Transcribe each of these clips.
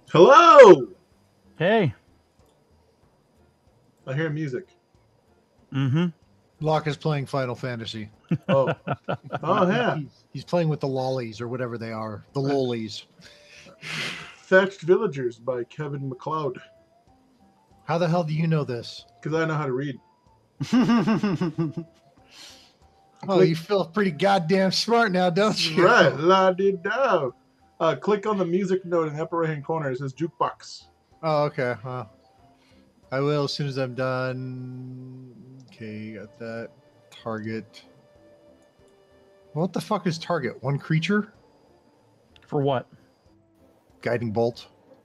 Hello! Hey. I hear music. Mm-hmm. Locke is playing Final Fantasy. Oh. Oh, yeah. He's playing with the lollies or whatever they are. The lollies. Thatched Villagers by Kevin MacLeod. How the hell do you know this? Because I know how to read. Oh, you feel pretty goddamn smart now, don't you? Right. La-di-da. Click on the music note in the upper right-hand corner. It says Jukebox. Oh, okay. Well, I will as soon as I'm done. Okay, got that. Target. What the fuck is target? One creature? For what? Guiding bolt.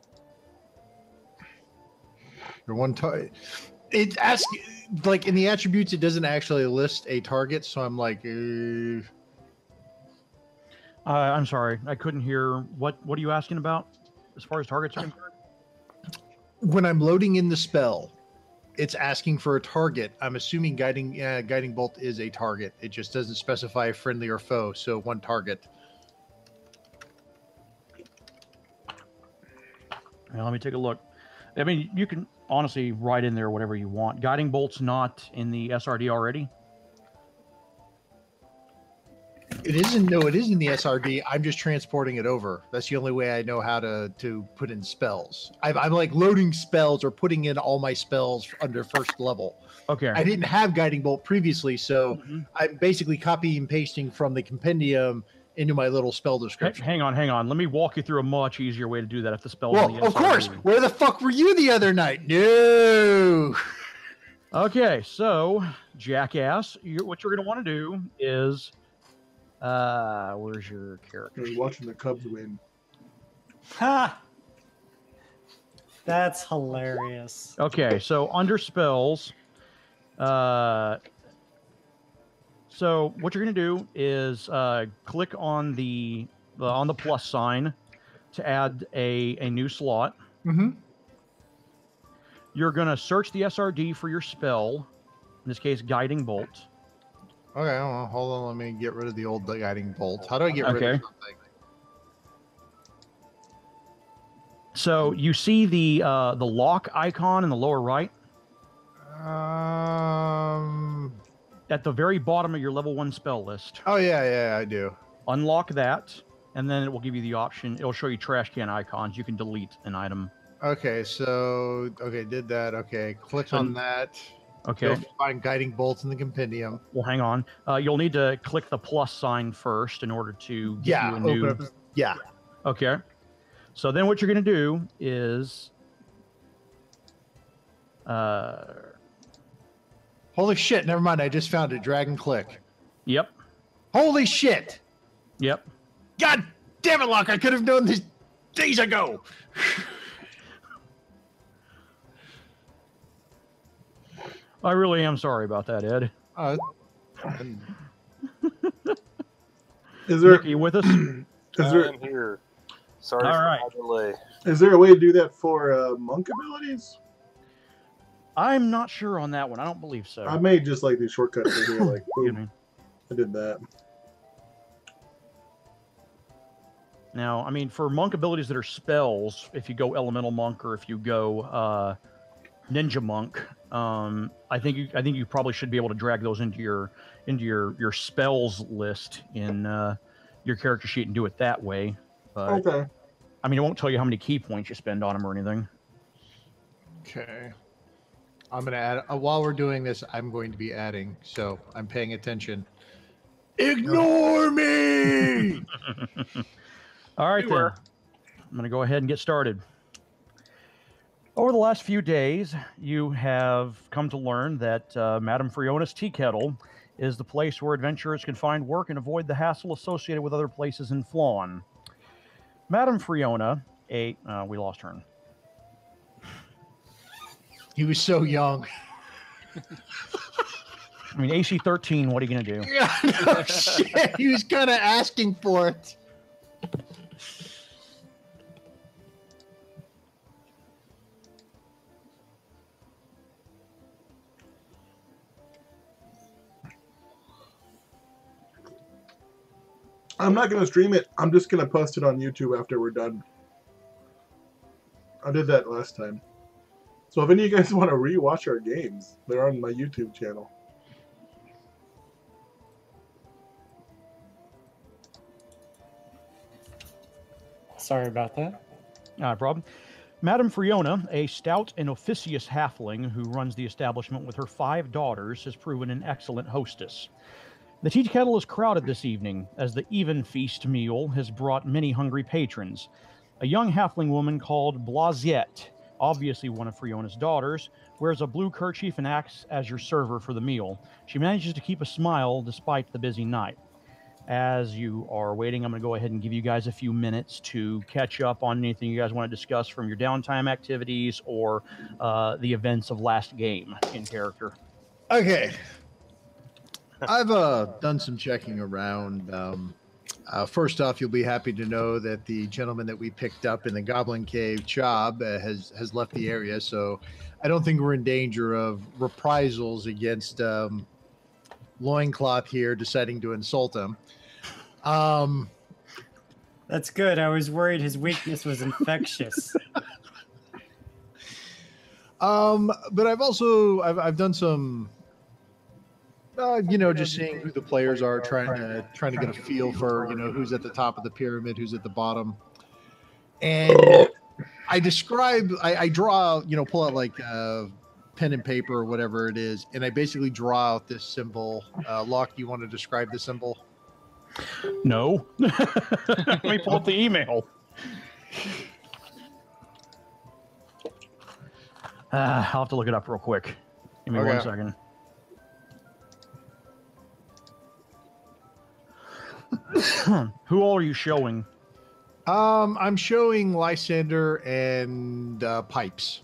Or one target. It asks, like, in the attributes, it doesn't actually list a target, so I'm like, I'm sorry. I couldn't hear. What are you asking about as far as targets are concerned? when I'm loading in the spell, it's asking for a target. I'm assuming guiding bolt is a target. It just doesn't specify friendly or foe, so one target. Now, let me take a look. I mean, you can honestly write in there whatever you want. Guiding bolt's not in the SRD already. It isn't. No, it is in the SRD. I'm just transporting it over. That's the only way I know how to put in spells. I'm like loading spells or putting in all my spells under first level. Okay. I didn't have guiding bolt previously, so I'm basically copying and pasting from the compendium into my little spell description. Hang on. Let me walk you through a much easier way to do that if the spell's Well, in the of course. SRD. Where the fuck were you the other night? No. Okay, so, jackass, what you're going to want to do is... where's your character? I was watching the Cubs win. Ha! That's hilarious. Okay, so under spells, so what you're going to do is click on the plus sign to add a new slot. Mm-hmm. You're going to search the SRD for your spell, in this case, Guiding Bolt. Okay, well, hold on. Let me get rid of the old guiding bolt. How do I get rid of something? So you see the lock icon in the lower right? At the very bottom of your level 1 spell list. Oh, yeah, I do. Unlock that, and then it will give you the option. It'll show you trash can icons. You can delete an item. Okay, so, did that. Okay, click on that. Okay. Go find guiding bolts in the compendium. Well, hang on. You'll need to click the plus sign first in order to get you a new... Yeah. Okay. So then what you're going to do is... Holy shit, never mind. I just found it. Drag and click. Yep. Holy shit. Yep. God damn it, Locke. I could have known this days ago. I really am sorry about that, Ed. Is there? Nick, are you with us? I'm here. Sorry for the delay. Is there a way to do that for monk abilities? I'm not sure on that one. I don't believe so. I made just like these shortcuts right here, like boom. I did that. Now, I mean, for monk abilities that are spells, if you go elemental monk or if you go ninja monk, I think you probably should be able to drag those into your spells list in your character sheet and do it that way. But, okay. I mean, it won't tell you how many key points you spend on them or anything. Okay. I'm going to add... while we're doing this, I'm going to be adding, so I'm paying attention. Ignore me! All right, then. I'm going to go ahead and get started. Over the last few days, you have come to learn that Madame Friona's Tea Kettle is the place where adventurers can find work and avoid the hassle associated with other places in Flawn. Madame Friona, we lost her. He was so young. I mean, AC 13, what are you going to do? Yeah, no shit. He was kind of asking for it. I'm not going to stream it. I'm just going to post it on YouTube after we're done. I did that last time. So if any of you guys want to rewatch our games, they're on my YouTube channel. Sorry about that. Not a problem. Madame Friona, a stout and officious halfling who runs the establishment with her 5 daughters, has proven an excellent hostess. The tea kettle is crowded this evening, as the even feast meal has brought many hungry patrons. A young halfling woman called Blasiette, obviously one of Friona's daughters, wears a blue kerchief and acts as your server for the meal. She manages to keep a smile despite the busy night. As you are waiting, I'm going to go ahead and give you guys a few minutes to catch up on anything you guys want to discuss from your downtime activities or the events of last game in character. Okay. I've done some checking around. First off, you'll be happy to know that the gentleman that we picked up in the Goblin Cave, Chob, has left the area, so I don't think we're in danger of reprisals against Loincloth here deciding to insult him. That's good. I was worried his weakness was infectious. But I've done some, just seeing who the players are, trying to get a feel for, who's at the top of the pyramid, who's at the bottom. And I draw, pull out like pen and paper or whatever it is, and I basically draw out this symbol. Locke, you want to describe the symbol? No. Let me pull up the email. I'll have to look it up real quick. Give me 1 second. Who all are you showing? I'm showing Lysander and Pipes.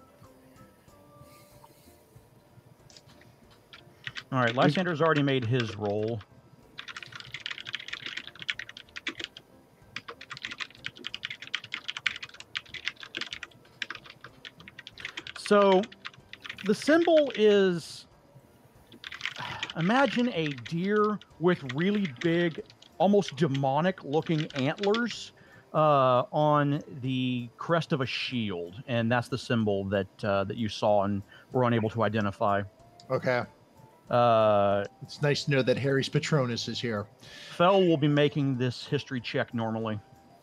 All right, Lysander's already made his roll. So the symbol is, imagine a deer with really big, almost demonic looking antlers on the crest of a shield. And that's the symbol that that you saw and were unable to identify. Okay. It's nice to know that Harry's Patronus is here. Fell will be making this history check normally.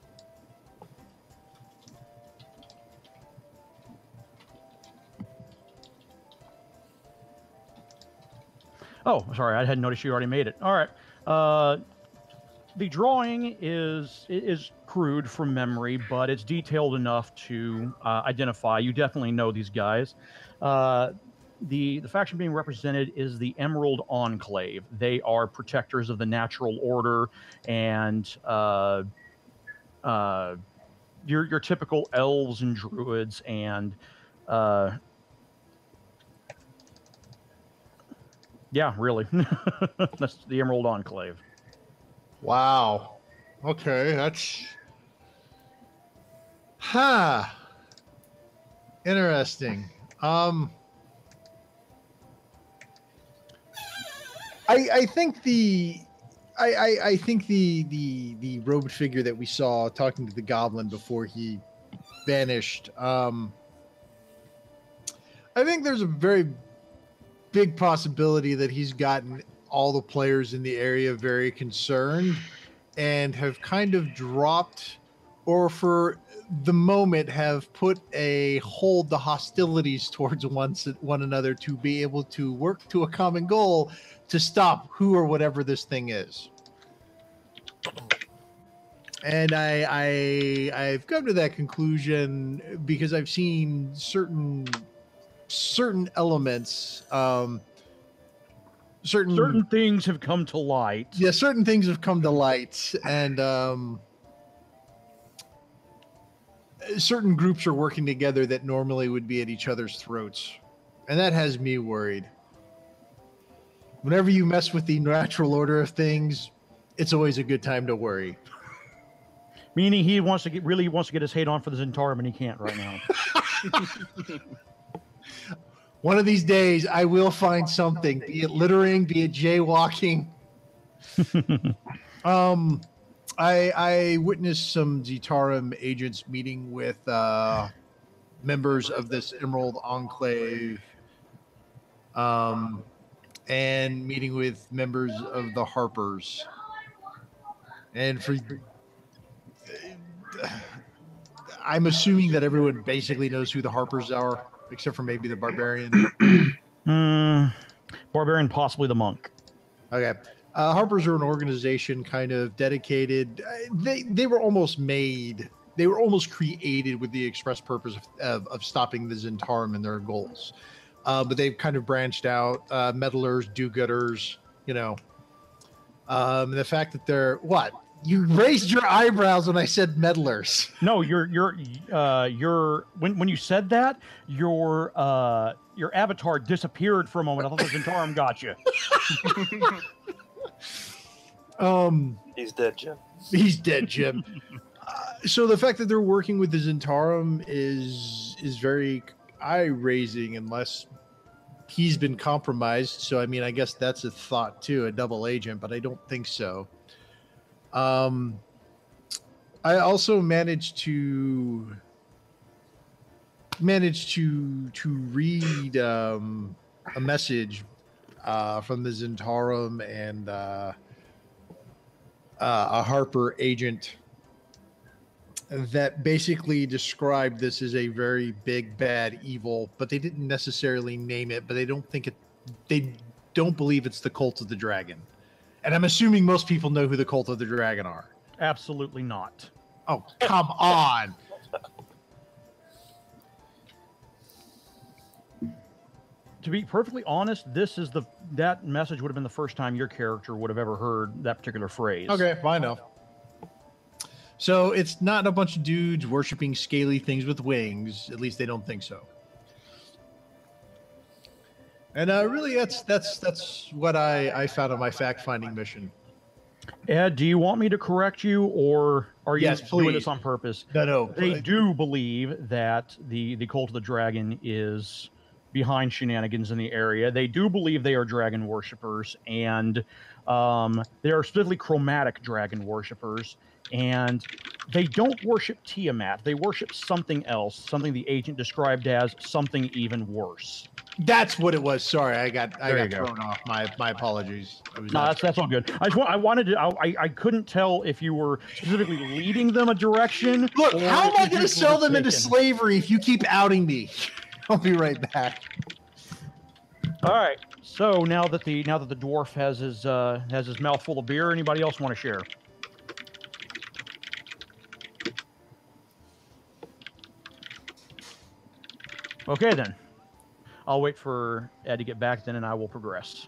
Oh, sorry, I hadn't noticed you already made it. All right. The drawing is crude from memory, but it's detailed enough to identify. You definitely know these guys. The faction being represented is the Emerald Enclave. They are protectors of the natural order and your typical elves and druids and yeah, really. That's the Emerald Enclave. Wow. Okay, that's... Interesting. I think the robed figure that we saw talking to the goblin before he vanished, I think there's a very big possibility that he's gotten all the players in the area very concerned and have kind of dropped, or for the moment have put a hold the hostilities towards one another to be able to work to a common goal to stop who or whatever this thing is. And I've come to that conclusion because I've seen certain elements, certain things have come to light. Yeah, certain things have come to light, and certain groups are working together that normally would be at each other's throats, and that has me worried. Whenever you mess with the natural order of things, it's always a good time to worry. Meaning he really wants to get his hate on for the Zentarum, and he can't right now. One of these days, I will find something, be it littering, be it jaywalking. I witnessed some Zentarum agents meeting with members of this Emerald Enclave, and meeting with members of the Harpers. And I'm assuming that everyone basically knows who the Harpers are, except for maybe the Barbarian. Barbarian, possibly the monk. Okay. Harpers are an organization kind of dedicated. They were almost made. They were almost created with the express purpose of stopping the Zentarum and their goals. But they've kind of branched out. Meddlers, do-gooders, the fact that they're what? You raised your eyebrows when I said meddlers. No, you're when you said that, your avatar disappeared for a moment. I thought the Zentarum got you. He's dead, Jim. He's dead, Jim. So the fact that they're working with the Zentarum is very eye-raising, unless he's been compromised. So I mean, I guess that's a thought too, a double agent, but I don't think so. I also managed to read a message from the Zentarum and a Harper agent that basically described this as a very big bad evil, but they didn't necessarily name it, but they don't believe it's the Cult of the Dragon. And I'm assuming most people know who the Cult of the Dragon are. Absolutely not. Oh, come on. To be perfectly honest, that message would have been the first time your character would have ever heard that particular phrase. Okay, fine enough. So it's not a bunch of dudes worshiping scaly things with wings. At least they don't think so. And really, that's what I found on my fact-finding mission. Ed, do you want me to correct you, or are you doing this on purpose? No. They do believe that the Cult of the Dragon is behind shenanigans in the area. They do believe they are dragon worshippers, and they are specifically chromatic dragon worshippers, and they don't worship Tiamat. They worship something else, something the agent described as something even worse. That's what it was. Sorry, I got thrown off. My apologies. No, that's all good. I couldn't tell if you were specifically leading them a direction. Look, how am I going to sell them into slavery if you keep outing me? I'll be right back. All right. So now that the dwarf has his mouth full of beer, anybody else want to share? Okay then. I'll wait for Ed to get back then, and I will progress.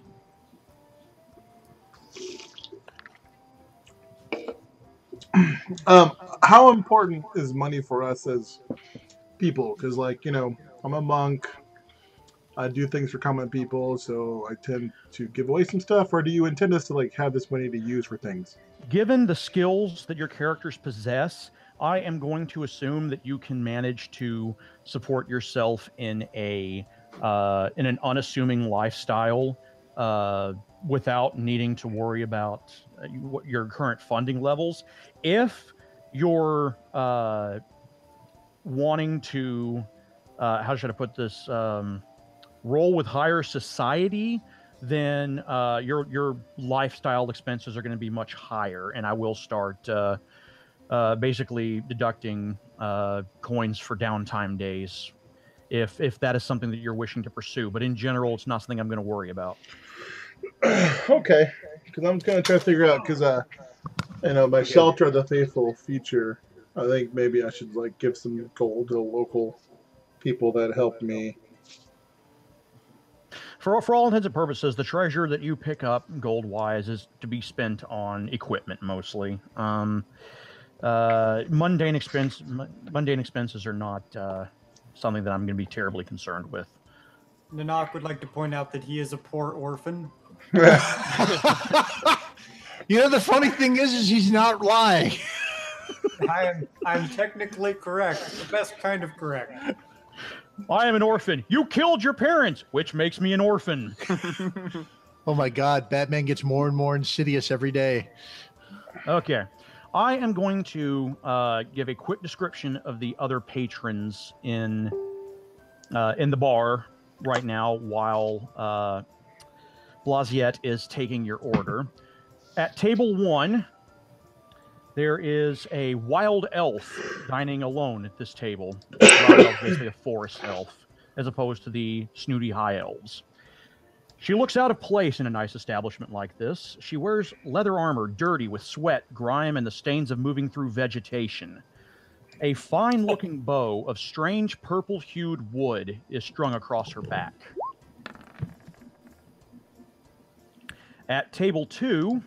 How important is money for us as people? Because, I'm a monk. I do things for common people, so I tend to give away some stuff. Or do you intend us to have this money to use for things? Given the skills that your characters possess, I am going to assume that you can manage to support yourself in an unassuming lifestyle without needing to worry about your current funding levels. If you're wanting to, how should I put this, roll with higher society, then your lifestyle expenses are going to be much higher, and I will start basically deducting coins for downtime days if that is something that you're wishing to pursue. But in general, it's not something I'm going to worry about. Okay, because I'm just going to try to figure out, because my Shelter of the Faithful feature, I think maybe I should give some gold to local people that help me. For all intents and purposes, the treasure that you pick up gold-wise is to be spent on equipment mostly. Mundane expenses are not something that I'm going to be terribly concerned with. Nanak would like to point out that he is a poor orphan. The funny thing is he's not lying. I'm technically correct. The best kind of correct. I am an orphan. You killed your parents, which makes me an orphan. Oh my God, Batman gets more and more insidious every day. Okay. I am going to give a quick description of the other patrons in the bar right now while Blasiette is taking your order. At table 1, there is a wild elf dining alone at this table. Wild elf, basically a forest elf, as opposed to the snooty high elves. She looks out of place in a nice establishment like this. She wears leather armor, dirty with sweat, grime, and the stains of moving through vegetation. A fine-looking bow of strange purple-hued wood is strung across her back. At table 2,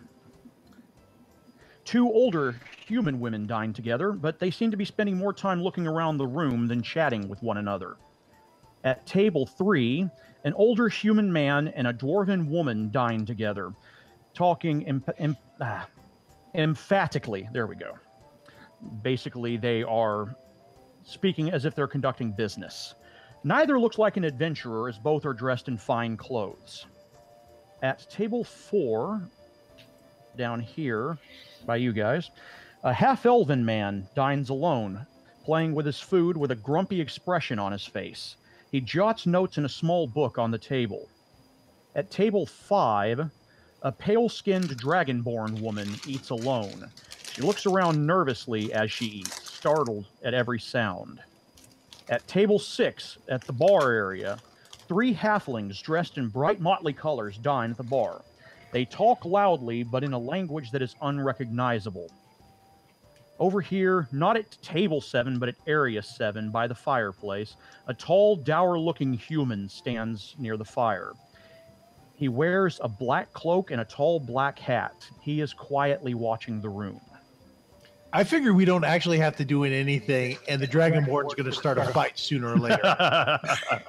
2 older human women dine together, but they seem to be spending more time looking around the room than chatting with one another. At table 3, an older human man and a dwarven woman dine together, talking emphatically. There we go. Basically, they are speaking as if they're conducting business. Neither looks like an adventurer, as both are dressed in fine clothes. At table 4, down here by you guys, a half-elven man dines alone, playing with his food with a grumpy expression on his face. He jots notes in a small book on the table. At table 5, a pale-skinned dragonborn woman eats alone. She looks around nervously as she eats, startled at every sound. At table 6, at the bar area, 3 halflings dressed in bright motley colors dine at the bar. They talk loudly, but in a language that is unrecognizable. Over here, not at table 7, but at area 7, by the fireplace, a tall, dour-looking human stands near the fire. He wears a black cloak and a tall black hat. He is quietly watching the room. I figure we don't actually have to do anything, and the Dragonborn's going to start a fight sooner or later.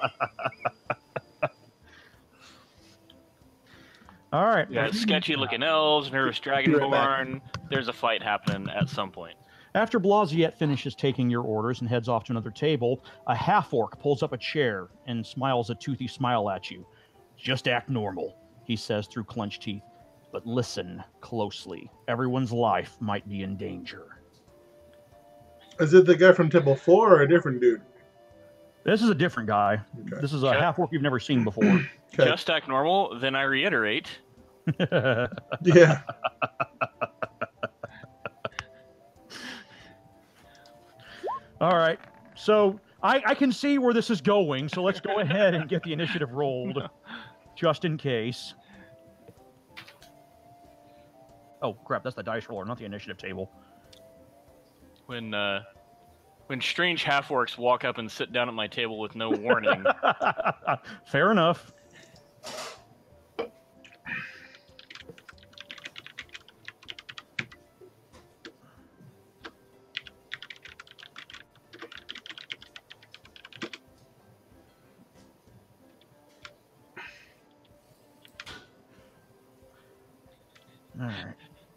All right. Yeah, sketchy-looking elves, nervous dragonborn. There's a fight happening at some point. After Blasiette finishes taking your orders and heads off to another table, a half-orc pulls up a chair and smiles a toothy smile at you. Just act normal, he says through clenched teeth. But listen closely. Everyone's life might be in danger. Is it the guy from table 4 or a different dude? This is a different guy. Okay. This is a half-orc you've never seen before. Okay. Just act normal, then I reiterate. Yeah. All right. So I can see where this is going, so let's go ahead and get the initiative rolled, just in case. Oh, crap, that's the dice roller, not the initiative table. When strange half-orcs walk up and sit down at my table with no warning. Fair enough. All right.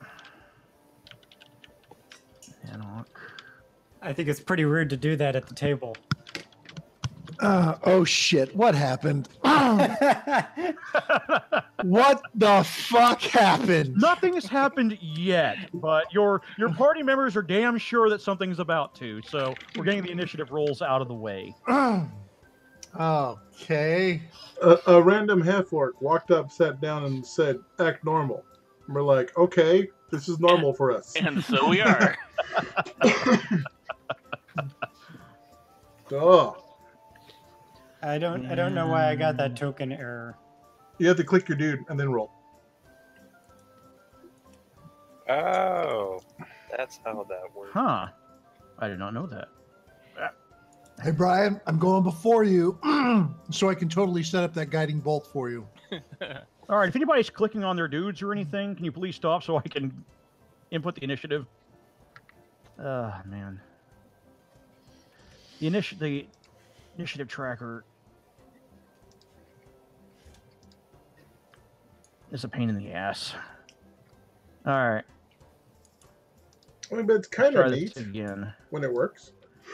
I think it's pretty rude to do that at the table. Oh shit! What happened? What the fuck happened? Nothing has happened yet, but your party members are damn sure that something's about to. So we're getting the initiative rolls out of the way. Okay. A random half-orc walked up, sat down, and said, "Act normal." And we're like, "Okay, this is normal for us." And so we are. Oh. I don't know why I got that token error. You have to click your dude and then roll. Oh, that's how that works. Huh. I did not know that. Hey Brian, I'm going before you, so I can totally set up that guiding bolt for you. All right, if anybody's clicking on their dudes or anything, can you please stop so I can input the initiative? Man. The initiative tracker is a pain in the ass. All right. I mean, but it's kind Try of this neat again. when it works.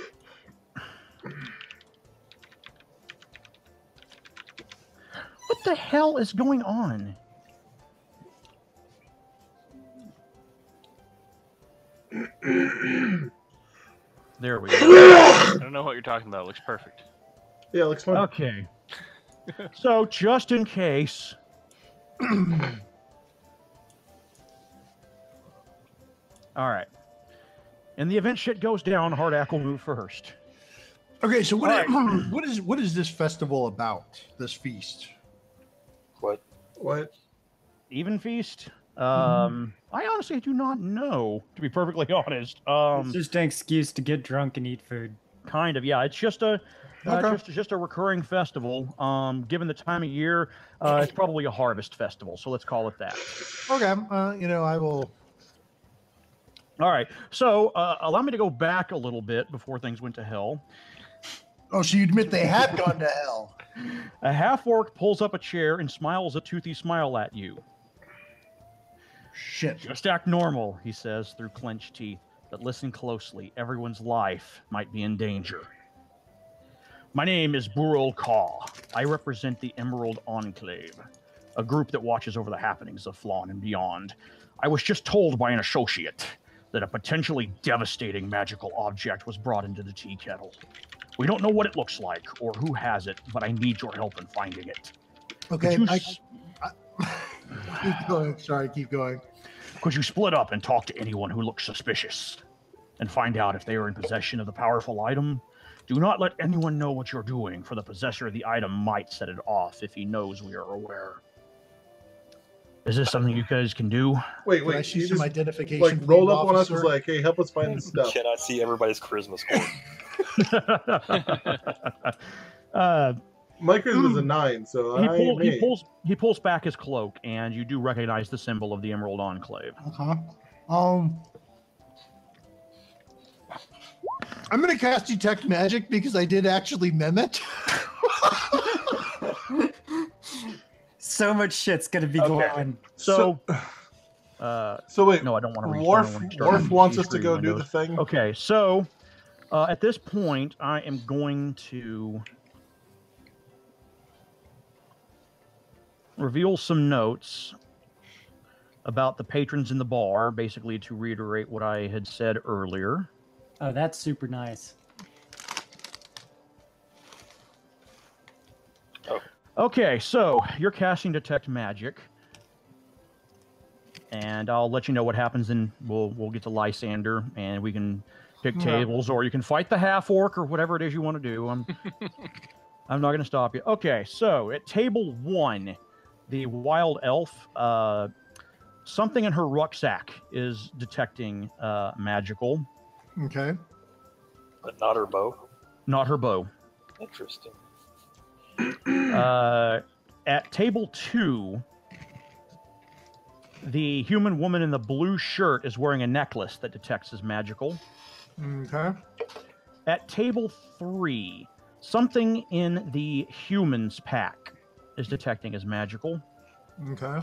What the hell is going on? There we go. I don't know what you're talking about. It looks perfect. Yeah, it looks fun. Okay. So, just in case. All right. In the event shit goes down, Hardak will move first. Okay, so what is this festival about? This feast? What? Even feast? I honestly do not know, to be perfectly honest. It's just an excuse to get drunk and eat food. Kind of, yeah. It's just a just a recurring festival. Given the time of year, it's probably a harvest festival, so let's call it that. Okay, I will. All right. So allow me to go back a little bit before things went to hell. Oh, so you admit they have gone to hell? A half-orc pulls up a chair and smiles a toothy smile at you. Shit. Just act normal, he says through clenched teeth, but listen closely. Everyone's life might be in danger. My name is Burul Kaw. I represent the Emerald Enclave, a group that watches over the happenings of Flawn and beyond. I was just told by an associate that a potentially devastating magical object was brought into the tea kettle. We don't know what it looks like or who has it, but I need your help in finding it. Okay, keep going. Sorry, keep going. Could you split up and talk to anyone who looks suspicious and find out if they are in possession of the powerful item? Do not let anyone know what you're doing, for the possessor of the item might set it off if he knows we are aware. Is this something you guys can do? Wait. Can I see some identification? Like roll up on us, officer? was like, hey, help us find this stuff. Can I see everybody's charisma score? My charisma is a 9, so he pulls back his cloak, and you do recognize the symbol of the Emerald Enclave. I'm going to cast Detect Magic because I did actually mem it. So much shit's going to be glowing. So wait. No, I don't want to. Worf wants us to go do the thing. Okay, so at this point, I am going to reveal some notes about the patrons in the bar, basically to reiterate what I had said earlier. Oh, that's super nice. Okay, so you're casting Detect Magic, and I'll let you know what happens, and we'll get to Lysander, and we can pick tables, or you can fight the half-orc, or whatever it is you want to do. I'm not going to stop you. Okay, so at table 1, the wild elf, something in her rucksack is detecting magical. Okay. But not her bow. Not her bow. Interesting. At table 2, the human woman in the blue shirt is wearing a necklace that detects as magical. Okay. At table 3, something in the humans pack is detecting as magical. Okay.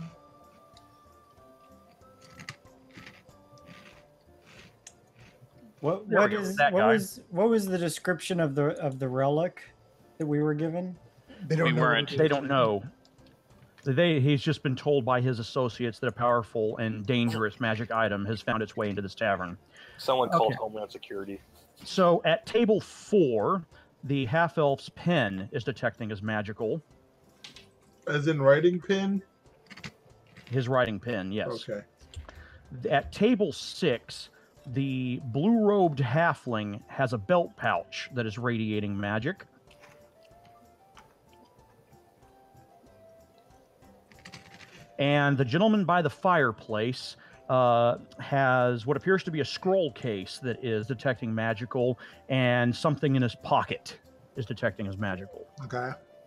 What was the description of the relic that we were given? They don't know. They don't know. He's just been told by his associates that a powerful and dangerous magic item has found its way into this tavern. Someone called Homeland Security. So at table 4, the half-elf's pen is detecting as magical. As in writing pen? His writing pen, yes. Okay. At table 6, the blue-robed halfling has a belt pouch that is radiating magic. And the gentleman by the fireplace has what appears to be a scroll case that is detecting magical, and something in his pocket is detecting as magical. Okay.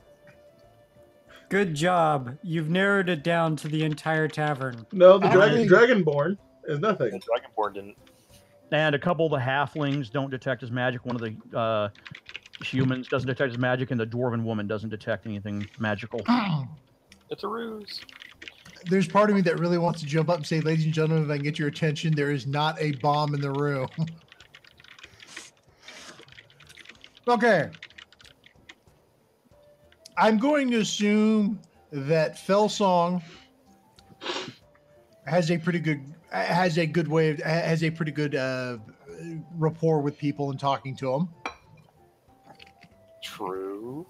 Good job. You've narrowed it down to the entire tavern. No, the Dragonborn is nothing. The Dragonborn didn't. And a couple of the halflings don't detect as magic. One of the humans doesn't detect as magic, and the dwarven woman doesn't detect anything magical. It's a ruse. There's part of me that really wants to jump up and say, ladies and gentlemen, if I can get your attention, there is not a bomb in the room. Okay. I'm going to assume that Fellsong has a pretty good rapport with people and talking to them. True.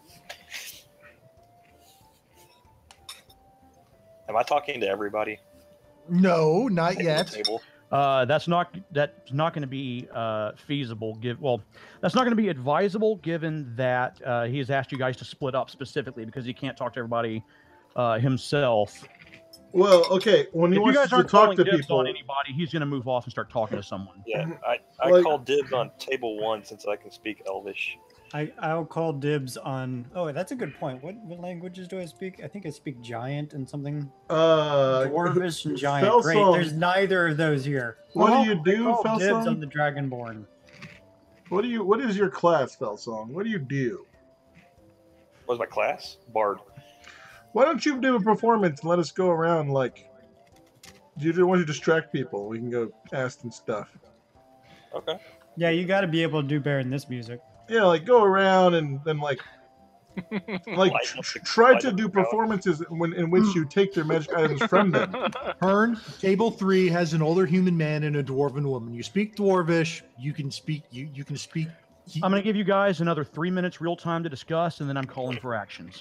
Am I talking to everybody? No, not At the yet. table? That's not going to be feasible. That's not going to be advisable, given that he has asked you guys to split up specifically because he can't talk to everybody himself. Well, okay. When he If you wants guys to aren't talk calling to dibs people, on anybody, he's going to move off and start talking to someone. Yeah, I Like- called dibs on table 1 since I can speak Elvish. I'll call dibs on. Oh, that's a good point. What languages do I speak? I think I speak Giant and something. Dwarvish and Giant. Great. Felsong, There's neither of those here. what do you I do, call dibs on Felsong? the Dragonborn. What is your class, Felsong? What do you do? What's my class? Bard. Why don't you do a performance and let us go around like? Do you want to distract people? We can go ask them stuff. Okay. Yeah, you got to be able to do better than this music. Yeah, like go around and then like Lighten up the- try lighten to up do the crowd. performances in which you take their magic items from them. Hearn, table 3 has an older human man and a dwarven woman. You speak Dwarvish. You can speak. You can speak. I'm going to give you guys another 3 minutes real time to discuss, and then I'm calling for actions.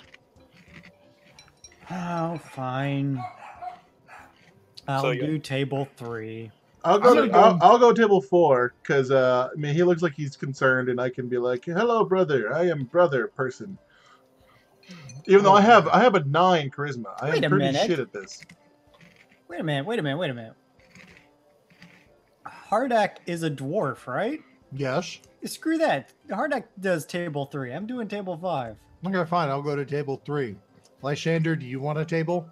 Oh, fine. I'll So you- do table 3. I'll go table 4 because I mean he looks like he's concerned, and I can be like, "Hello, brother. I am brother person." Even though I have a 9 charisma, I Wait am a pretty minute. shit at this. Wait a minute. Hardak is a dwarf, right? Yes. Screw that. Hardak does table 3. I'm doing table 5. Okay, fine. I'll go to table 3. Lysander, do you want a table?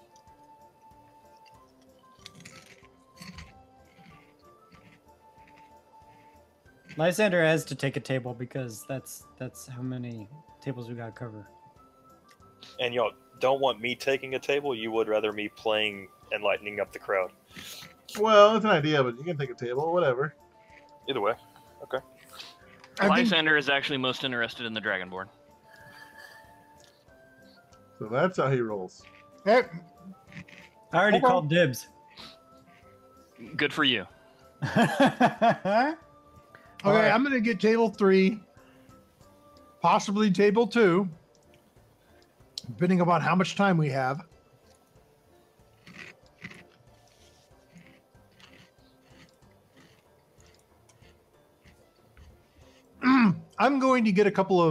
Lysander has to take a table because that's how many tables we got to cover. And y'all don't want me taking a table? You would rather me playing and lightening up the crowd? Well, it's an idea, but you can take a table, whatever. Either way. Okay. I think- Lysander is actually most interested in the Dragonborn. So that's how he rolls. Hey, I already Okay. called dibs. Good for you. okay, Alright. I'm going to get table 3, possibly table 2, depending upon how much time we have. I'm going to get a couple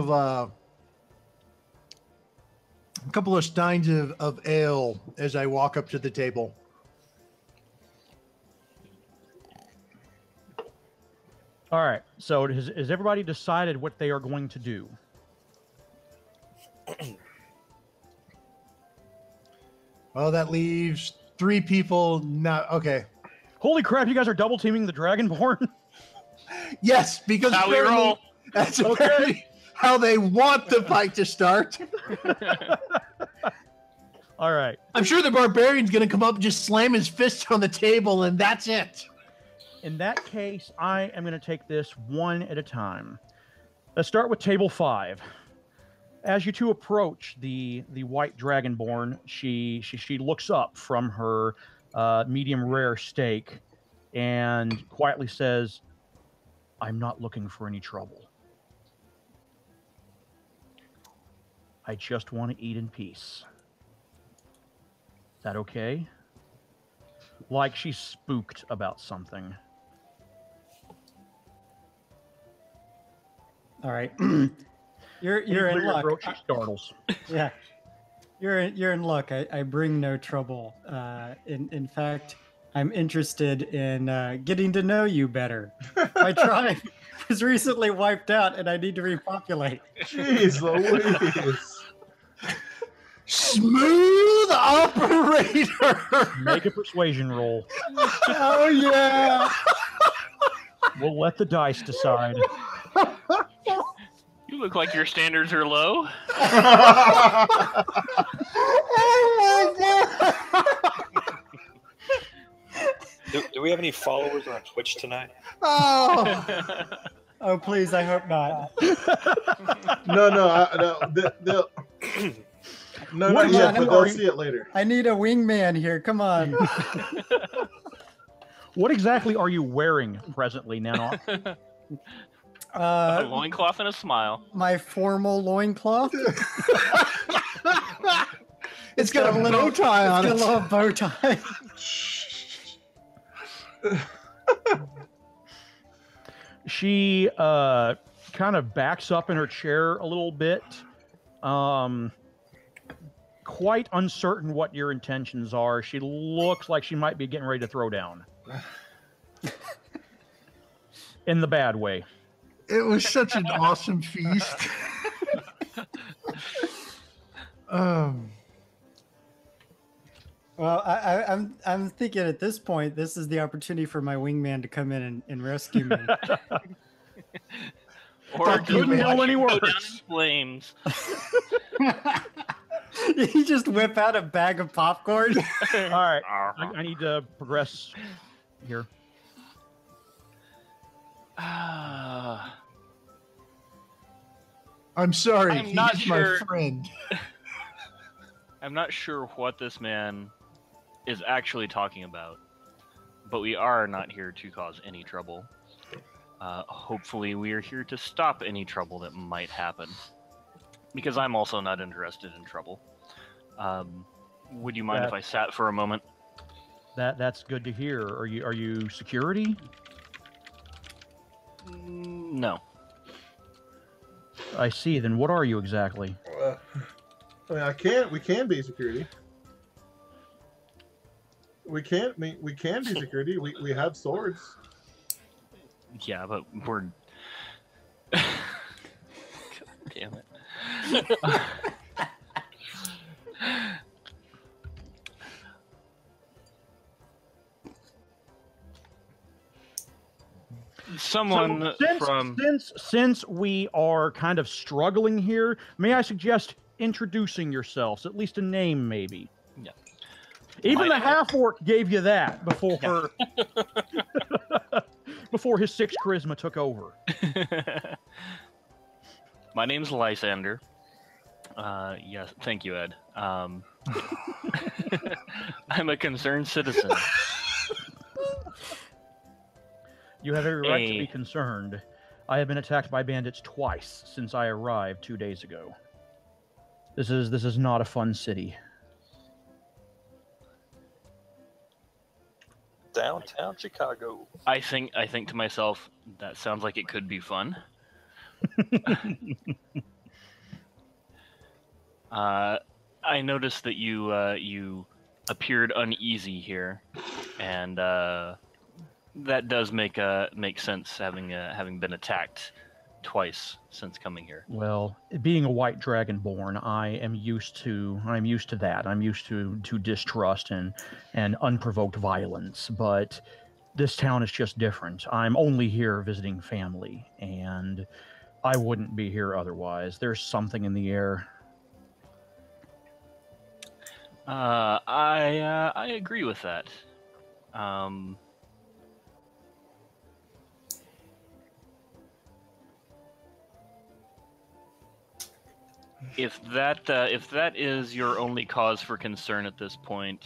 of steins of ale as I walk up to the table. All right. So has everybody decided what they are going to do? Well, that leaves 3 people. Not okay. Holy crap! You guys are double teaming the Dragonborn. Yes, because How we apparently roll. that's apparently how they want the fight to start. All right. I'm sure the barbarian's going to come up and just slam his fist on the table, and that's it. In that case, I am going to take this one at a time. Let's start with table 5. As you two approach the white dragonborn, she looks up from her medium rare steak and quietly says, "I'm not looking for any trouble. I just want to eat in peace. Is that okay?" Like she's spooked about something. All right. You're in Clear your luck. throat, she startles. Yeah. You're in luck. I bring no trouble. In fact, I'm interested in getting to know you better. My tribe was recently wiped out, and I need to repopulate. Jeez Louise. Smooth operator. Make a persuasion roll. Oh yeah. We'll let the dice decide. You look like your standards are low. Oh my god. Do we have any followers on Twitch tonight? Oh. Oh, please, I hope not. No. No, What not yet, exactly but they'll are you- see it later. I need a wingman here. Come on. What exactly are you wearing presently, Nanoth? A loincloth and a smile. My formal loincloth. It's got a bow tie on It's it. got a little bow tie. She kind of backs up in her chair a little bit, quite uncertain what your intentions are. She looks like she might be getting ready to throw down. In the bad way. It was such an awesome feast. Well, I'm thinking at this point, this is the opportunity for my wingman to come in and rescue me. Or That couldn't just go watch any you go down worse. in flames. You just whip out a bag of popcorn. All right, I need to progress here. Ah. I'm sorry. I'm He's not my sure. friend. I'm not sure what this man is actually talking about, but we are not here to cause any trouble. Hopefully, we are here to stop any trouble that might happen, because I'm also not interested in trouble. Would you mind if I sat for a moment? That's good to hear. Are you security? No. I see. Then what are you exactly? I mean, we can be security. We can be security. We have swords. Yeah, but we're. God damn it. Someone from. Since we are kind of struggling here, may I suggest introducing yourselves, at least a name, maybe. Yeah. Even the half-orc gave you that before before his 6 charisma took over. My name's Lysander. Yes, thank you, Ed. I'm a concerned citizen. You have every right to be concerned. I have been attacked by bandits twice since I arrived 2 days ago. This is not a fun city. Downtown Chicago. I think to myself, that sounds like it could be fun. I noticed that you appeared uneasy here, and that does make sense, having been attacked twice since coming here. Well, being a white dragonborn, I'm used to that. I'm used to distrust and unprovoked violence, but this town is just different. I'm only here visiting family, and I wouldn't be here otherwise. There's something in the air. I agree with that. If that is your only cause for concern at this point,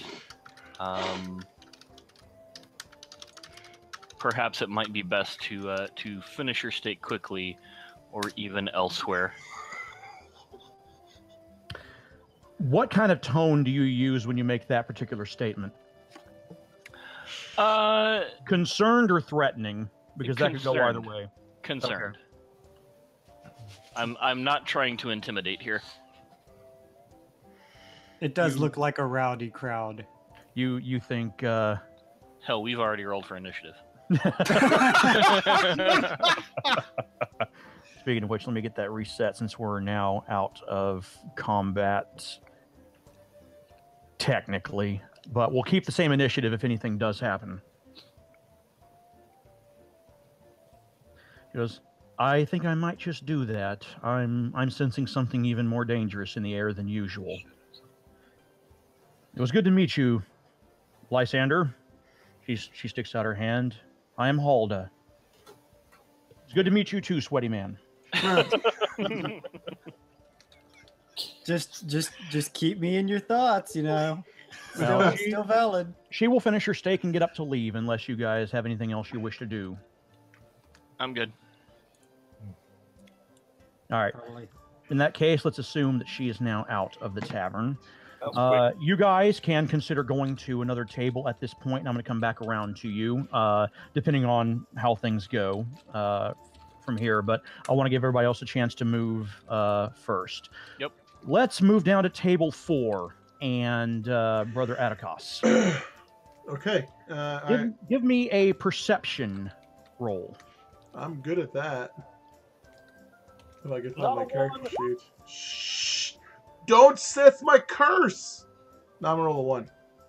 perhaps it might be best to finish your steak quickly, or even elsewhere. What kind of tone do you use when you make that particular statement? Concerned or threatening? Because that could go either way. Concerned. Okay. I'm not trying to intimidate here. It does look like a rowdy crowd. You think Hell, we've already rolled for initiative. Speaking of which, let me get that reset since we're now out of combat technically, but we'll keep the same initiative if anything does happen. He goes, I think I might just do that. I'm sensing something even more dangerous in the air than usual. It was good to meet you, Lysander. She sticks out her hand. I am Halda. It's good to meet you too, sweaty man. Just keep me in your thoughts, you know. Well, Still valid. She will finish her steak and get up to leave unless you guys have anything else you wish to do. I'm good. All right. Probably. In that case, let's assume that she is now out of the tavern. That was quick. You guys can consider going to another table at this point, and I'm going to come back around to you, depending on how things go from here. But I want to give everybody else a chance to move first. Yep. Let's move down to table 4 and Brother Atticus. Okay. Give me a perception roll. I'm good at that. If I can find my character sheet. Shh! Don't Sith my curse! Now I'm gonna roll a 1.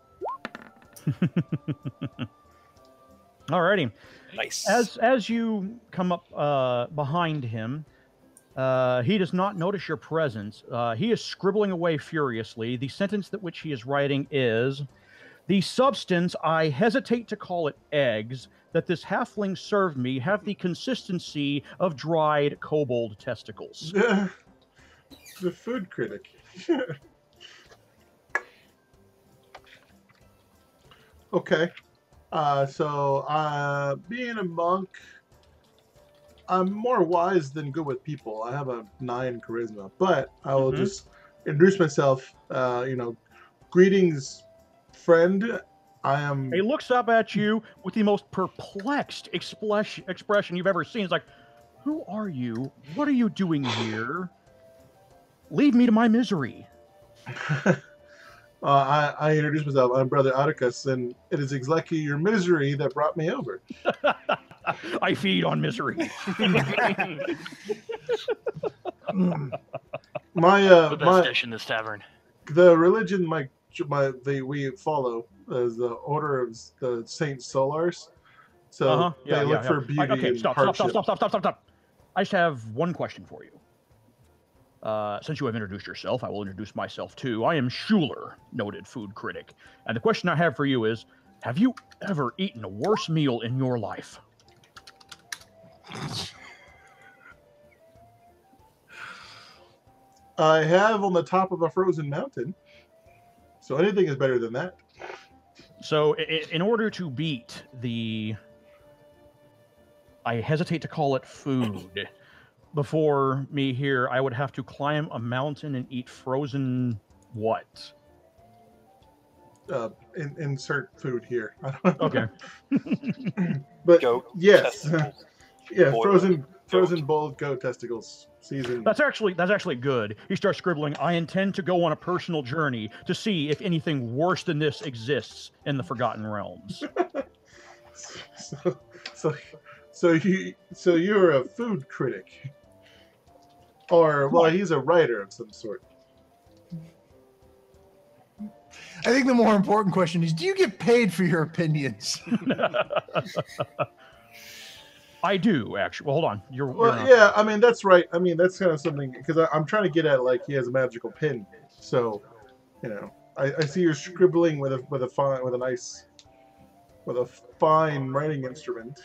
Alrighty. Nice. As you come up behind him, he does not notice your presence. He is scribbling away furiously. The sentence that which he is writing is, "The substance, I hesitate to call it eggs, that this halfling served me have the consistency of dried kobold testicles." The food critic. Okay. So being a monk, I'm more wise than good with people. I have a 9 charisma, but I will just introduce myself. Greetings, friend. I am. He looks up at you with the most perplexed expression you've ever seen. He's like, "Who are you? What are you doing here? Leave me to my misery." I introduce myself. I'm Brother Atticus, and it is exactly your misery that brought me over. I feed on misery. The best dish in this tavern. The religion we follow is the Order of the Saint Solars. So they look for beauty okay, and stop. I just have one question for you. Since you have introduced yourself, I will introduce myself too. I am Schuler, noted food critic. And the question I have for you is, have you ever eaten a worse meal in your life? I have on the top of a frozen mountain. So anything is better than that. So in order to beat the... I hesitate to call it food. Before me here, I would have to climb a mountain and eat frozen what? Insert food here. Okay. But Goat yes. testicles. Yeah, Boiled frozen boiled goat testicles seasoned. That's actually good. He starts scribbling, "I intend to go on a personal journey to see if anything worse than this exists in the Forgotten Realms." So you're a food critic. Or, well, he's a writer of some sort. I think the more important question is, do you get paid for your opinions? I do, actually. Well, hold on. Yeah, I mean, that's right. I mean, that's kind of something, because I'm trying to get at, like, he has a magical pen. So, I see you're scribbling with a fine writing instrument.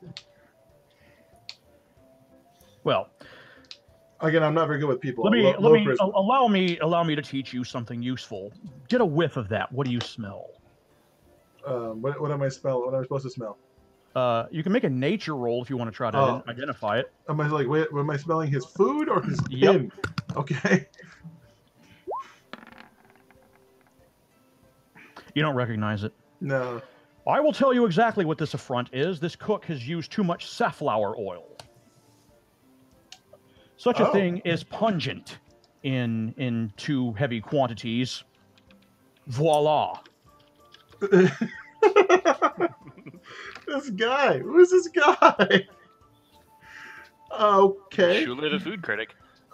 Well, again, I'm not very good with people. Allow me to teach you something useful. Get a whiff of that. What do you smell? What am I supposed to smell? You can make a nature roll if you want to try to identify it. Am I am I smelling his food or his Yep. pin? Okay. You don't recognize it. No. I will tell you exactly what this affront is. This cook has used too much safflower oil. Such a thing is pungent in too heavy quantities. Voila. This guy. Who's this guy? Okay. Schuler the food critic.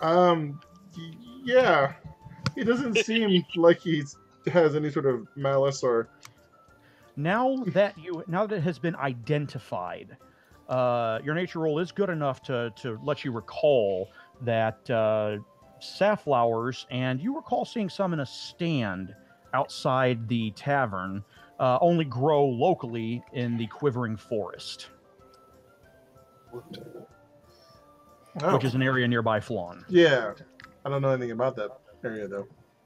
Yeah. He doesn't seem like he has any sort of malice or. Now that it has been identified, your nature roll is good enough to let you recall that safflowers, and you recall seeing some in a stand outside the tavern, only grow locally in the Quivering Forest, which is an area nearby Flawn. Yeah. I don't know anything about that. area, though.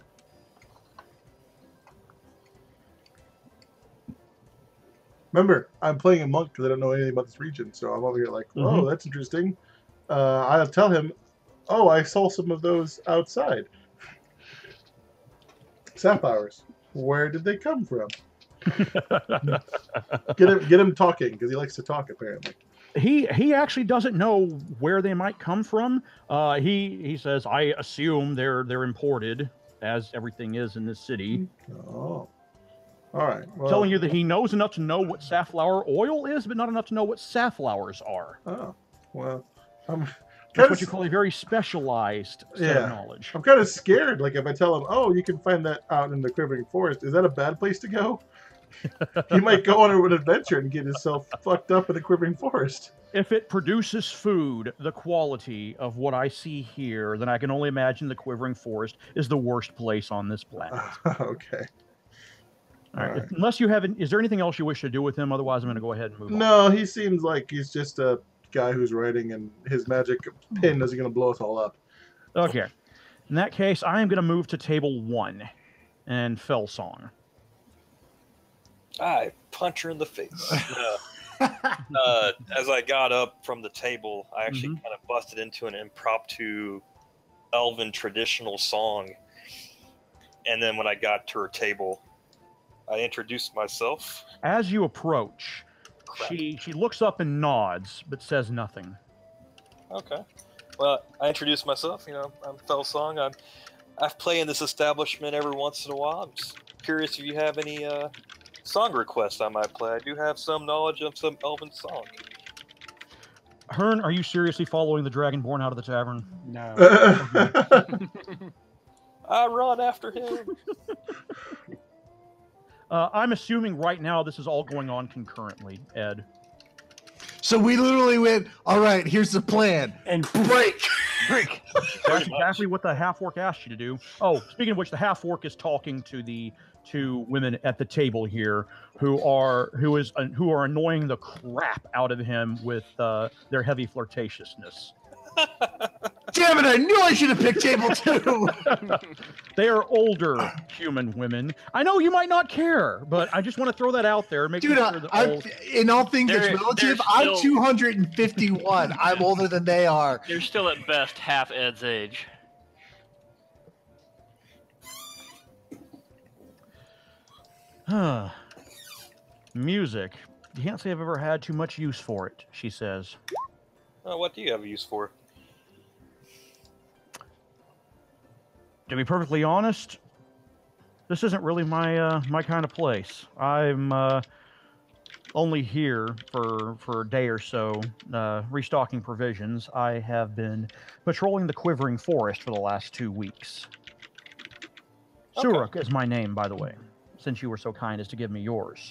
Remember, I'm playing a monk because I don't know anything about this region, so I'm over here like, oh, that's interesting. I'll tell him, oh, I saw some of those outside. Sapphires. Where did they come from? Get him talking, because he likes to talk, apparently. He actually doesn't know where they might come from. He says, I assume they're imported, as everything is in this city. Oh. All right. Well, telling you that he knows enough to know what safflower oil is, but not enough to know what safflowers are. Oh. Well, that's what you call a very specialized set of knowledge. I'm kind of scared. Like, if I tell him, oh, you can find that out in the quivering forest, is that a bad place to go? He might go on an adventure and get himself fucked up in the quivering forest. If it produces food, the quality of what I see here, then I can only imagine the quivering forest is the worst place on this planet. Okay. All right. Unless you haven't, is there anything else you wish to do with him? Otherwise, I'm going to go ahead and move on. No, he seems like he's just a guy who's writing, and his magic pin isn't going to blow us all up. Okay. In that case, I am going to move to table 1 and Fell Song. I punch her in the face. As I got up from the table, I actually kind of busted into an impromptu elven traditional song. And then when I got to her table, I introduced myself. As you approach, she looks up and nods, but says nothing. Okay. Well, I introduced myself. You know, I'm Fell Song. I've played in this establishment every once in a while. I'm just curious if you have any song requests I might play. I do have some knowledge of some elven song. Hearn, are you seriously following the Dragonborn out of the tavern? No. I run after him. I'm assuming right now this is all going on concurrently, Ed. So we literally went, all right, here's the plan. And break. That's exactly what the half-orc asked you to do. Oh, speaking of which, the half-orc is talking to the two women at the table here who are annoying the crap out of him with their heavy flirtatiousness. Damn it, I knew I should have picked table 2. They are older human women. I know you might not care, but I just want to throw that out there. Make Dude, sure that in all things that's relative, I'm 251. I'm older than they are. They're still at best half Ed's age. Music. You can't say I've ever had too much use for it, she says. What do you have use for? To be perfectly honest, this isn't really my my kind of place. I'm only here for a day or so, restocking provisions. I have been patrolling the Quivering Forest for the last 2 weeks. Okay. Suruk is my name, by the way, since you were so kind as to give me yours.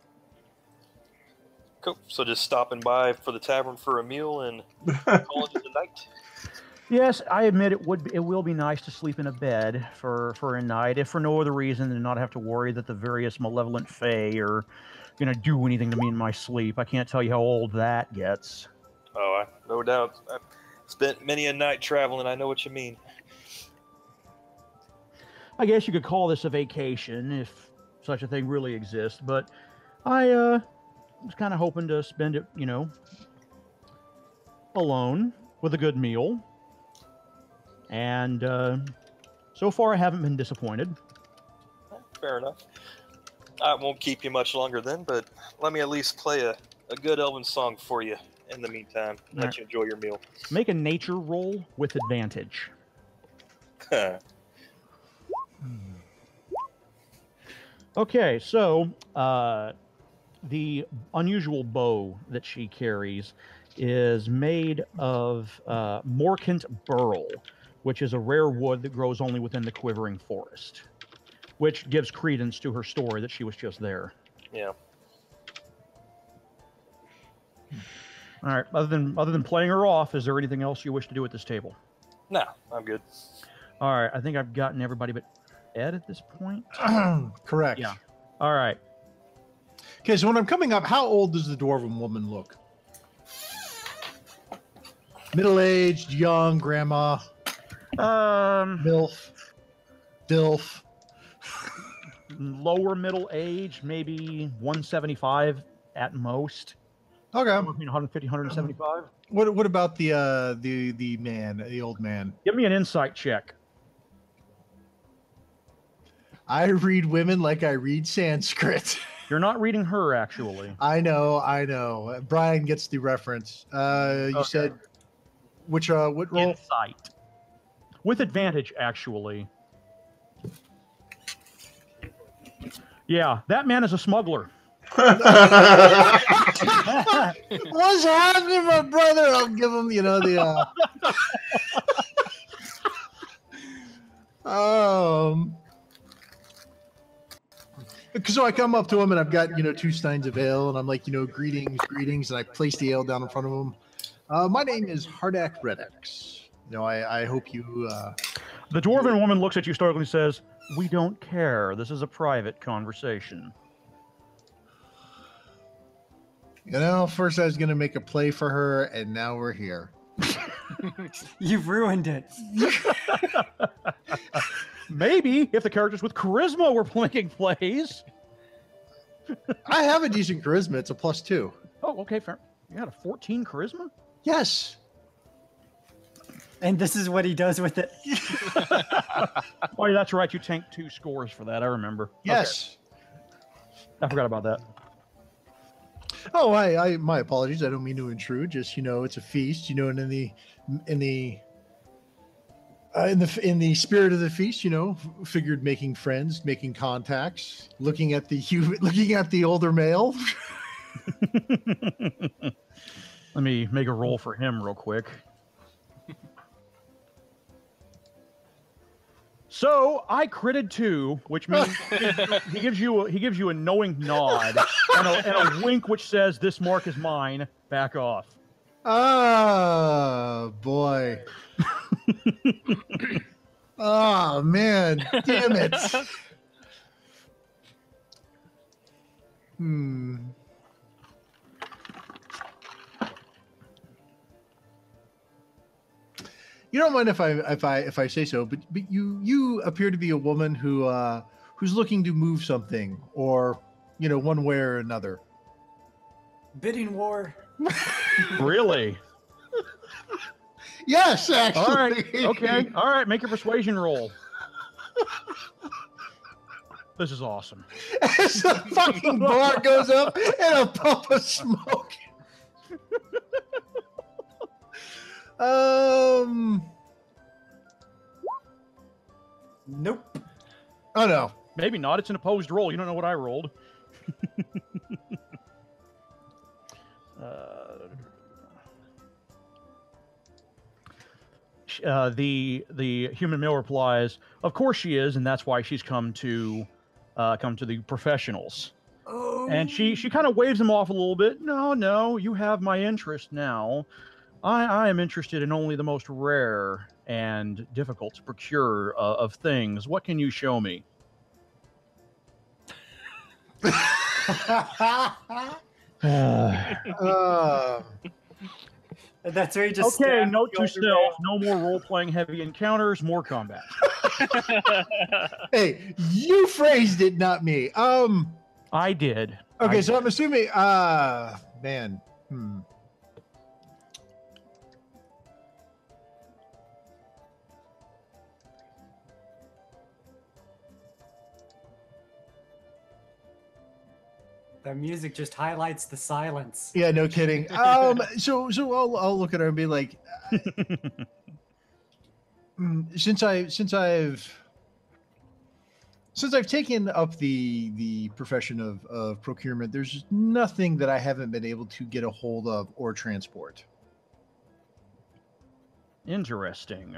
Cool. So just stopping by for the tavern for a meal and calling it a night. Yes, I admit it will be nice to sleep in a bed for a night, if for no other reason than not have to worry that the various malevolent fae are going to do anything to me in my sleep. I can't tell you how old that gets. Oh, no doubt. I've spent many a night traveling. I know what you mean. I guess you could call this a vacation, if such a thing really exists, but I was kind of hoping to spend it, you know, alone with a good meal. And so far, I haven't been disappointed. Fair enough. I won't keep you much longer then, but let me at least play a good elven song for you in the meantime. Let you enjoy your meal. Make a nature roll with advantage. Okay, so the unusual bow that she carries is made of Morkant burl, which is a rare wood that grows only within the Quivering Forest, which gives credence to her story that she was just there. Yeah. All right. Other than playing her off, is there anything else you wish to do at this table? No, I'm good. All right. I think I've gotten everybody but Ed at this point. Correct. Yeah. All right. Okay, so when I'm coming up, how old does the dwarven woman look? Middle-aged, young, grandma, MILF. Dilf. Lower middle age, maybe 175 at most. Okay. Somewhere between 150, 175. What about the man, the old man? Give me an insight check. I read women like I read Sanskrit. You're not reading her, actually. I know. Brian gets the reference. You Okay. said what role? Insight. With advantage, actually. Yeah, that man is a smuggler. What's happening, my brother? I'll give him, the so I come up to him and I've got 2 steins of ale and I'm like, greetings, and I place the ale down in front of him. My name is Hardak Redex. I hope you The dwarven woman looks at you startled and says, "We don't care. This is a private conversation." First I was gonna make a play for her, and now we're here. You've ruined it. Maybe if the characters with charisma were playing plays. I have a decent charisma. It's a +2. Oh, okay, fair. You got a 14 charisma? Yes. And this is what he does with it. Oh, yeah, that's right. You tanked 2 scores for that. I remember. Yes. Okay. I forgot about that. Oh, I my apologies. I don't mean to intrude. Just it's a feast. And in the spirit of the feast, figured making friends, making contacts, looking at the older male. Let me make a roll for him real quick. So I critted 2, which means he gives you a knowing nod and a wink, which says, "This mark is mine. Back off." Oh boy. Oh man, damn it. You don't mind if I say so, but you appear to be a woman who's looking to move something, or one way or another. Bidding war. Really? Yes, actually. All right. Okay. All right. Make a persuasion roll. This is awesome. As the fucking bar goes up and a puff of smoke. Nope. Oh no. Maybe not. It's an opposed roll. You don't know what I rolled. The human male replies, "Of course she is, and that's why she's come to the professionals." Oh. And she kind of waves him off a little bit. No, you have my interest now. I am interested in only the most rare and difficult to procure of things. What can you show me? That's where you just okay, note to self, no more role-playing heavy encounters, more combat. Hey, you phrased it, not me. I did. Okay, so I'm assuming man. The music just highlights the silence. Yeah, no kidding. So I'll look at her and be like, since I've taken up the profession of procurement, there's nothing that I haven't been able to get a hold of or transport. Interesting.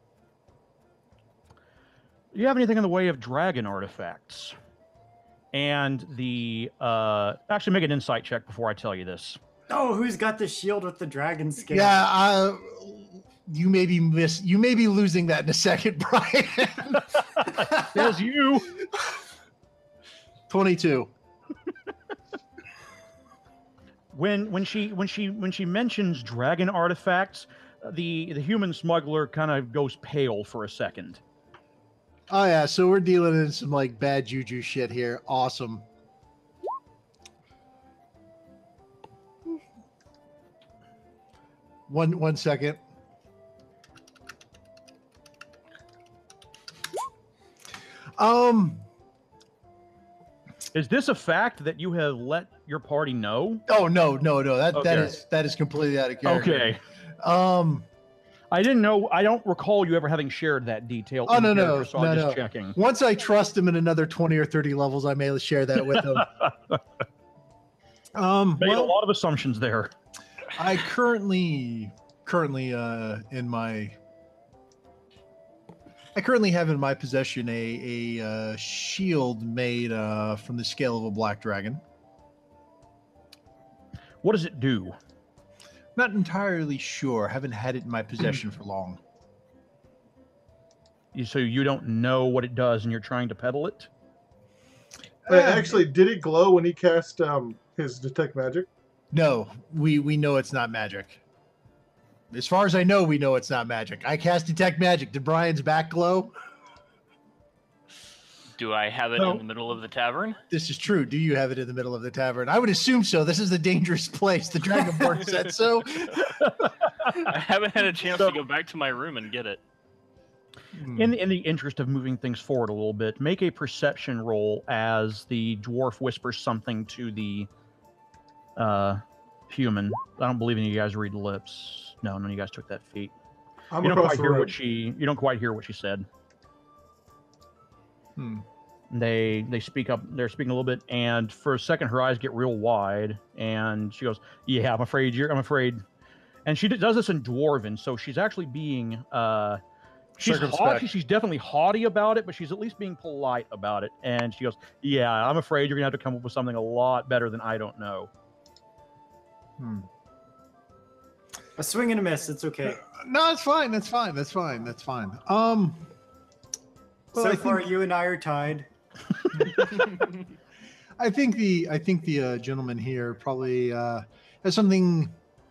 Do you have anything in the way of dragon artifacts? And actually make an insight check before I tell you this. Oh, who's got the shield with the dragon skin? Yeah, you may be losing that in a second, Brian. Says you. 22. When she mentions dragon artifacts, the human smuggler kind of goes pale for a second. Oh yeah, so we're dealing in some like bad juju shit here. Awesome. One second. Is this a fact that you have let your party know? Oh no. That Okay. that is completely out of character. Okay. I didn't know. I don't recall you ever having shared that detail. Oh in no, character, no, so no, I'm just no. checking. Once I trust him in another 20 or 30 levels, I may share that with him. Made a Well, lot of assumptions there. I currently have in my possession a shield made from the scale of a black dragon. What does it do? Not entirely sure. Haven't had it in my possession for long. So you don't know what it does, and you're trying to peddle it? Actually, did it glow when he cast his detect magic? No, we know it's not magic. As far as I know, we know it's not magic. I cast detect magic. Did Brian's back glow? Do I have it in the middle of the tavern? This is true. Do you have it in the middle of the tavern? I would assume so. This is a dangerous place. The Dragonborn said so. I haven't had a chance to go back to my room and get it. In the interest of moving things forward a little bit, make a perception roll as the dwarf whispers something to the human. I don't believe any of you guys read lips. No, none of you guys took that feat. I'm You don't across quite the hear room. what she. You don't quite hear what she said. They speak up. They're speaking a little bit, and for a second, her eyes get real wide, and she goes, "Yeah, I'm afraid you're. I'm afraid." And she does this in Dwarven, so she's actually being. She's Circumspect. haughty. She's definitely haughty about it, but she's at least being polite about it. And she goes, "Yeah, I'm afraid you're gonna have to come up with something a lot better than I don't know." A swing and a miss. It's okay. No, it's fine. That's fine. Well, So far, you and I are tied. I think the gentleman here probably has something.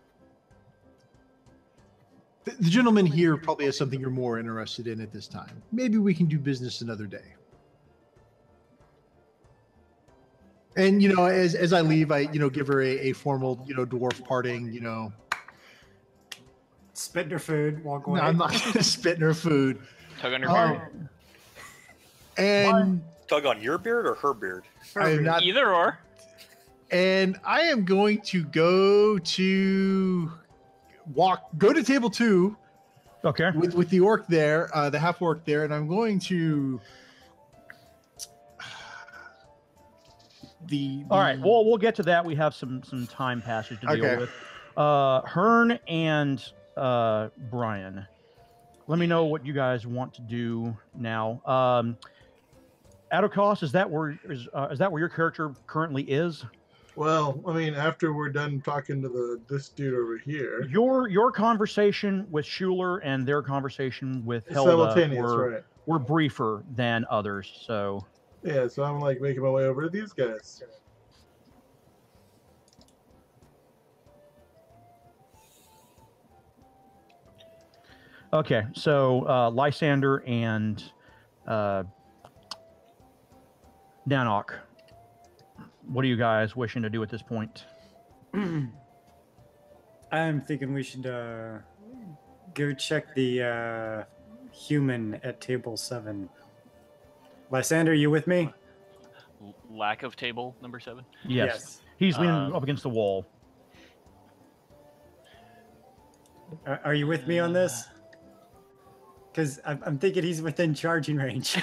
The gentleman here probably has something you're more interested in at this time. Maybe we can do business another day. And as I leave, I give her a formal dwarf parting. Spit in her food. Walk away. No, I'm not gonna spit in her food. Tug on your beard. And Tug on your beard or her beard? I am not. Either or. And I am going to go to table 2 Okay. with the orc there, the half orc there, and I'm going to All right. Well, we'll get to that. We have some time passage to deal with. Hearn and Brian, let me know what you guys want to do now. Adokos, is that where your character currently is? Well, I mean, after we're done talking to this dude over here, Your conversation with Schuler and their conversation with it's Helda simultaneous, right? were briefer than others. So Yeah, so I'm like making my way over to these guys. okay, so Lysander and Danok, what are you guys wishing to do at this point? I'm thinking we should go check the human at table 7. Lysander, you with me? Lack of table number 7. Yes. He's leaning up against the wall. Are you with me on this? Because I'm thinking he's within charging range.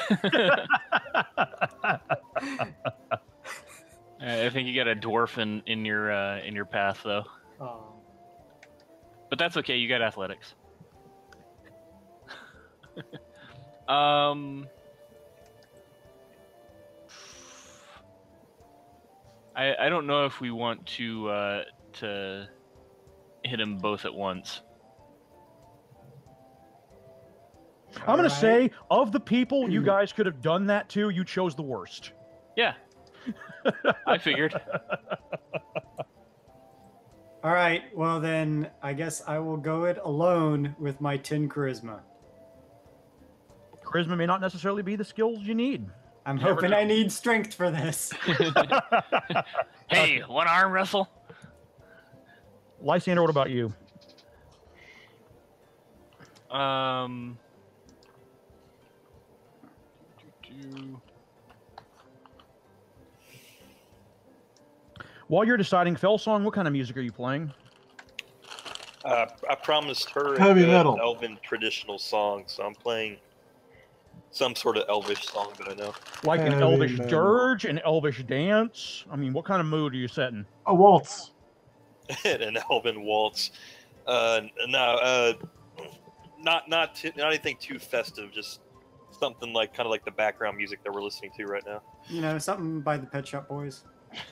I think you got a dwarf in your path though. Oh. But that's okay. You got athletics. I don't know if we want to hit them both at once. I'm going to say, of the people you guys could have done that to, you chose the worst. Yeah. I figured. All right. Well, then I guess I will go it alone with my 10 charisma. charisma may not necessarily be the skills you need. I'm hoping I need strength for this. Hey, one arm wrestle? Lysander, what about you? While you're deciding, Fellsong, what kind of music are you playing? I promised her Heavy a good metal. elven traditional song, so I'm playing some sort of elvish song that I know. Like an Heavy elvish metal. dirge, an elvish dance? I mean, what kind of mood are you setting? A waltz. An elven waltz. No, not anything too festive. Just something like kind of like the background music that we're listening to right now. You know, something by the Pet Shop Boys.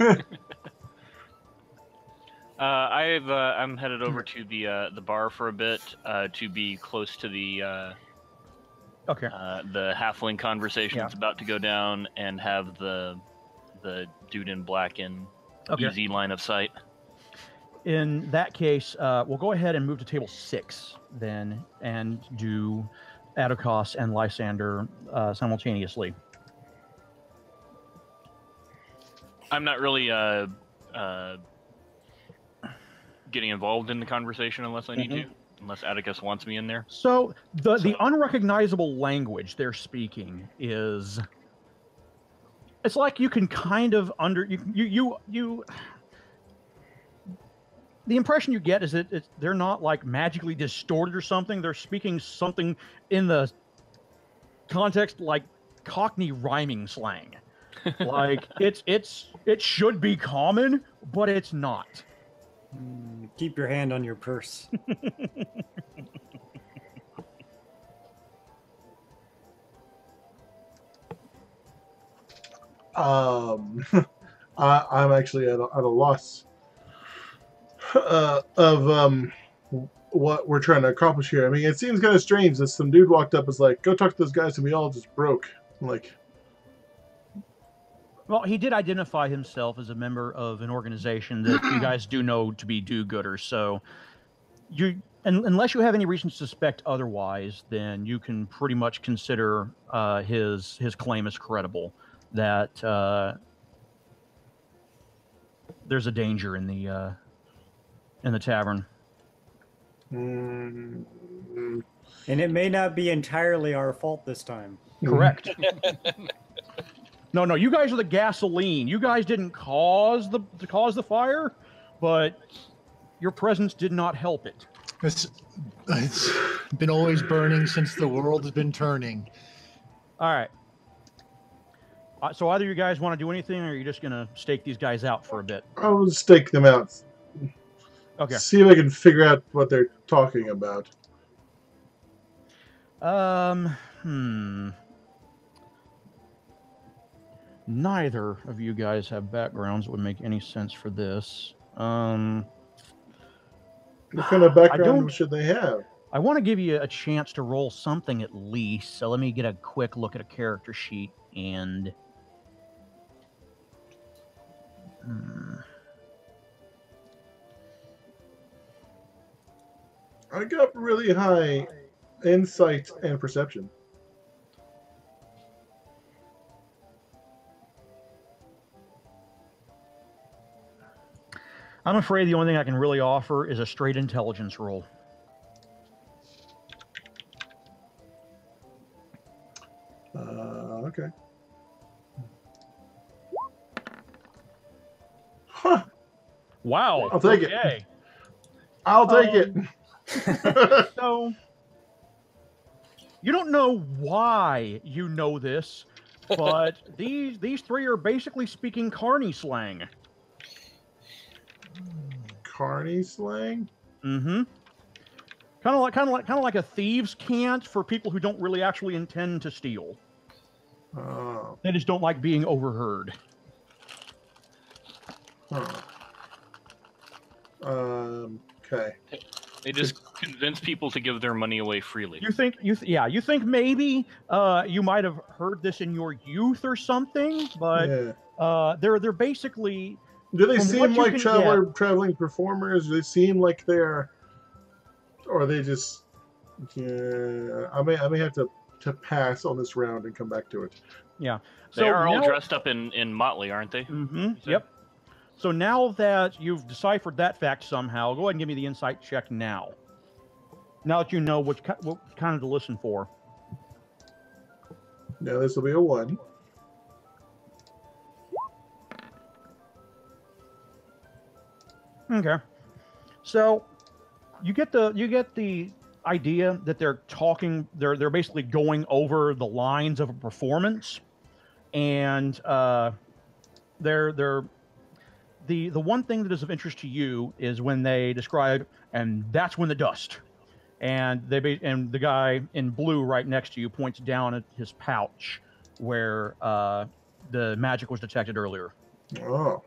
I'm headed over to the bar for a bit to be close to the halfling conversation that's about to go down and have the dude in black in easy line of sight. In that case, we'll go ahead and move to table 6 then and do Atticus and Lysander simultaneously. I'm not really getting involved in the conversation unless I need to, unless Atticus wants me in there. So the unrecognizable language they're speaking is, it's like you can kind of the impression you get is that they're not like magically distorted or something. They're speaking something in the context like Cockney rhyming slang. Like it should be common, but it's not. Keep your hand on your purse. I'm actually at a loss of what we're trying to accomplish here. I mean, it seems kind of strange that some dude walked up and was like, "Go talk to those guys," and we all just broke. I'm like, well, he did identify himself as a member of an organization that you guys do know to be do-gooders. So unless you have any reason to suspect otherwise, then you can pretty much consider his claim as credible. That there's a danger in the tavern. And it may not be entirely our fault this time. Correct. No, you guys are the gasoline. You guys didn't cause the fire, but your presence did not help it. It's been always burning since the world has been turning. All right. So either you guys want to do anything, or are you just going to stake these guys out for a bit? I'll stake them out. Okay. See if I can figure out what they're talking about. Neither of you guys have backgrounds that would make any sense for this. What kind of background should they have? I want to give you a chance to roll something at least. So let me get a quick look at a character sheet and. I got really high insight and perception. I'm afraid the only thing I can really offer is a straight intelligence roll. Okay. Huh. Wow. I'll take it. I'll take it. So, you don't know why you know this, but these three are basically speaking Carney slang. Carney slang? Mm-hmm. Kind of like a thieves' cant for people who don't really actually intend to steal. Oh. They just don't like being overheard. Okay. They just convince people to give their money away freely. You think maybe you might have heard this in your youth or something, but they're basically. Do they seem like traveling performers? Do they seem like they're, or are they just? Yeah, I may have to to pass on this round and come back to it. Yeah. They are all now- dressed up in motley, aren't they? Mm-hmm. Yep. So now that you've deciphered that fact somehow, go ahead and give me the insight check now. Now that you know what kind of to listen for. Now this will be a 1. Okay. So you get the idea that they're talking. They're basically going over the lines of a performance, and the one thing that is of interest to you is when they describe, and that's when the dust, and the guy in blue right next to you points down at his pouch where the magic was detected earlier. Oh.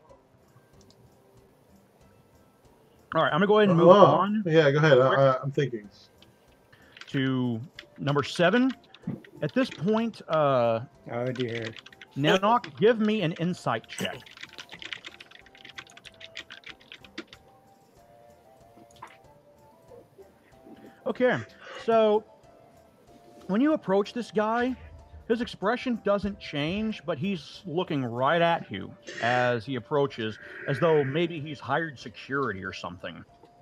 All right, I'm gonna go ahead and move on. Yeah, go ahead. I'm thinking. To number 7. At this point, Oh dear. Nanok, give me an insight check. Okay, so when you approach this guy, his expression doesn't change, but he's looking right at you as he approaches, as though maybe he's hired security or something.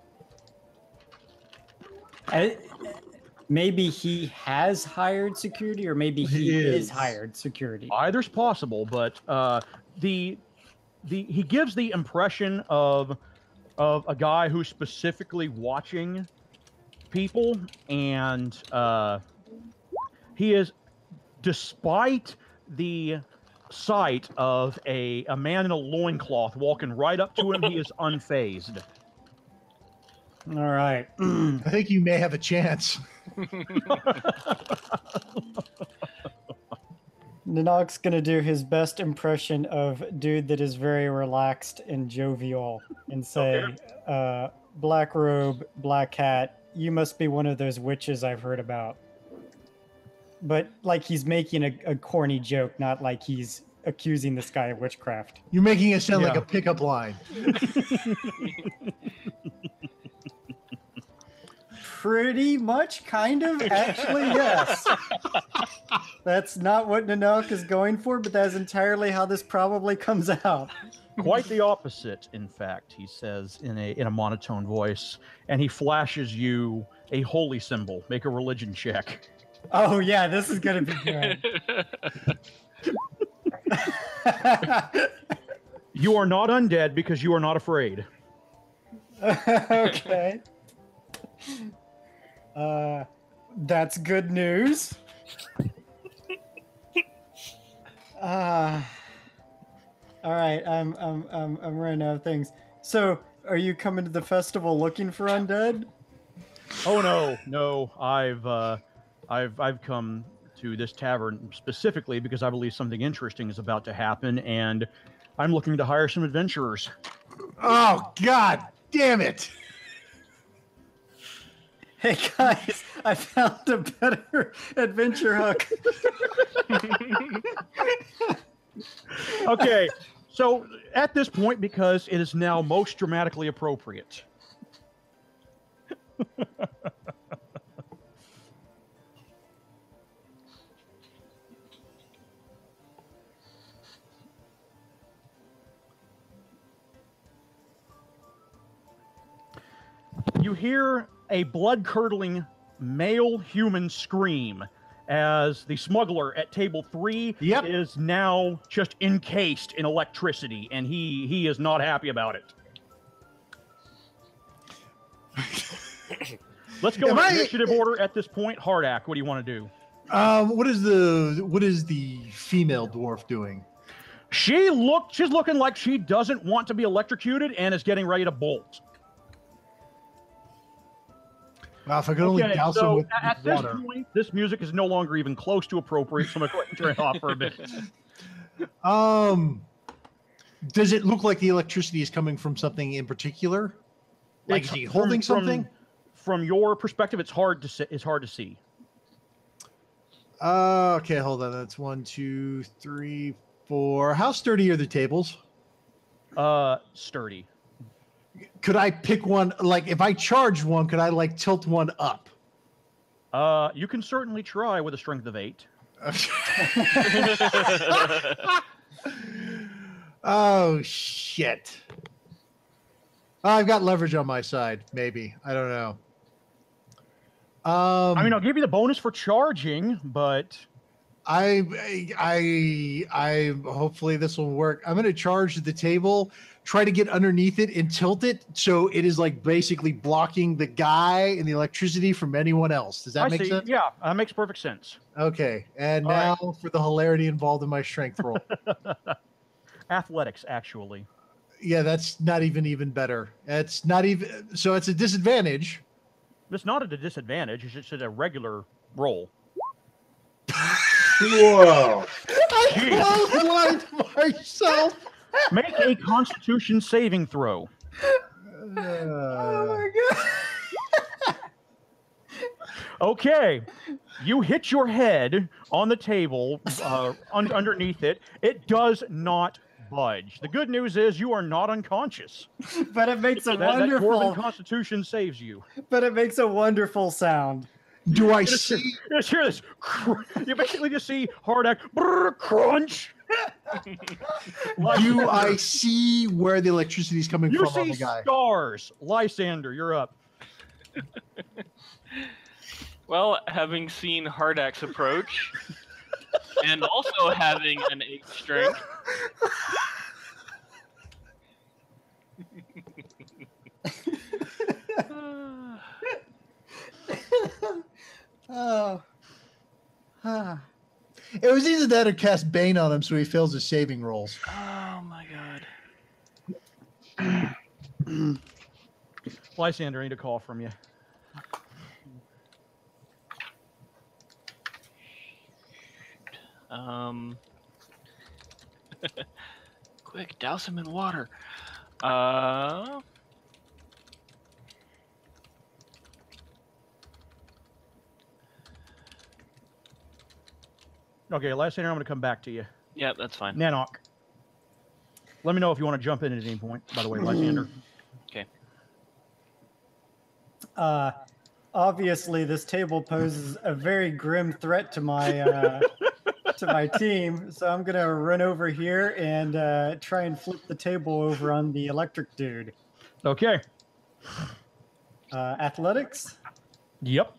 Maybe he has hired security, or maybe he is hired security. Either's possible, but he gives the impression of a guy who's specifically watching people, and he is, despite the sight of a man in a loincloth walking right up to him, he is unfazed. All right. I think you may have a chance. Nanok's gonna do his best impression of dude that is very relaxed and jovial and say, black robe, black hat, you must be one of those witches I've heard about. But like he's making a corny joke, not like he's accusing this guy of witchcraft. You're making it sound like a pickup line. Pretty much, kind of, actually, yes. That's not what Nanok is going for, but that's entirely how this probably comes out. Quite the opposite, in fact, he says in a monotone voice, and he flashes you a holy symbol. Make a religion check. Oh yeah, this is gonna be good. You are not undead because you are not afraid. Okay. That's good news. All right, I'm running out of things. So, are you coming to the festival looking for undead? Oh no, I've come to this tavern specifically because I believe something interesting is about to happen, and I'm looking to hire some adventurers. Oh God, damn it! Hey guys, I found a better adventure hook. Okay, so at this point, because it is now most dramatically appropriate. You hear a blood-curdling male human scream as the smuggler at table 3 is now just encased in electricity, and he is not happy about it. Let's go in initiative order at this point. Hardak, what do you want to do? What is the female dwarf doing? She's looking like she doesn't want to be electrocuted and is getting ready to bolt. Wow, if I could only douse him with at water. this point, this music is no longer even close to appropriate, so I'm going to turn it off for a bit. Does it look like the electricity is coming from something in particular? Like, is he holding something? From your perspective, it's hard to see. Okay, hold on. That's 1, 2, 3, 4. How sturdy are the tables? Sturdy. Could I pick one? Like, if I charged one, could I like tilt one up? You can certainly try with a strength of 8. Oh shit! I've got leverage on my side. Maybe I don't know. I mean, I'll give you the bonus for charging, but I hopefully this will work. I'm going to charge the table, try to get underneath it and tilt it so it is like basically blocking the guy and the electricity from anyone else. Does that make sense? Yeah, that makes perfect sense. Okay, and All now for the hilarity involved in my strength roll. Athletics, actually. Yeah, that's not even better. It's not even so. It's a disadvantage. It's not at a disadvantage. It's just a regular roll. Whoa! I flatlined myself. Make a Constitution saving throw. Oh my god! Okay, you hit your head on the table underneath it. It does not budge. The good news is you are not unconscious. But it makes a That wonderful. dwarven Constitution saves you. But it makes a wonderful sound. Do I You just hear this. You basically just see Hardak crunch. Do I see where the electricity is coming You from on see the guy? stars. Lysander, you're up. Well, having seen Hardak's approach, and also having an 8 strength, Oh. It was either that or cast Bane on him so he fails his saving rolls. oh my god. Lysander, I need a call from you. Quick, douse him in water. Okay, Lysander, I'm going to come back to you. Yeah, that's fine. Nanok. Let me know if you want to jump in at any point, by the way, Lysander. Okay. Obviously, this table poses a very grim threat to my to my team, so I'm gonna run over here and try and flip the table over on the electric dude. Okay. Athletics. Yep.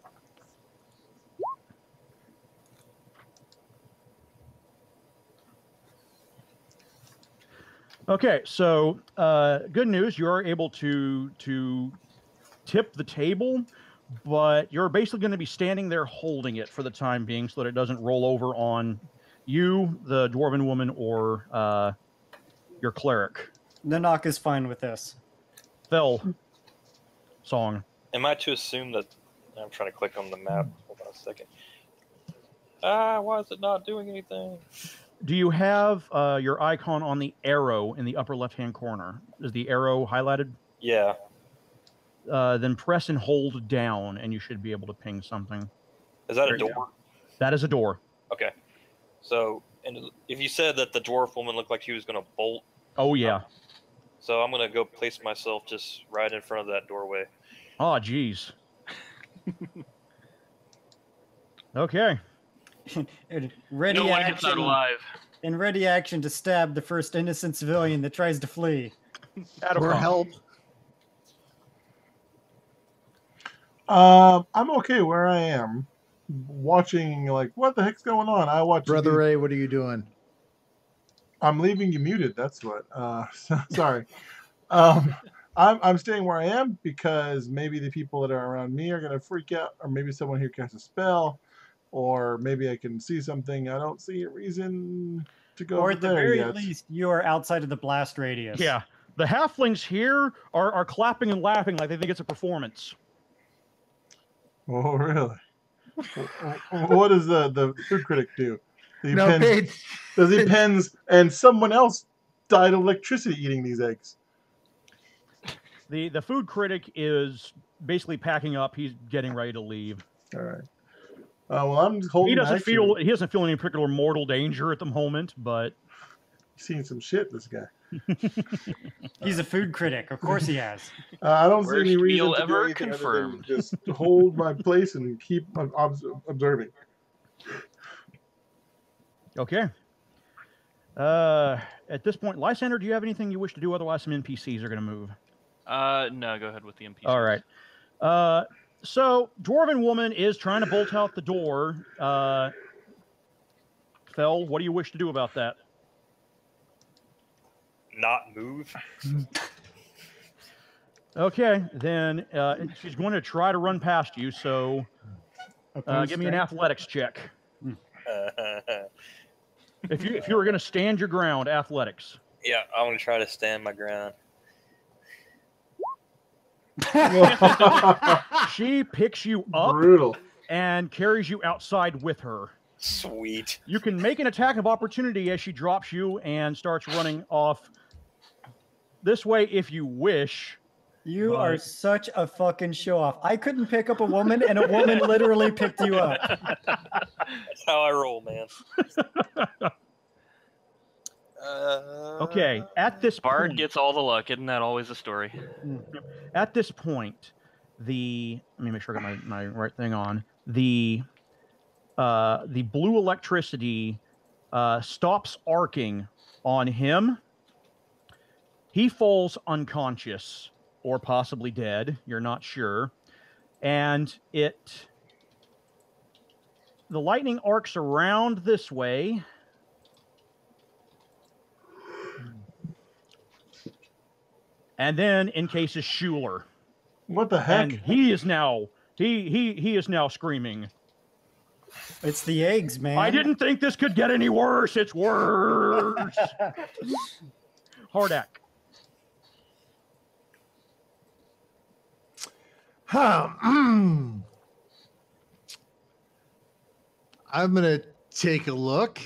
Okay, so good news, you're able to tip the table, but you're basically going to be standing there holding it for the time being so that it doesn't roll over on you, the dwarven woman, or your cleric. Nanok is fine with this. Fell song. Am I to assume that I'm trying to click on the map? Hold on a second. Why is it not doing anything? Do you have your icon on the arrow in the upper left-hand corner? Is the arrow highlighted? Yeah. Then press and hold down, and you should be able to ping something. Is that There a you door? go. That is a door. Okay. So, and if you said that the dwarf woman looked like she was going to bolt, Oh, yeah. so I'm going to go place myself just right in front of that doorway. Oh, geez. Ready No one gets out action. alive. In ready action to stab the first innocent civilian that tries to flee. Or help. I'm okay where I am, watching like what the heck's going on. I watch Brother Ray, what are you doing? I'm leaving you muted. That's what. Sorry. I'm staying where I am because maybe the people that are around me are gonna freak out, or maybe someone here casts a spell, or maybe I can see something. I don't see a reason to go Or over at the there very yet. least, you are outside of the blast radius. Yeah. The halflings here are clapping and laughing like they think it's a performance. Oh, really? What does the food critic do? No, Does he pens and someone else died of electricity eating these eggs? The food critic is basically packing up. He's getting ready to leave. All right. Well, I'm holding. He doesn't feel any particular mortal danger at the moment, but He's seen some shit. This guy. He's a food critic. Of course he has. I don't see Worst any reason meal to do ever anything other than confirmed. just hold my place and keep observing. Okay. At this point, Lysander, do you have anything you wish to do? Otherwise, some NPCs are going to move. No, go ahead with the NPCs. All right. So, Dwarven Woman is trying to bolt out the door. Fel, what do you wish to do about that? Not move. Okay, then she's going to try to run past you, so Opposed give me an strength? athletics check. If you were going to stand your ground, athletics. Yeah, I'm gonna try to stand my ground. She picks you up Brutal. and carries you outside with her. Sweet. You can make an attack of opportunity as she drops you and starts running off this way if you wish. You are such a fucking show off. I couldn't pick up a woman, and a woman literally picked you up. That's how I roll, man. Okay, at this Bard point, gets all the luck. Isn't that always a story? at this point, let me make sure I got my right thing on. The blue electricity stops arcing on him. He falls unconscious or possibly dead. You're not sure. And the lightning arcs around this way. And then encases Schuler. What the heck? And he is now he is now screaming. It's the eggs, man. I didn't think this could get any worse. It's worse. Hardak. I'm gonna take a look.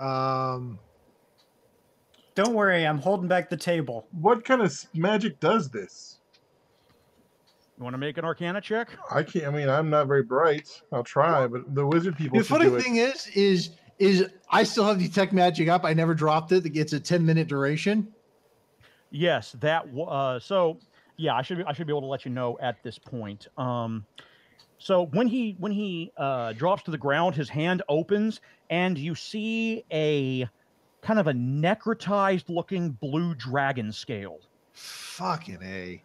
Don't worry, I'm holding back the table. What kind of magic does this? You want to make an Arcana check? I can't. I mean, I'm not very bright. I'll try, but the wizard people The should funny do it. thing is I still have detect magic up. I never dropped it. It's a 10-minute duration. Yes, that. So yeah, I should be able to let you know at this point. So when he drops to the ground, his hand opens, and you see a kind of a necrotized looking blue dragon scale. Fucking A.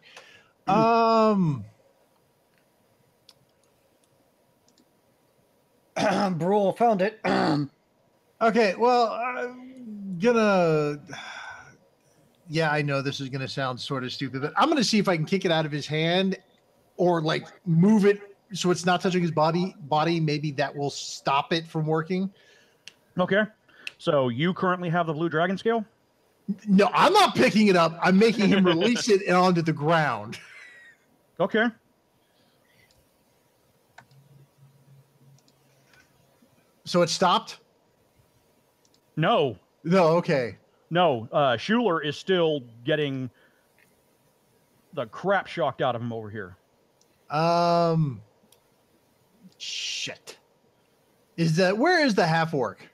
Brule found it. Okay, well, I'm gonna. Yeah, I know this is gonna sound sort of stupid, but I'm gonna see if I can kick it out of his hand, or like move it so it's not touching his body. Maybe that will stop it from working. Okay. So you currently have the blue dragon scale? No, I'm not picking it up. I'm making him release it onto the ground. Okay. So it stopped? No. No, okay. No. Schuler is still getting the crap shocked out of him over here. Shit. Where is the half orc?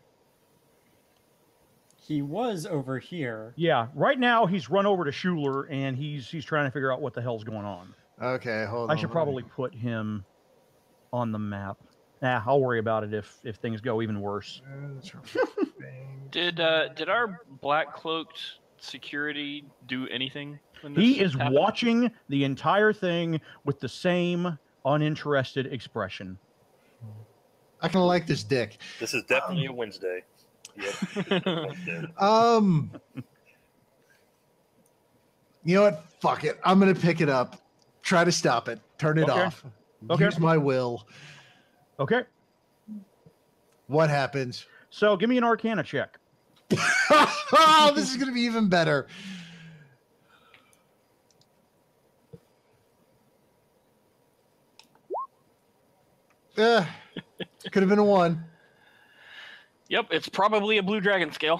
He was over here. Yeah. Right now he's run over to Schuler and he's trying to figure out what the hell's going on. Okay, hold on. I should probably put him on the map. Nah, I'll worry about it if things go even worse. Did our black cloaked security do anything? When this He is happened? watching the entire thing with the same uninterested expression. I kind of like this dick. This is definitely a Wednesday. Yep. You know what? Fuck it. I'm gonna pick it up. Try to stop it. Turn it Okay. off. Okay. Use my will. Okay. What happens? So give me an Arcana check. Oh, this is gonna be even better. Could have been a 1. Yep, it's probably a blue dragon scale.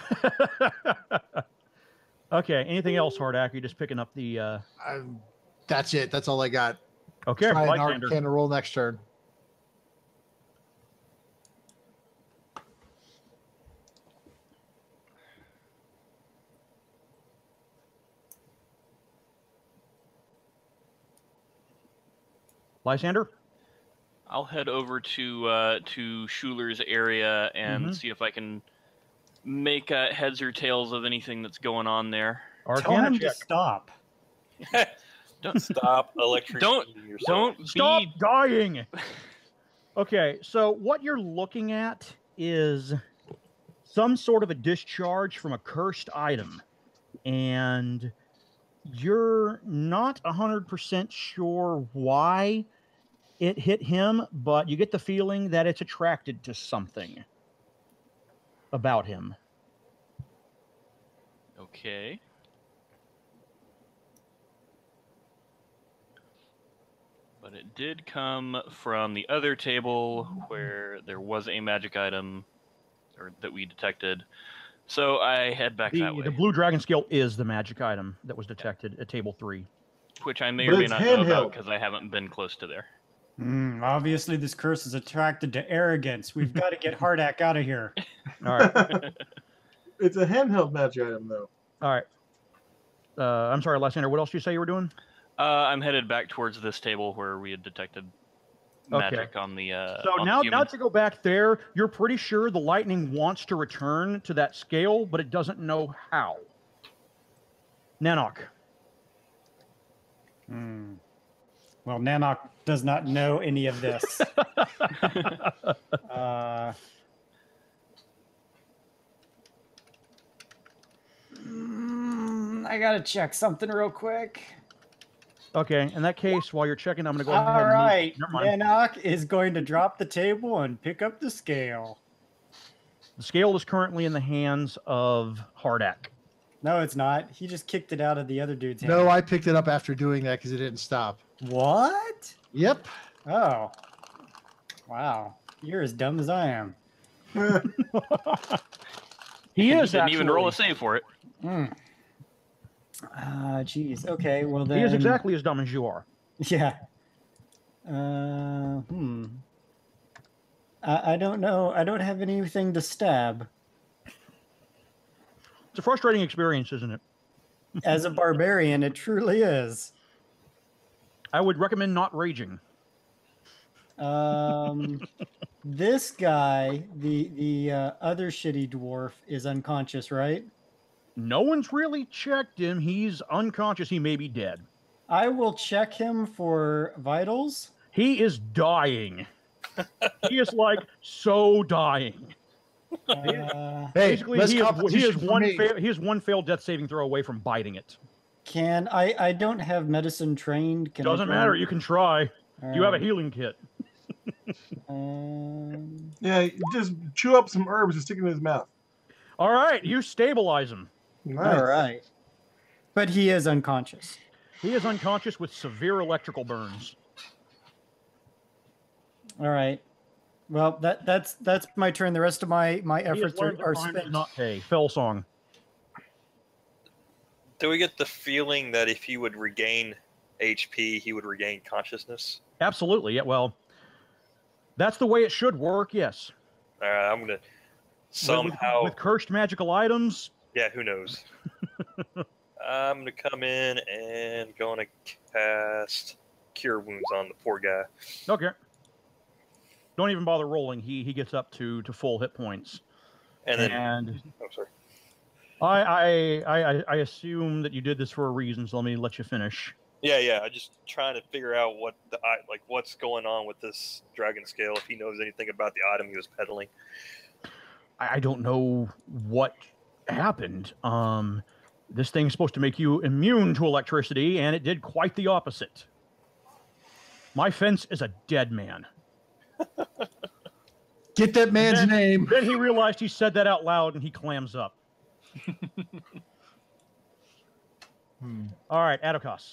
Okay. Anything else, Hardak? You're just picking up the. That's it. That's all I got. Okay. Try an Lysander. Arcana roll next turn. Lysander? I'll head over to Schuler's area and see if I can make heads or tails of anything that's going on there. Tell Arcana him check. to stop. Don't Stop electrocuting yourself. don't Stop be dying. Okay, so what you're looking at is some sort of a discharge from a cursed item, and you're not 100% sure why it hit him, but you get the feeling that it's attracted to something about him. okay. But it did come from the other table where there was a magic item or that we detected. So I head back that way. The blue dragon scale is the magic item that was detected at table 3. Which I may But or may it's not know about handheld. because I haven't been close to there. Obviously, this curse is attracted to arrogance. We've got to get Hardak out of here. All right. It's a handheld magic item, though. All right. I'm sorry, Lysander, what else did you say you were doing? I'm headed back towards this table where we had detected magic on the. So on now, the now to go back there, you're pretty sure the lightning wants to return to that scale, but it doesn't know how. Nanok. Well, Nanok does not know any of this. I gotta check something real quick. Okay, in that case, while you're checking, I'm going to go ahead All and right, Never mind. Nanok is going to drop the table and pick up the scale. The scale is currently in the hands of Hardak. No, it's not. He just kicked it out of the other dude's hand. No, I picked it up after doing that because it didn't stop. What? Yep. Oh. Wow. You're as dumb as I am. He is didn't even roll a actually- save for it. Geez. Okay, well then... He is exactly as dumb as you are. Yeah. I don't know. I don't have anything to stab. It's a frustrating experience, isn't it? As a barbarian, it truly is. I would recommend not raging. This guy, the other shitty dwarf, is unconscious, right? No one's really checked him. He's unconscious. He may be dead. I will check him for vitals. He is dying. He is like so dying. Hey, Basically, less he is competition for me. he is one failed death saving throw away from biting it. Can I don't have medicine trained. Can I Doesn't try matter. and- You can try. All You have a right. healing kit. Yeah, you just chew up some herbs and stick it in his mouth. All right, you stabilize him. Nice. All right. But he is unconscious. He is unconscious with severe electrical burns. All right. Well, that's my turn. The rest of my He has efforts learned are that time does spent. not pay. Fell song. Do we get the feeling that if he would regain HP, he would regain consciousness? Absolutely. Yeah. Well, that's the way it should work. Yes. All right, I'm gonna somehow. With cursed magical items. Yeah, who knows? I'm gonna come in and gonna cast Cure Wounds on the poor guy. Okay. Don't even bother rolling. He gets up to full hit points. And then, And oh, sorry. I assume that you did this for a reason. So let you finish. Yeah. I'm just trying to figure out what's going on with this dragon scale. If he knows anything about the item he was peddling. I don't know what happened. This thing's supposed to make you immune to electricity, and it did quite the opposite. My fence is a dead man. Get that man's name. Then he realized he said that out loud, and he clams up. All right, Atticus.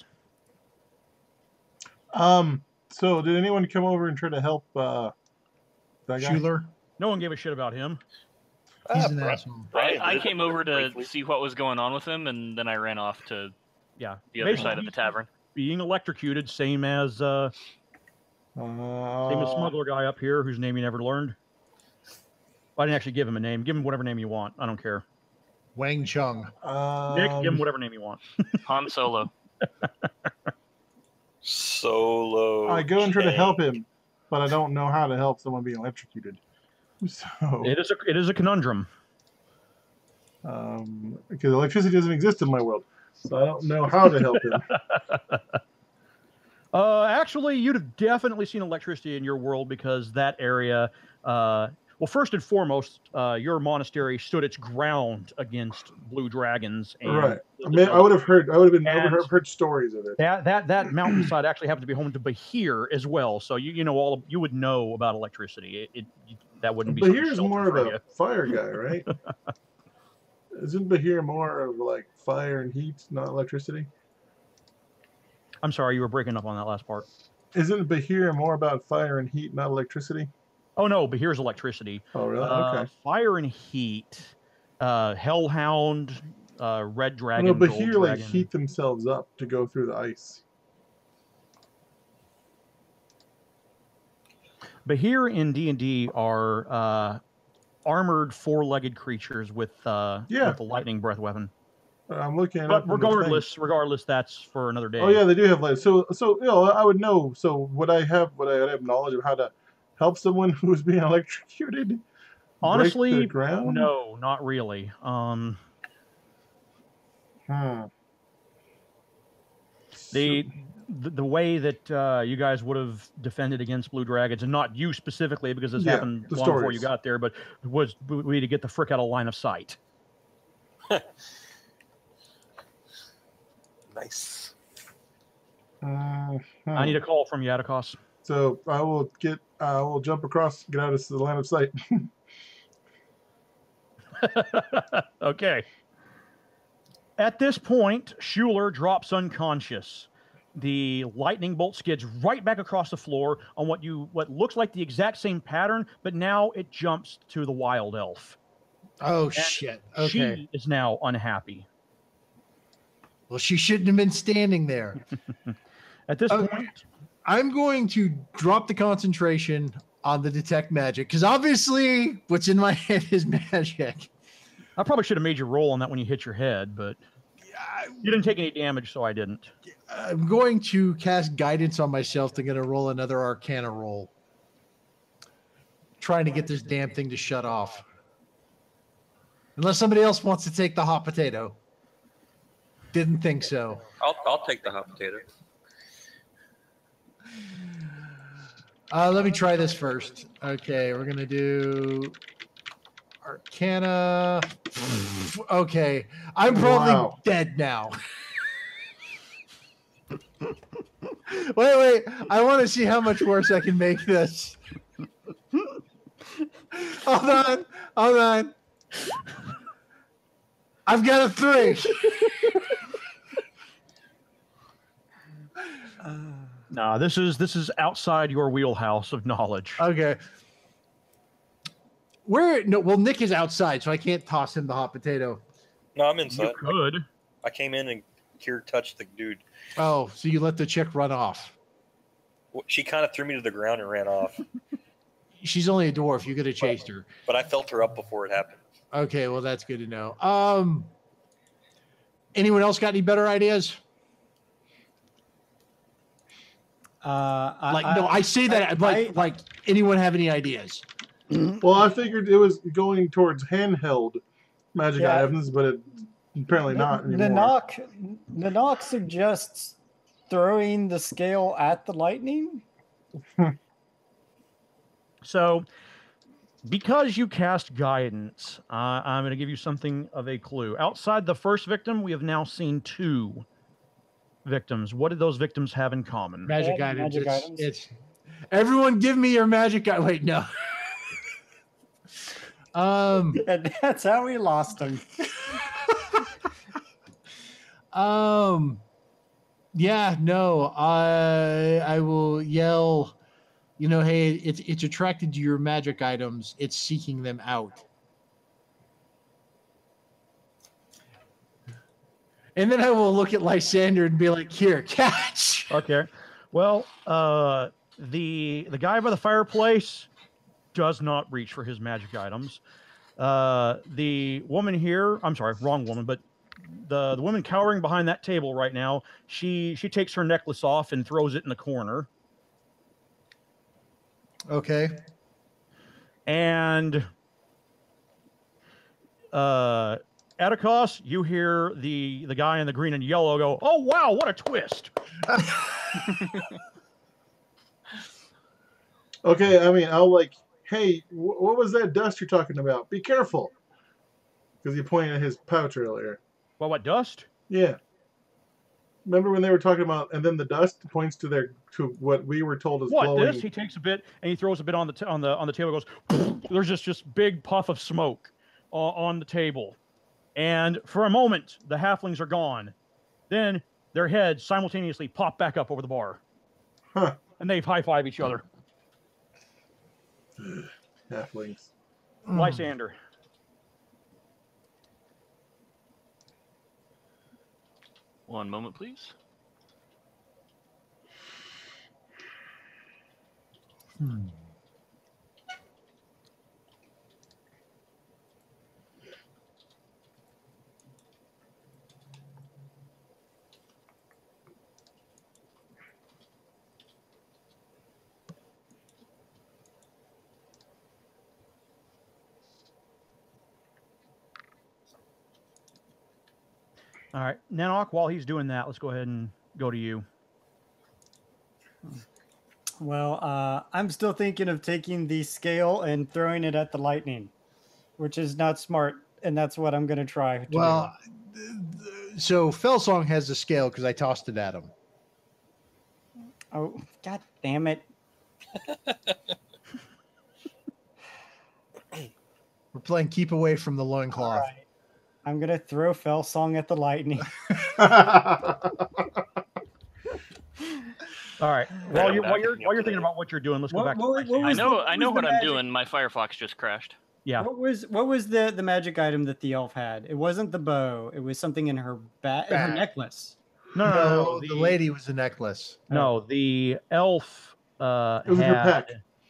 So did anyone come over and try to help that guy? Schuler. No one gave a shit about him. He's an Bri- asshole. Brian I did came over to briefly. see what was going on with him, and then I ran off to Yeah. the other Basically, side of the tavern. being electrocuted, same as smuggler guy up here whose name you never learned. I didn't actually give him a name. Give him whatever name you want. I don't care. Wang Chung. Nick, give him whatever name you want. Han Solo. So low. I go and try to help him, but I don't know how to help someone being electrocuted. So It is a conundrum. because electricity doesn't exist in my world, so I don't know how to help him. Actually, you'd have definitely seen electricity in your world because that area. Well, first and foremost, your monastery stood its ground against blue dragons. And Right. I mean, I would have heard heard stories of it. That mountainside actually happened to be home to Bahir as well. So you would know about electricity. That wouldn't be. Bahir's more of a fire guy, right? Isn't Bahir more of like fire and heat, not electricity? I'm sorry, you were breaking up on that last part. Isn't Bahir more about fire and heat, not electricity? Oh no, Bahir's electricity. Oh really? Okay. Fire and heat, Hellhound, Red Dragon. No, Gold Bahir like Dragon. heat themselves up to go through the ice. Bahir in D&D are armored four-legged creatures with a lightning breath weapon. I'm looking at. But regardless, that's for another day. Oh yeah, they do have lights. So I would know. So would I have knowledge of how to help someone who's being electrocuted? Honestly, ground? no, not really. The way that you guys would have defended against blue dragons, and not you specifically, because this happened long before you got there, but was we to get the frick out of line of sight. Nice. I need a call from Yadikos. So I will jump across, get out of the line of sight. Okay. At this point, Schuler drops unconscious. The lightning bolt skids right back across the floor on what looks like the exact same pattern, but now it jumps to the wild elf. Oh, shit. Okay. She is now unhappy. Well, she shouldn't have been standing there. At this point, I'm going to drop the concentration on the detect magic, because obviously what's in my head is magic. I probably should have made you roll on that when you hit your head, but you didn't take any damage, so I didn't. I'm going to cast guidance on myself. I'm going to roll another Arcana roll. Trying to get this damn thing to shut off. Unless somebody else wants to take the hot potato. Didn't think so. I'll take the hot potato. Let me try this first. Okay, we're going to do Arcana. Okay, I'm probably dead now. Wait. I want to see how much worse I can make this. Hold on. I've got a 3. No, this is outside your wheelhouse of knowledge. Okay. Well, Nick is outside, so I can't toss him the hot potato. No, I'm inside. You could. I came in and Kier touched the dude. Oh, so you let the chick run off. She kind of threw me to the ground and ran off. She's only a dwarf. You could have chased her. But I felt her up before it happened. Okay, well, that's good to know. Anyone else got any better ideas? I say that like anyone have any ideas? Well, I figured it was going towards handheld magic items, but apparently not anymore. Nanok suggests throwing the scale at the lightning. So, because you cast guidance, I'm going to give you something of a clue. Outside the first victim, we have now seen 2 victims. What did those victims have in common? Magic items. It's everyone give me your magic item. Wait, no. And that's how we lost him. Yeah, no. I will yell, hey, it's attracted to your magic items. It's seeking them out. And then I will look at Lysander and be like, here, catch. Okay. Well, the guy by the fireplace does not reach for his magic items. The woman here, I'm sorry, wrong woman, but the woman cowering behind that table right now, she takes her necklace off and throws it in the corner. Okay. And Atticus, you hear the guy in the green and yellow go, "Oh wow, what a twist!" Okay, I mean, I'll like, hey, what was that dust you're talking about? Be careful, because he pointed at his pouch earlier. Well, what dust? Yeah. Remember when they were talking about, and then the dust points to what we were told is What glowing. this? He takes a bit and he throws a bit on the table. Goes, there's just big puff of smoke on the table, and for a moment the halflings are gone. Then their heads simultaneously pop back up over the bar, and they high five each other. Halflings. Lysander. One moment, please. All right, Nanok, while he's doing that, let's go ahead and go to you. Well, I'm still thinking of taking the scale and throwing it at the lightning, which is not smart, and that's what I'm going to try to Well, so Fellsong has the scale because I tossed it at him. do. Oh, god damn it. We're playing keep away from the loincloth. All right. I'm going to throw Fellsong at the lightning. All right, while you're thinking about what you're doing, let's go back. I know what I'm doing. My Firefox just crashed. Yeah. What was the magic item that the elf had? It wasn't the bow. It was something in her her necklace. No, the lady was the necklace. No, the elf It was in her pack.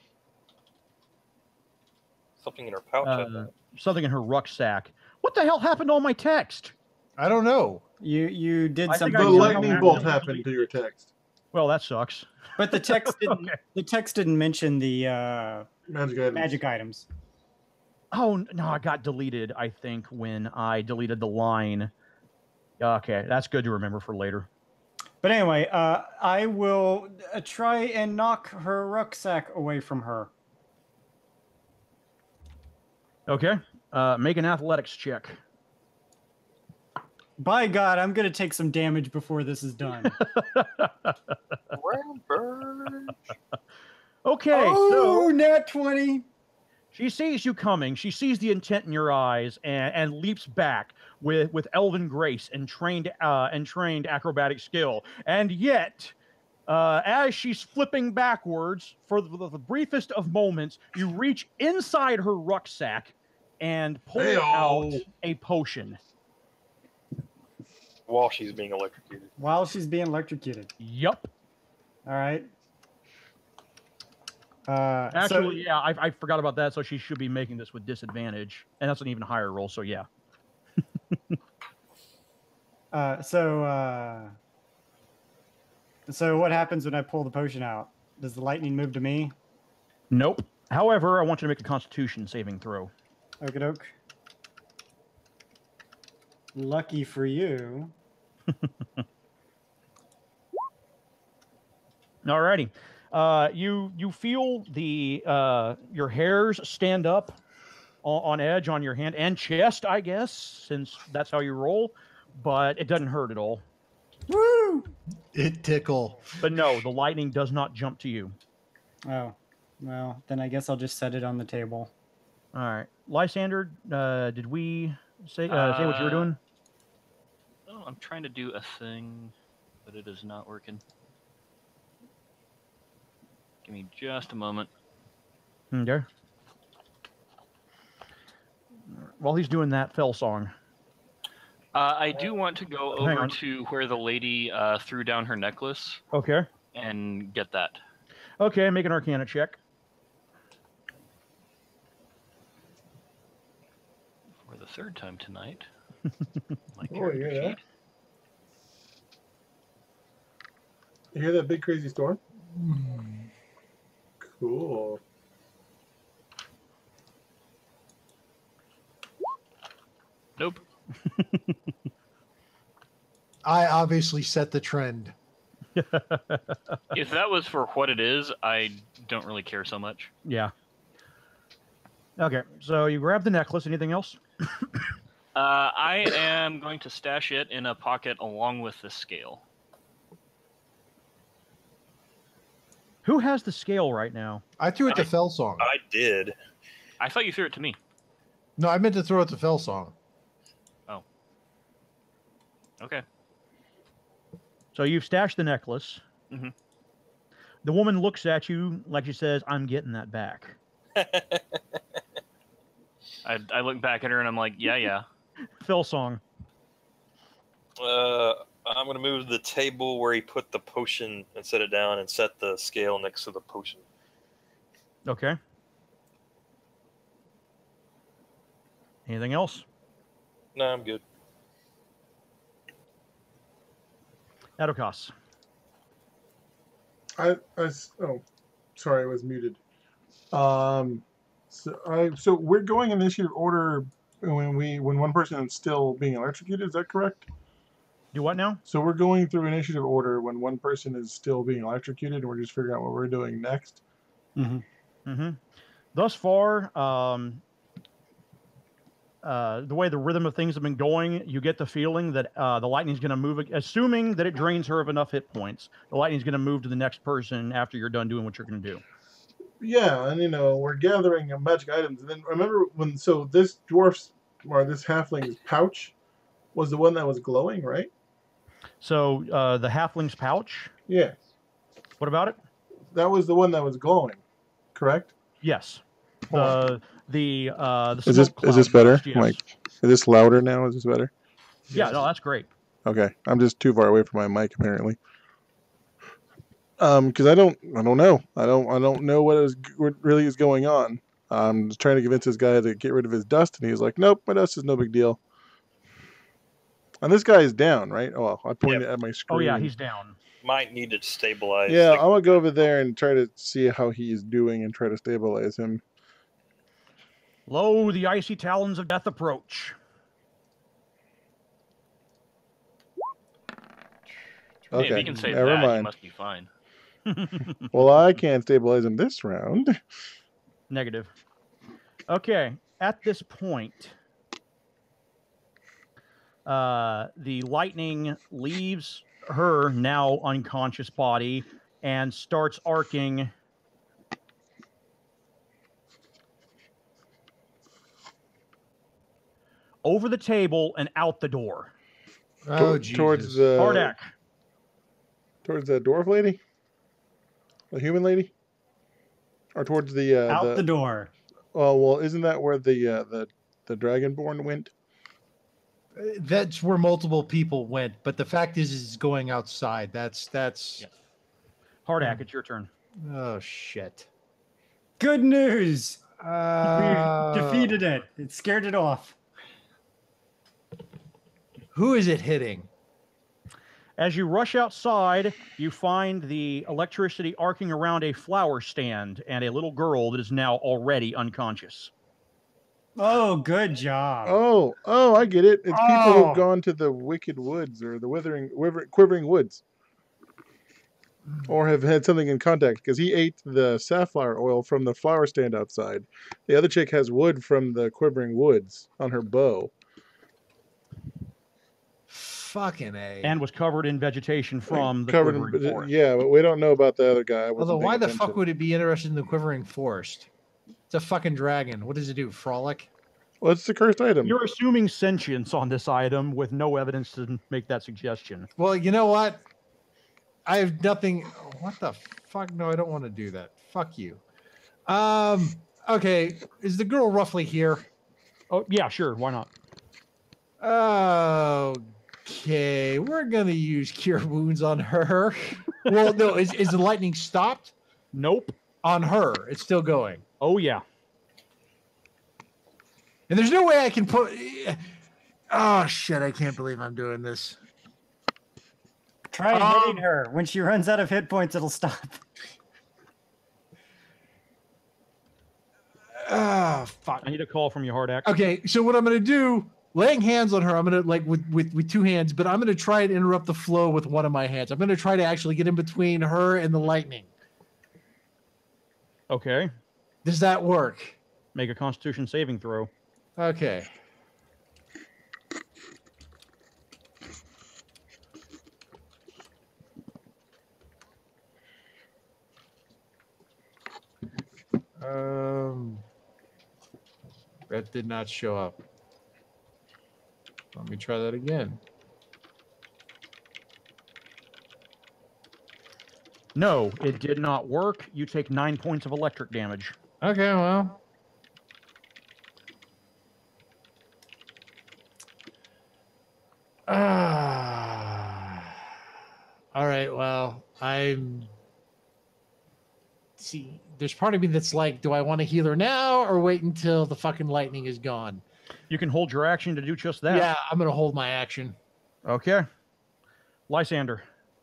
Something in her pouch. Something in her rucksack. What the hell happened to all my text? I don't know. You did I think something. The I- lightning bolt happened to your text. Well, that sucks. But the text didn't. Okay. The text didn't mention the Magic items. magic items. Oh no, it got deleted. I think when I deleted the line. Okay, that's good to remember for later. But anyway, I will try and knock her rucksack away from her. Okay, make an athletics check. By God, I'm gonna take some damage before this is done. Okay, Oh, so nat 20. she sees you coming. She sees the intent in your eyes and leaps back with elven grace and trained acrobatic skill. And yet, as she's flipping backwards, for the briefest of moments, you reach inside her rucksack and pull out a potion. While she's being electrocuted. While she's being electrocuted. Yup. All right. Actually, yeah, I forgot about that. So she should be making this with disadvantage, and that's an even higher roll. So yeah. So what happens when I pull the potion out? Does the lightning move to me? Nope. However, I want you to make a Constitution saving throw. Okie doke. Lucky for you. Alrighty. You feel the your hairs stand up on edge on your hand and chest, I guess, since that's how you roll, but it doesn't hurt at all. Woo! It tickle. But no, the lightning does not jump to you. Oh, well, then I guess I'll just set it on the table. All right, Lysander, did we say what you were doing? Oh, I'm trying to do a thing, but it is not working. Give me just a moment. Okay. While he's doing that, Fellsong. I do want to go Hang over on. to where the lady threw down her necklace Okay. and get that. Okay, make an Arcana check. For the third time tonight. My Oh, you character hear that? sheet. You hear that big crazy storm? Cool. Nope. I obviously set the trend. If that was for what it is, I don't really care so much. Yeah. Okay, so you grab the necklace. Anything else? I am going to stash it in a pocket along with the scale. Who has the scale right now? I threw it to Fell Song. I did. I thought you threw it to me. No, I meant to throw it to Fell Song. Okay. So you've stashed the necklace. Mhm. The woman looks at you like she says, "I'm getting that back." I look back at her and I'm like, yeah. Phil song. I'm going to move the table where he put the potion and set it down and set the scale next to the potion. Okay. Anything else? No, I'm good. Adokos. Oh, sorry, I was muted. So we're going in initiative order when one person is still being electrocuted. Is that correct? Do what now? So we're going through initiative order when one person is still being electrocuted, and we're just figuring out what we're doing next. Thus far, the way the rhythm of things have been going, you get the feeling that the lightning's going to move, assuming that it drains her of enough hit points. The lightning's going to move to the next person after you're done doing what you're going to do. Yeah, and we're gathering magic items, and then remember this dwarf's or this halfling's pouch was the one that was glowing, right? So the halfling's pouch. Yeah. What about it? That was the one that was glowing, correct? Yes. Hold The Is this smoke better? cloud, yes. Like, is this louder now? Is this better? Yeah, no, that's great. Okay, I'm just too far away from my mic apparently. Because I don't know. I don't know what really is going on. I'm just trying to convince this guy to get rid of his dust, and he's like, "Nope, my dust is no big deal." And this guy is down, right? Oh, well, I pointed at my screen. Oh yeah, he's down. Might need to stabilize. Yeah, I'm gonna go over there and try to see how he is doing and try to stabilize him. Lo, the icy talons of death approach. Hey, if Okay, he can say never that, he mind. must be fine. Well, I can't stabilize him this round. Negative. Okay, at this point, the lightning leaves her now unconscious body and starts arcing over the table and out the door. Oh, Jesus. Towards the Hardak. Towards the dwarf lady, the human lady, or towards the Out the door. Oh well, isn't that where the dragonborn went? That's where multiple people went, but the fact is it's going outside. That's Yes. Hardak, it's your turn. Oh shit. Good news. We Uh, defeated it. It scared it off. Who is it hitting? As you rush outside, you find the electricity arcing around a flower stand and a little girl that is now already unconscious. Oh, good job. Oh, I get it. It's people Oh. who've gone to the wicked woods or the quivering woods, or have had something in contact because he ate the safflower oil from the flower stand outside. The other chick has wood from the quivering woods on her bow. Fucking A. And was covered in vegetation from the Covered quivering in, forest. yeah, but we don't know about the other guy. I wasn't Although, why paying the attention. fuck would it be interested in the quivering forest? It's a fucking dragon. What does it do? Frolic? Well, it's the cursed item. You're assuming sentience on this item with no evidence to make that suggestion. Well, you know what? I have nothing. What the fuck? No, I don't want to do that. Fuck you. Okay. Is the girl roughly here? Oh, yeah, sure. Why not? Okay. We're going to use Cure Wounds on her. Well, no. Is the lightning stopped? Nope. On her. It's still going. Oh, yeah. And there's no way I can put. Oh shit! I can't believe I'm doing this. Try hitting her. When she runs out of hit points, it'll stop. Ah, fuck. I need a call from your hard axe. Okay, so what I'm gonna do, laying hands on her, I'm gonna like with two hands, but I'm gonna try and interrupt the flow with one of my hands. I'm gonna try to actually get in between her and the lightning. Okay. Does that work? Make a Constitution saving throw. Okay. That did not show up. Let me try that again. No, it did not work. You take 9 points of electric damage. Okay, well. All right, well, see, there's part of me that's like, do I want to heal her now or wait until the fucking lightning is gone? You can hold your action to do just that. Yeah, I'm going to hold my action. Okay. Lysander.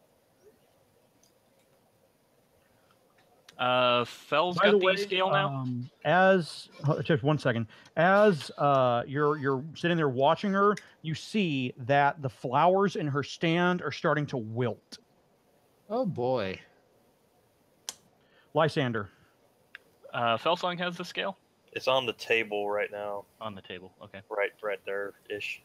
Fell's By got the way, the scale now. Just 1 second. As you're sitting there watching her, you see that the flowers in her stand are starting to wilt. Oh boy. Lysander. Felsong has the scale It's on the table right now. on the table. Okay. Right there ish.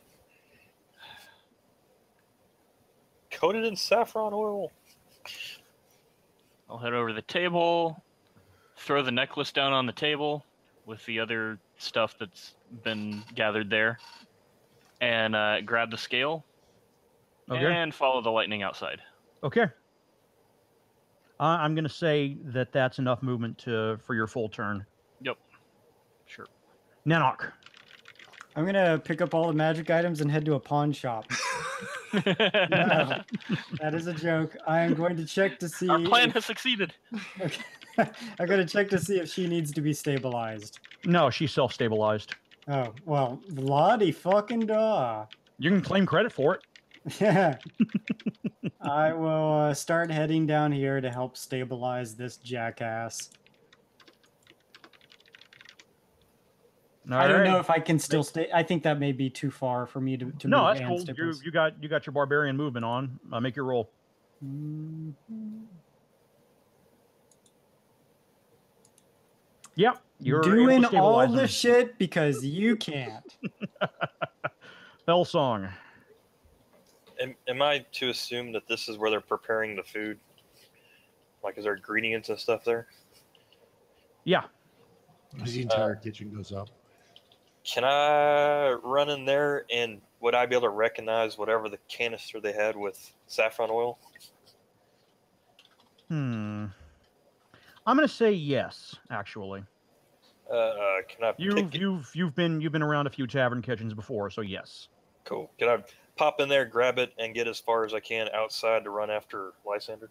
Coated in saffron oil. I'll head over to the table, throw the necklace down on the table with the other stuff that's been gathered there, and grab the scale and follow the lightning outside. Okay. I'm going to say that that's enough movement for your full turn. Yep. Sure. Nanok. I'm gonna pick up all the magic items and head to a pawn shop. No, that is a joke. I am going to check to see. Our plan has succeeded. Okay. I'm gonna check to see if she needs to be stabilized. No, she's self-stabilized. Oh well, bloody fucking da. You can claim credit for it. Yeah. I will start heading down here to help stabilize this jackass. I don't know if I can still stay. I think that may be too far for me to no, move that's and cool. stabilize. You got your barbarian movement on. Make your roll. Yep, you're doing able to all stabilize the him. shit because you can't. Felsong. Am I to assume that this is where they're preparing the food? Like, is there ingredients and stuff there? Yeah. The entire kitchen goes up. Can I run in there and would I be able to recognize whatever the canister they had with saffron oil? I'm gonna say yes, actually. Can I? You've been around a few tavern kitchens before, so yes. Cool. Can I pop in there, grab it, and get as far as I can outside to run after Lysander?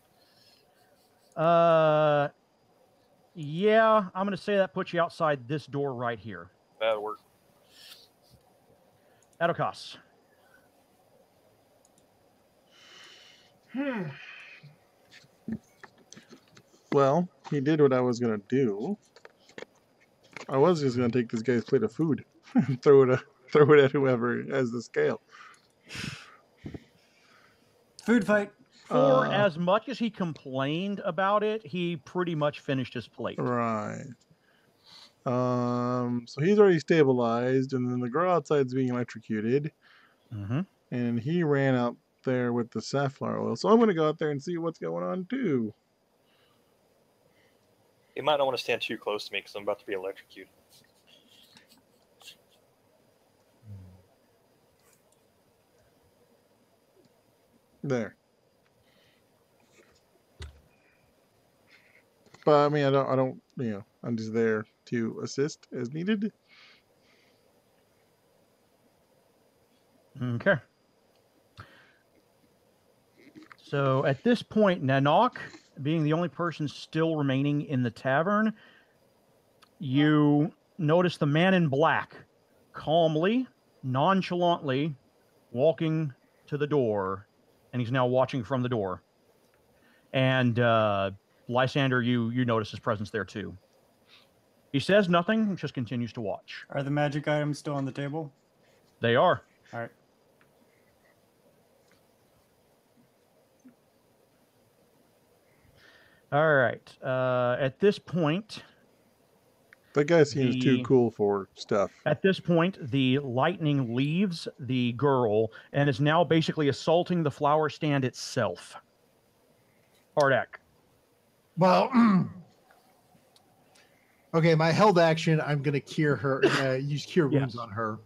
Yeah, I'm gonna say that puts you outside this door right here. That'll work. Adokos. Well, he did what I was gonna do. I was just gonna take this guy's plate of food and throw it at whoever has the scale. Food fight. For as much as he complained about it, he pretty much finished his plate. Right. So he's already stabilized, and then the girl outside's being electrocuted. Mm-hmm. And he ran out there with the safflower oil. So I'm gonna go out there and see what's going on too. You might not want to stand too close to me because I'm about to be electrocuted. There. But I mean, I don't, I'm just there to assist as needed. Okay. So at this point, Nanok, being the only person still remaining in the tavern, you notice the man in black calmly nonchalantly walking to the door, and he's now watching from the door. And Lysander, you notice his presence there too. He says nothing, just continues to watch. Are the magic items still on the table? They are. All right. All right. At this point, That guy seems too cool for stuff. At this point, the lightning leaves the girl and is now basically assaulting the flower stand itself. Hardak. Well, okay, my held action, I'm going to cure her, use cure wounds on her.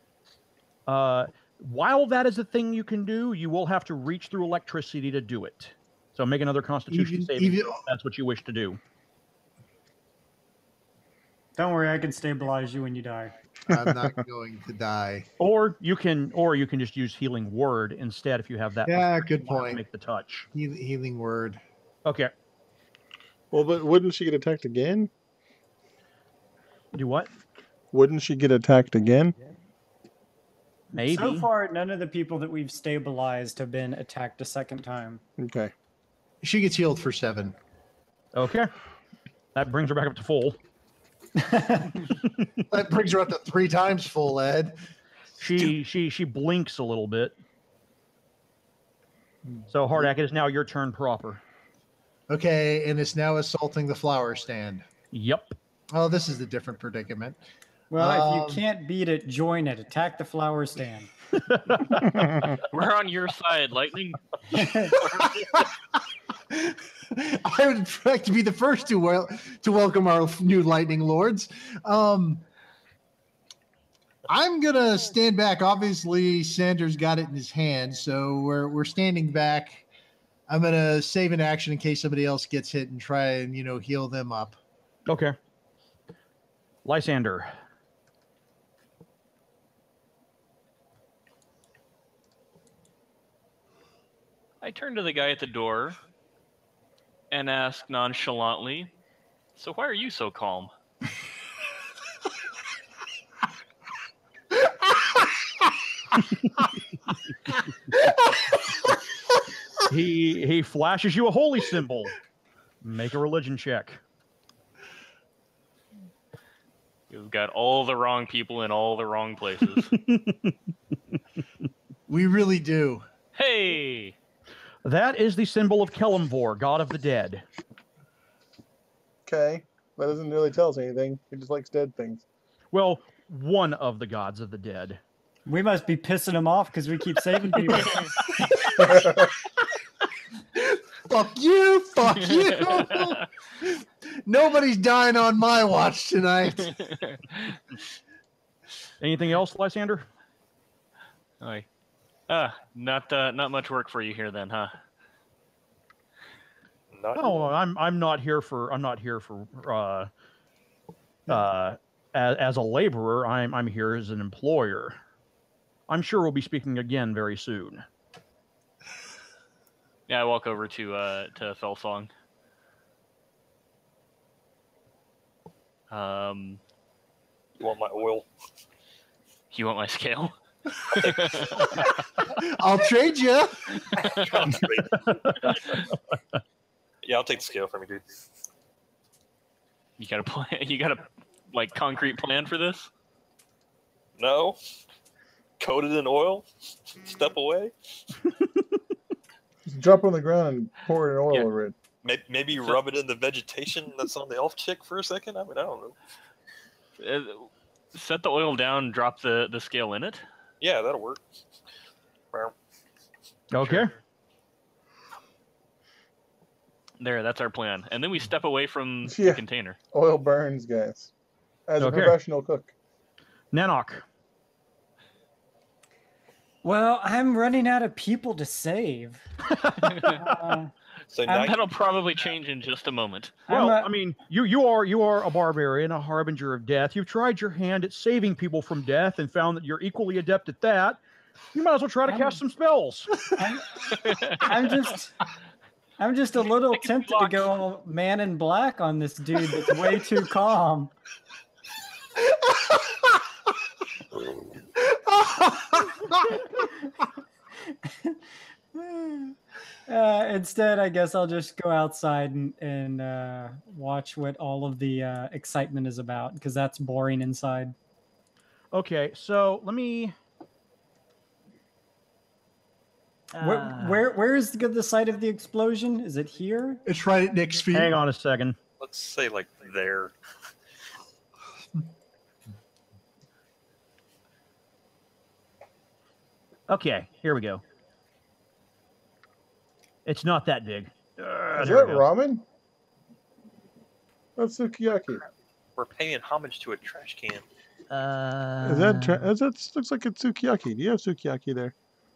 While that is a thing you can do, you will have to reach through electricity to do it. So make another Constitution saving throw if that's what you wish to do. Don't worry, I can stabilize you when you die. I'm not going to die. Or you can just use Healing Word instead if you have that. Yeah, good point. Make the touch. Healing Word. Okay. Well, but wouldn't she get attacked again? Do what? Wouldn't she get attacked again? Maybe. So far, none of the people that we've stabilized have been attacked a second time. Okay. She gets healed for 7. Okay. That brings her back up to full. That brings her up to 3 times full, Ed. She blinks a little bit. So Hardak, it is now your turn proper. Okay, and it's now assaulting the flower stand. Yep. Oh, this is a different predicament. Well, if you can't beat it, join it. Attack the flower stand. We're on your side, Lightning. I would like to be the first to welcome our new lightning lords. I'm gonna stand back. Obviously, Sanders got it in his hand, so we're standing back. I'm gonna save an action in case somebody else gets hit and try and heal them up. Okay. Lysander. I turn to the guy at the door and ask nonchalantly, "So why are you so calm?" He flashes you a holy symbol. Make a religion check. You've got all the wrong people in all the wrong places. We really do. Hey! That is the symbol of Kelemvor, god of the dead. Okay. That doesn't really tell us anything. He just likes dead things. Well, one of the gods of the dead. We must be pissing him off because we keep saving people. Fuck you! Fuck you! Nobody's dying on my watch tonight. Anything else, Lysander? Hi. Not much work for you here then, huh? No, I'm not here for as a laborer. I'm here as an employer. I'm sure we'll be speaking again very soon. Yeah, I walk over to Felsong. You want my oil? You want my scale? I'll trade you. Yeah, I'll take the scale from you, dude. You got a plan? You got a concrete plan for this? No. Coated in oil. Step away. Just drop it on the ground and pour an oil over it. Maybe rub it in the vegetation that's on the elf chick for a second. I mean, I don't know. Set the oil down. Drop the scale in it. Yeah, that'll work. Okay. Sure. There, that's our plan. And then we step away from the container. Oil burns, guys. As a professional cook. Nanok. Well, I'm running out of people to save. So that'll probably change in just a moment. Well, I mean, you are a barbarian, a harbinger of death. You've tried your hand at saving people from death and found that you're equally adept at that. You might as well try to cast some spells. I'm just a little tempted to go man in black on this dude that's way too calm. Instead, I guess I'll just go outside and watch what all of the excitement is about, because that's boring inside. Okay, so let me. Where is the site of the explosion? Is it here? It's right at Nick's feet. Hang on a second. Let's say like there. Okay, here we go. It's not that big. Is there that we go. ramen? That's sukiyaki. We're paying homage to a trash can. Is that looks like it's sukiyaki? Do you have sukiyaki there?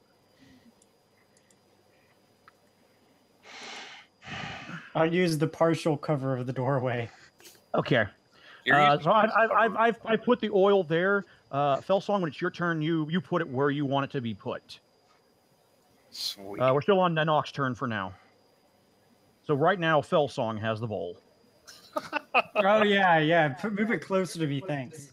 I'll use the partial cover of the doorway. Okay. You're using So I put the oil there. Felsong, when it's your turn, you put it where you want it to be put. Sweet. We're still on Nanok's turn for now. So right now, Felsong has the bowl. Oh yeah. Move it closer to me, thanks.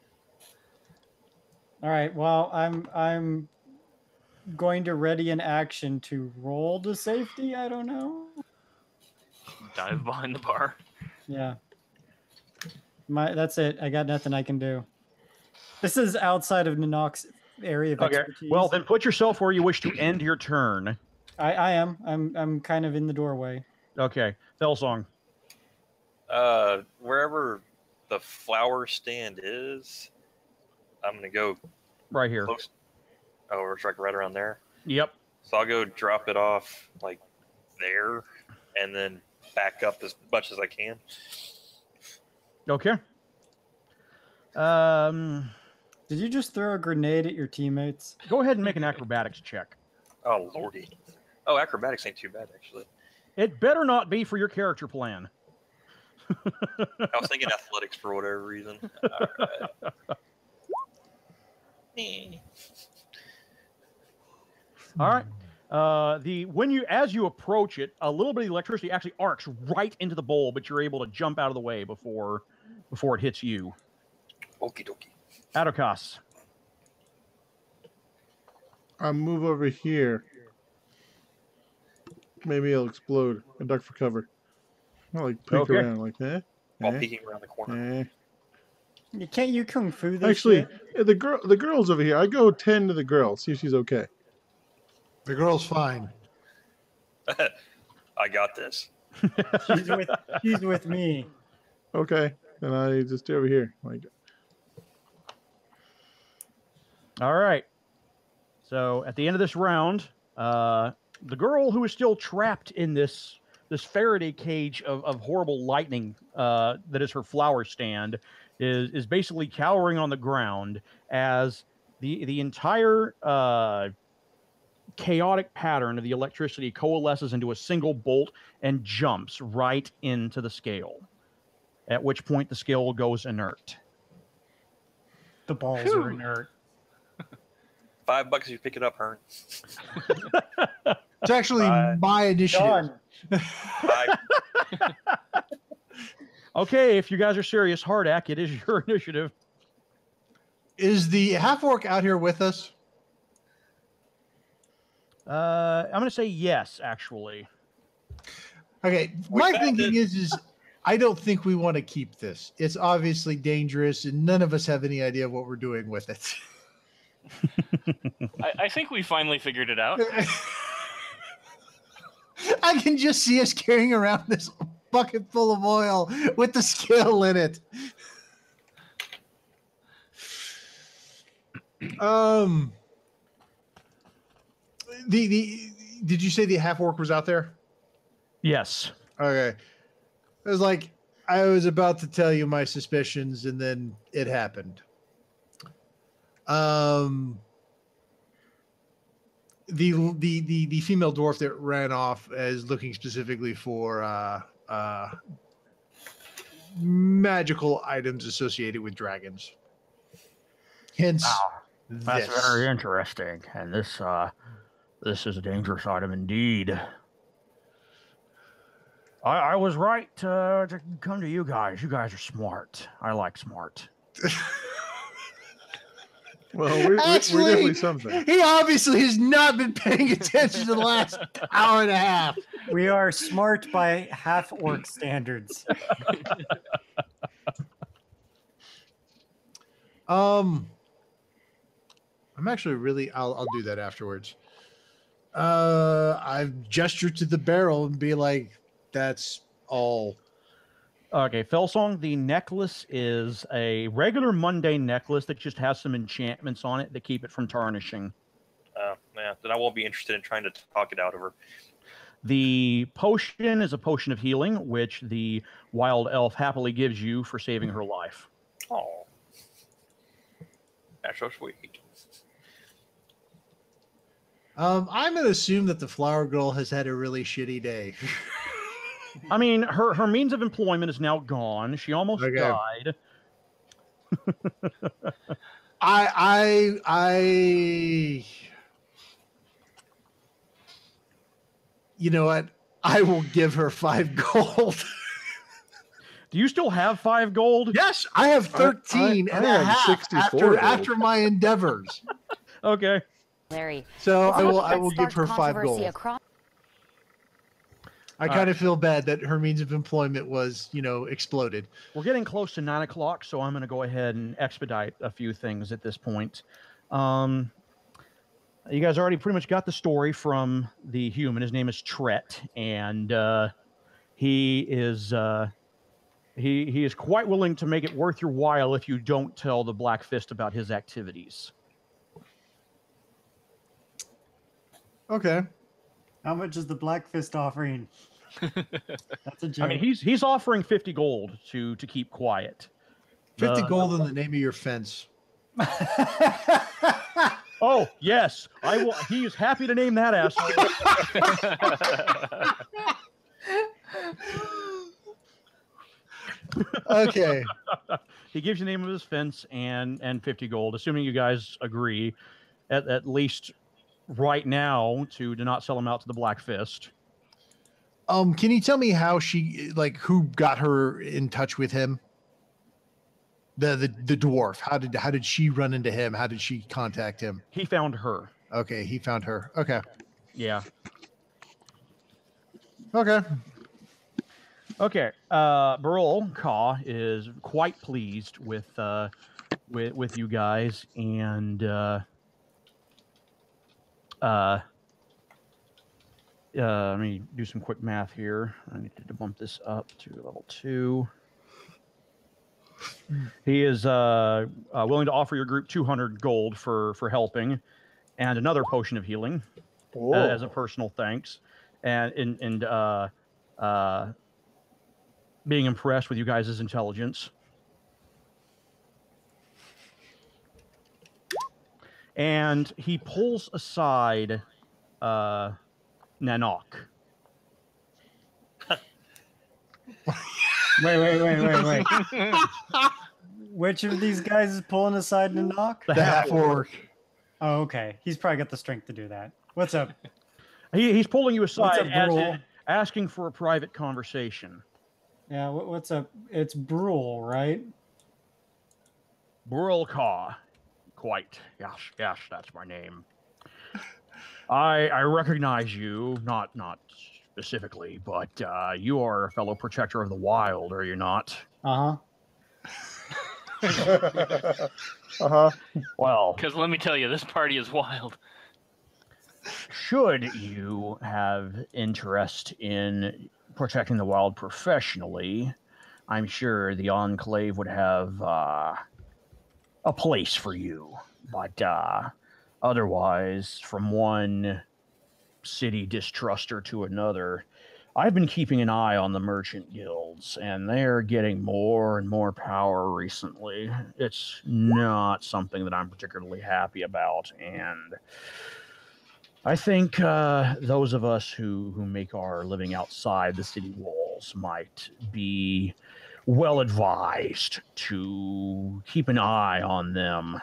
All right. Well, I'm going to ready an action to roll to safety. I don't know. Dive behind the bar. Yeah. That's it. I got nothing I can do. This is outside of Nanok's area of expertise. Well, then put yourself where you wish to end your turn. I am. I'm kind of in the doorway. Okay, Felsong. Wherever the flower stand is, I'm gonna go Right here. close. Oh, it's like right around there. Yep. So I'll go drop it off like there, and then back up as much as I can. Okay. Did you just throw a grenade at your teammates? Go ahead and make an acrobatics check. Oh lordy. Oh, acrobatics ain't too bad actually. It better not be for your character plan. I was thinking athletics for whatever reason. All right. All right. As you approach it, a little bit of electricity actually arcs right into the bowl, but you're able to jump out of the way before it hits you. Okie dokie. Adokas. I'll move over here. Maybe it'll explode and duck for cover. I'll like peek Okay. around like that. While peeking around the corner. Can't you kung fu this Actually, shit? the girl's over here. I go tend to the girl, see if she's okay. The girl's fine. I got this. She's with me. Okay, then I just stay over here. Like, All right. So at the end of this round, the girl who is still trapped in this Faraday cage of horrible lightning that is her flower stand is basically cowering on the ground as the entire chaotic pattern of the electricity coalesces into a single bolt and jumps right into the scale, at which point the scale goes inert. The balls are inert. $5 if you pick it up, Hearn. It's actually my initiative. Bye. Okay, if you guys are serious, Hardak, it is your initiative. Is the half orc out here with us? I'm going to say yes, actually. Okay, my thinking is I don't think we want to keep this. It's obviously dangerous, and none of us have any idea what we're doing with it. I think we finally figured it out. I can just see us carrying around this bucket full of oil with the scale in it. Did you say the half orc was out there? Yes. Okay. It was like I was about to tell you my suspicions, and then it happened. The female dwarf that ran off is looking specifically for magical items associated with dragons. Hence, That's this. very interesting. And this is a dangerous item indeed. I was right to come to you guys. You guys are smart. I like smart. Well, we're definitely something. He obviously has not been paying attention to the last hour and a half. We are smart by half orc standards. I'm actually really. I'll do that afterwards. I've gestured to the barrel and be like, "That's all." Okay, Felsong, the necklace is a regular mundane necklace that just has some enchantments on it that keep it from tarnishing. Yeah, then I won't be interested in trying to talk it out of her. The potion is a potion of healing, which the wild elf happily gives you for saving her life. Oh, that's so sweet. I'm going to assume that the flower girl has had a really shitty day. I mean, her means of employment is now gone. She almost died. You know what? I will give her 5 gold. Do you still have 5 gold? Yes, I have 13 and a half 64 after my endeavors. Okay. Larry. So I will give her 5 gold. I kind of feel bad that her means of employment was, exploded. We're getting close to 9 o'clock, so I'm going to go ahead and expedite a few things at this point. You guys already pretty much got the story from the human. His name is Tret, and he is he is quite willing to make it worth your while if you don't tell the Black Fist about his activities. Okay. How much is the Black Fist offering? That's a joke. I mean, he's offering 50 gold to keep quiet. 50 gold in the name of your fence. Oh, yes. I will. He is happy to name that asshole. Okay. He gives you the name of his fence and 50 gold, assuming you guys agree, at least right now, to not sell him out to the Black Fist. Can you tell me how who got her in touch with him? The dwarf. How did she run into him? How did she contact him? He found her. Okay, he found her. Okay. Yeah. Okay. Okay. Barol Ka is quite pleased with you guys, and let me do some quick math here. I need to bump this up to level 2. He is willing to offer your group 200 gold for helping, and another potion of healing as a personal thanks, and being impressed with you guys' intelligence. And he pulls aside Nanok. Wait. Which of these guys is pulling aside to knock? The half-orc. Oh, okay. He's probably got the strength to do that. What's up? He's pulling you aside, What's up, asking for a private conversation. Yeah, what's up? It's Brule, right? Burl Ka. Quite. Yes, that's my name. I recognize you, not specifically, but you are a fellow protector of the wild, are you not? Uh-huh. Well, Because let me tell you, this party is wild. should you have interest in protecting the wild professionally, I'm sure the Enclave would have a place for you. But otherwise, from one city distruster to another, I've been keeping an eye on the merchant guilds, and they're getting more and more power recently. It's not something that I'm particularly happy about, and I think those of us who make our living outside the city walls might be well advised to keep an eye on them.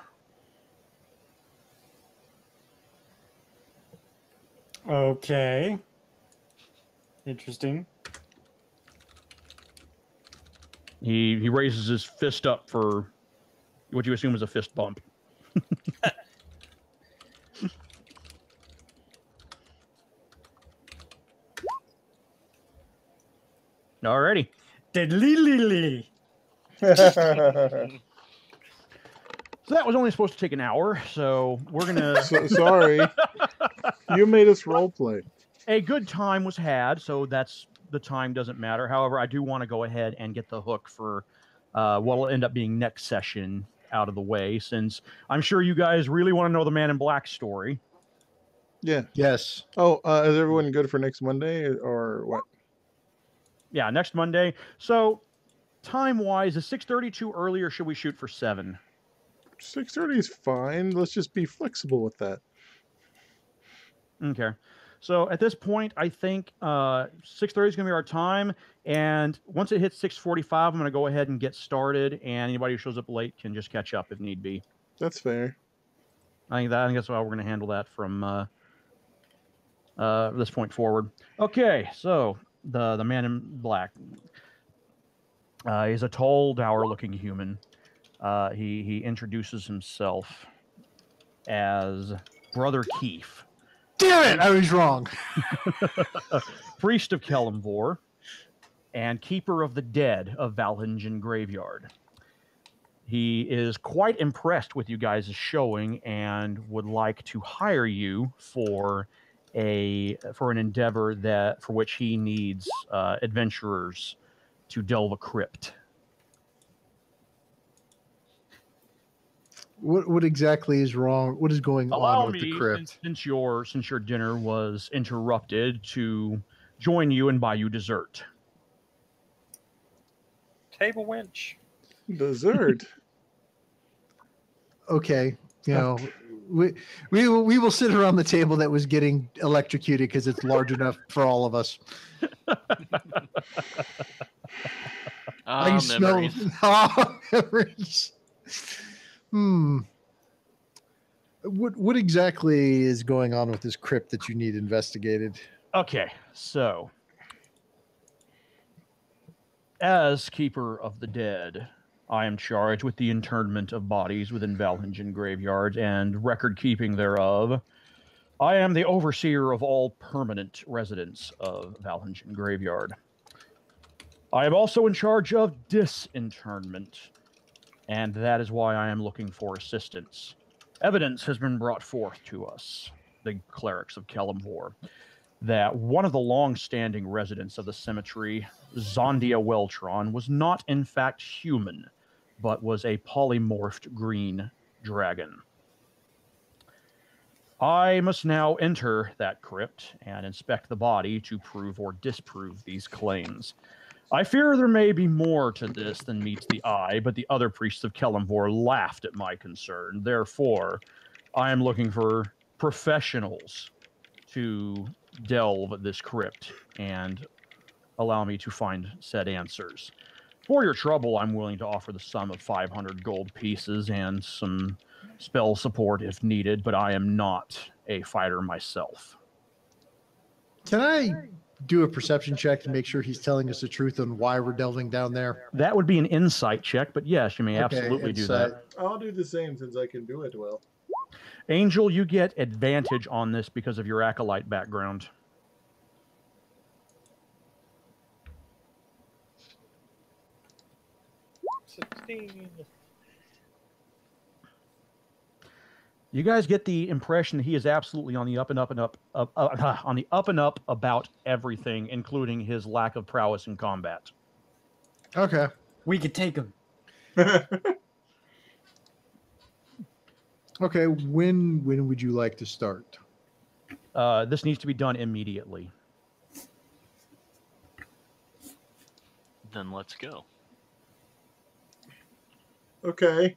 Okay. Interesting. He raises his fist up for what you assume is a fist bump. Alrighty. Diddly-lee-lee. So that was only supposed to take an hour, so we're gonna. Sorry, you made us role play. A good time was had, so that's the time doesn't matter. However, I do want to go ahead and get the hook for what will end up being next session out of the way, since I'm sure you guys really want to know the Man in Black story. Yeah. Yes. Oh, is everyone good for next Monday or what? Yeah, next Monday. So, time-wise, is 6:30 too early, or should we shoot for 7? 6:30 is fine. Let's just be flexible with that. Okay. So at this point, I think 6:30 is going to be our time, and once it hits 6:45, I'm going to go ahead and get started, and anybody who shows up late can just catch up if need be. That's fair. I think that's how we're going to handle that from this point forward. Okay, so the Man in Black. He's a tall, dour-looking human. He introduces himself as Brother Keefe. Damn it! I was wrong. Priest of Kelemvor and keeper of the dead of Valhingen Graveyard. He is quite impressed with you guys' showing and would like to hire you for an endeavor for which he needs adventurers to delve a crypt. What exactly is wrong? What is going on with the crypt? Since your dinner was interrupted, to join you and buy you dessert. Table winch. Dessert. Okay, you know, we will sit around the table that was getting electrocuted because it's large enough for all of us. I can smell memories. What exactly is going on with this crypt that you need investigated? Okay, so as keeper of the dead, I am charged with the internment of bodies within Valhingen Graveyard and record keeping thereof. I am the overseer of all permanent residents of Valhingen Graveyard. I am also in charge of disinterment, and that is why I am looking for assistance. Evidence has been brought forth to us, the clerics of Kelemvor, that one of the long-standing residents of the cemetery, Zondia Weltron, was not in fact human, but was a polymorphed green dragon. I must now enter that crypt and inspect the body to prove or disprove these claims. I fear there may be more to this than meets the eye, but the other priests of Kelemvor laughed at my concern. Therefore, I am looking for professionals to delve this crypt and allow me to find said answers. For your trouble, I'm willing to offer the sum of 500 gold pieces and some spell support if needed, but I am not a fighter myself. Can I do a perception check to make sure he's telling us the truth on why we're delving down there? That would be an insight check, but yes, you may absolutely do that. I'll do the same since I can do it well. Angel, you get advantage on this because of your acolyte background. You guys get the impression he is absolutely on the up and up and up, on the up and up about everything, including his lack of prowess in combat. Okay. We could take him. Okay, when would you like to start? This needs to be done immediately. Then let's go. Okay.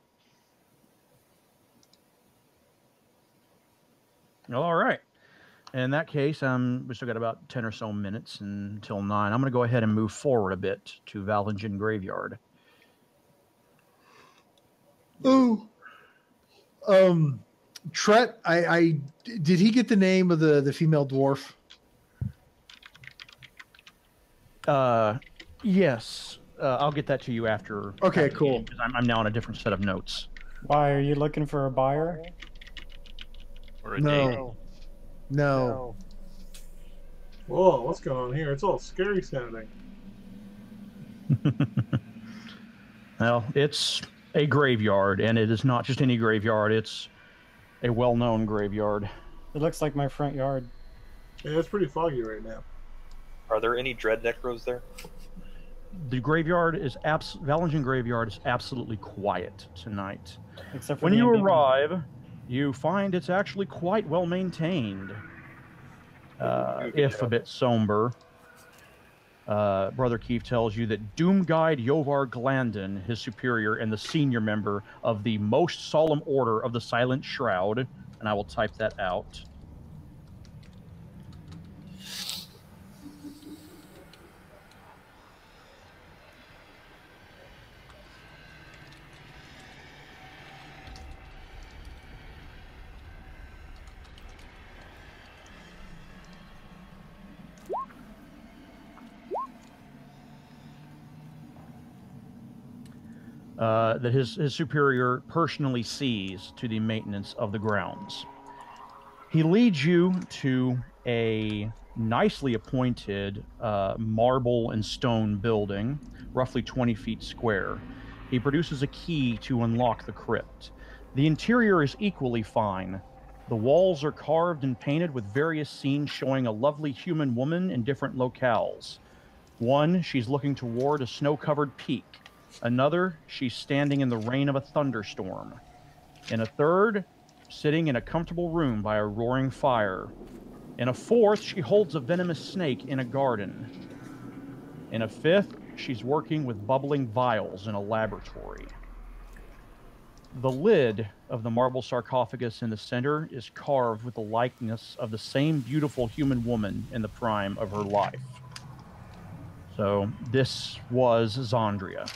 All right. In that case, we still got about 10 or so minutes until 9. I'm going to go ahead and move forward a bit to Valhingen Graveyard. Oh, Tret, I did he get the name of the female dwarf? Yes. I'll get that to you after. Okay, after cool. I'm now on a different set of notes. Why are you looking for a buyer? Or a date? No. Whoa, what's going on here? It's all scary sounding. Well, it's a graveyard, and it is not just any graveyard. It's a well-known graveyard. It looks like my front yard. Yeah, it's pretty foggy right now. Are there any dread necros there? The graveyard is Valentin Graveyard is absolutely quiet tonight. Except for When the you ambient- arrive, you find it's actually quite well maintained, if a bit somber. Brother Keith tells you that Doom Guide Yovar Glandon, his superior and the senior member of the Most Solemn Order of the Silent Shroud, and I will type that out. That his superior personally sees to the maintenance of the grounds. He leads you to a nicely appointed marble and stone building, roughly 20 feet square. He produces a key to unlock the crypt. The interior is equally fine. The walls are carved and painted with various scenes showing a lovely human woman in different locales. One, she's looking toward a snow-covered peak. Another, she's standing in the rain of a thunderstorm. In a third, sitting in a comfortable room by a roaring fire. In a fourth, she holds a venomous snake in a garden. In a fifth, she's working with bubbling vials in a laboratory. The lid of the marble sarcophagus in the center is carved with the likeness of the same beautiful human woman in the prime of her life. So this was Zandria.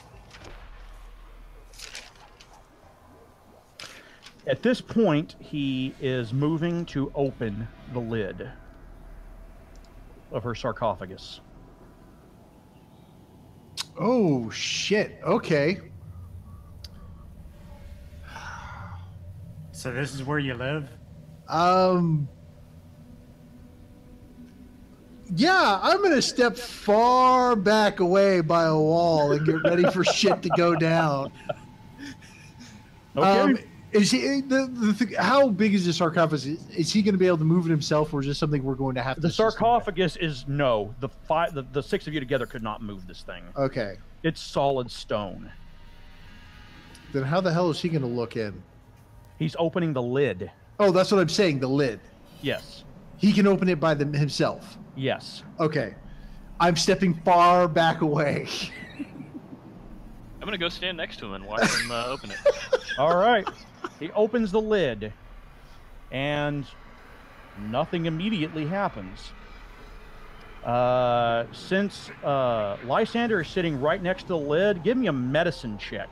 At this point, he is moving to open the lid of her sarcophagus. Oh, shit. Okay. So this is where you live? Yeah, I'm going to step far back away by a wall and get ready for shit to go down. Okay. Is he how big is the sarcophagus? Is he going to be able to move it himself, or is this something we're going to have to? The sarcophagus is no. The six of you together could not move this thing. Okay. It's solid stone. Then how the hell is he going to look in? He's opening the lid. Oh, that's what I'm saying. The lid. Yes. He can open it by himself. Yes. Okay. I'm stepping far back away. I'm gonna go stand next to him and watch him open it. All right. He opens the lid, and nothing immediately happens. Since Lysander is sitting right next to the lid, give me a medicine check.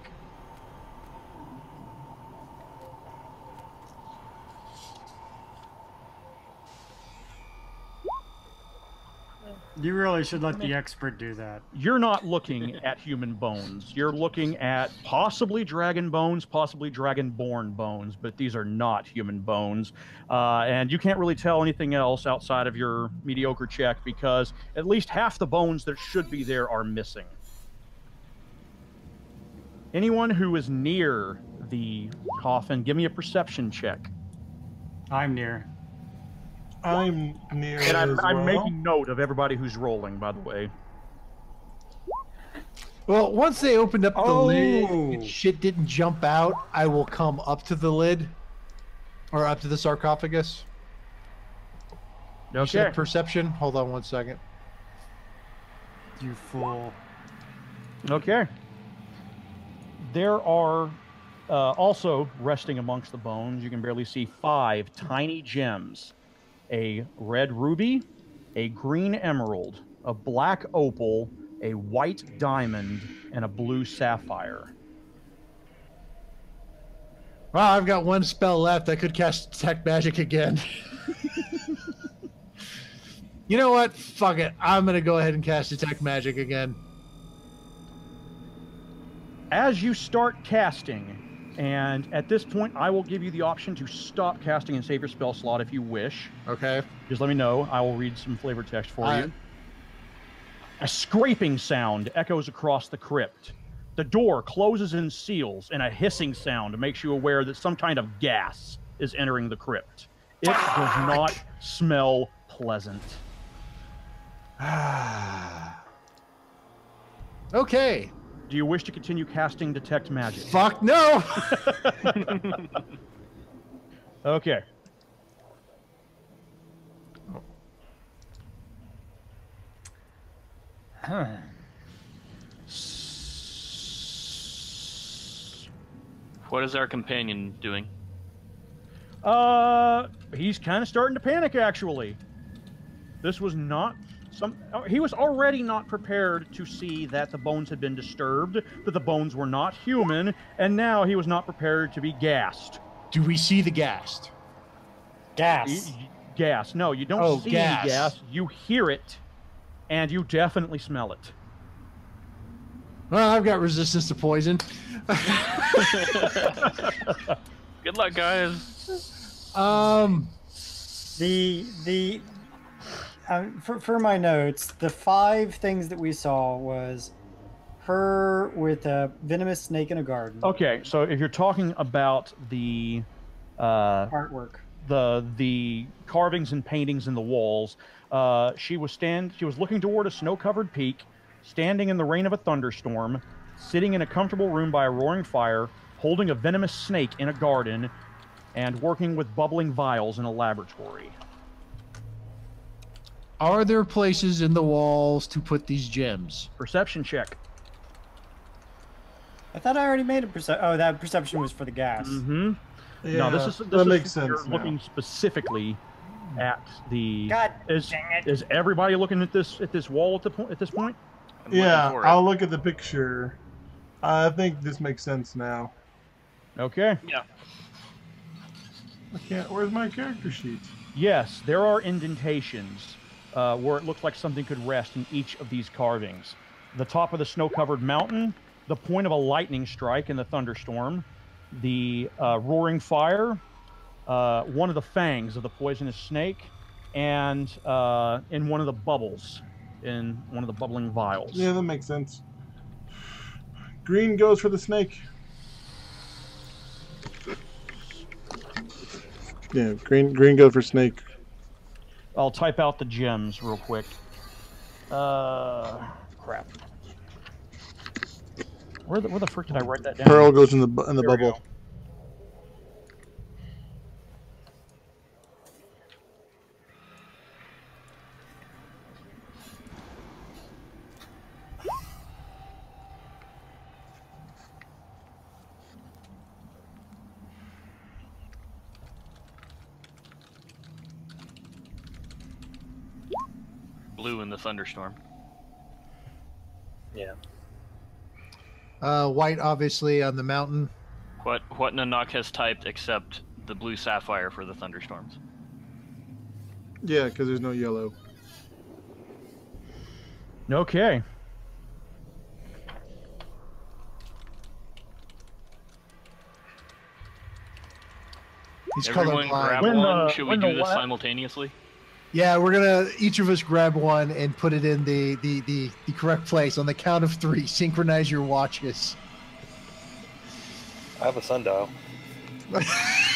You really should let the expert do that. You're not looking at human bones. You're looking at possibly dragon bones, possibly dragonborn bones, but these are not human bones. And you can't really tell anything else outside of your mediocre check because at least half the bones that should be there are missing. Anyone who is near the coffin, give me a perception check. I'm near. I'm near And as I'm well. making note of everybody who's rolling, by the way. Well, once they opened up the lid Oh. and shit didn't jump out, I will come up to the lid. Or up to the sarcophagus. You said Okay. perception? Hold on one second. You fool. Okay. There are also resting amongst the bones, you can barely see 5 tiny gems. A red ruby, a green emerald, a black opal, a white diamond, and a blue sapphire. Well, I've got one spell left. I could cast Detect Magic again. You know what? Fuck it. I'm going to go ahead and cast Detect Magic again. As you start casting, And at this point, I will give you the option to stop casting and save your spell slot if you wish. Okay. Just let me know. I will read some flavor text for you. A scraping sound echoes across the crypt. The door closes and seals, and a hissing sound makes you aware that some kind of gas is entering the crypt. It does not smell pleasant. Okay. Do you wish to continue casting Detect Magic? Fuck no! Okay. Huh. What is our companion doing? He's kind of starting to panic, actually. This was not he was already not prepared to see that the bones had been disturbed, that the bones were not human, and now he was not prepared to be gassed. Do we see the ghast? Gas. Gas. No, you don't see gas. any gas. You hear it, and you definitely smell it. Well, I've got resistance to poison. Good luck, guys. For my notes, the 5 things that we saw was her with a venomous snake in a garden. Okay, so if you're talking about the Artwork. the carvings and paintings in the walls, she was looking toward a snow-covered peak, standing in the rain of a thunderstorm, sitting in a comfortable room by a roaring fire, holding a venomous snake in a garden, and working with bubbling vials in a laboratory. Are there places in the walls to put these gems? Perception check. I thought I already made a perception. Oh, that perception was for the gas. Mm-hmm. Yeah, No, this that makes sense. You're now. looking specifically at the. God is dang it. is everybody looking at this wall at this point? I'm looking Yeah, for it. I'll look at the picture. I think this makes sense now. Okay. Yeah. I can't. Where's my character sheet? Yes, there are indentations where it looks like something could rest in each of these carvings. The top of the snow-covered mountain, the point of a lightning strike in the thunderstorm, the roaring fire, one of the fangs of the poisonous snake, and in one of the bubbles, in one of the bubbling vials. Yeah, that makes sense. Green goes for the snake. Yeah, green goes for snake. I'll type out the gems real quick. Crap. Where the frick did I write that down? Pearl goes in the There we bubble. go. Blue in the thunderstorm. Yeah. White, obviously, on the mountain. What Nanak has typed except the blue sapphire for the thunderstorms. Yeah, because there's no yellow. Okay. He's Everyone grab colorblind. one. Should we when do the this la- simultaneously? Yeah, we're gonna each of us grab one and put it in the correct place on the count of 3. Synchronize your watches. I have a sundial. But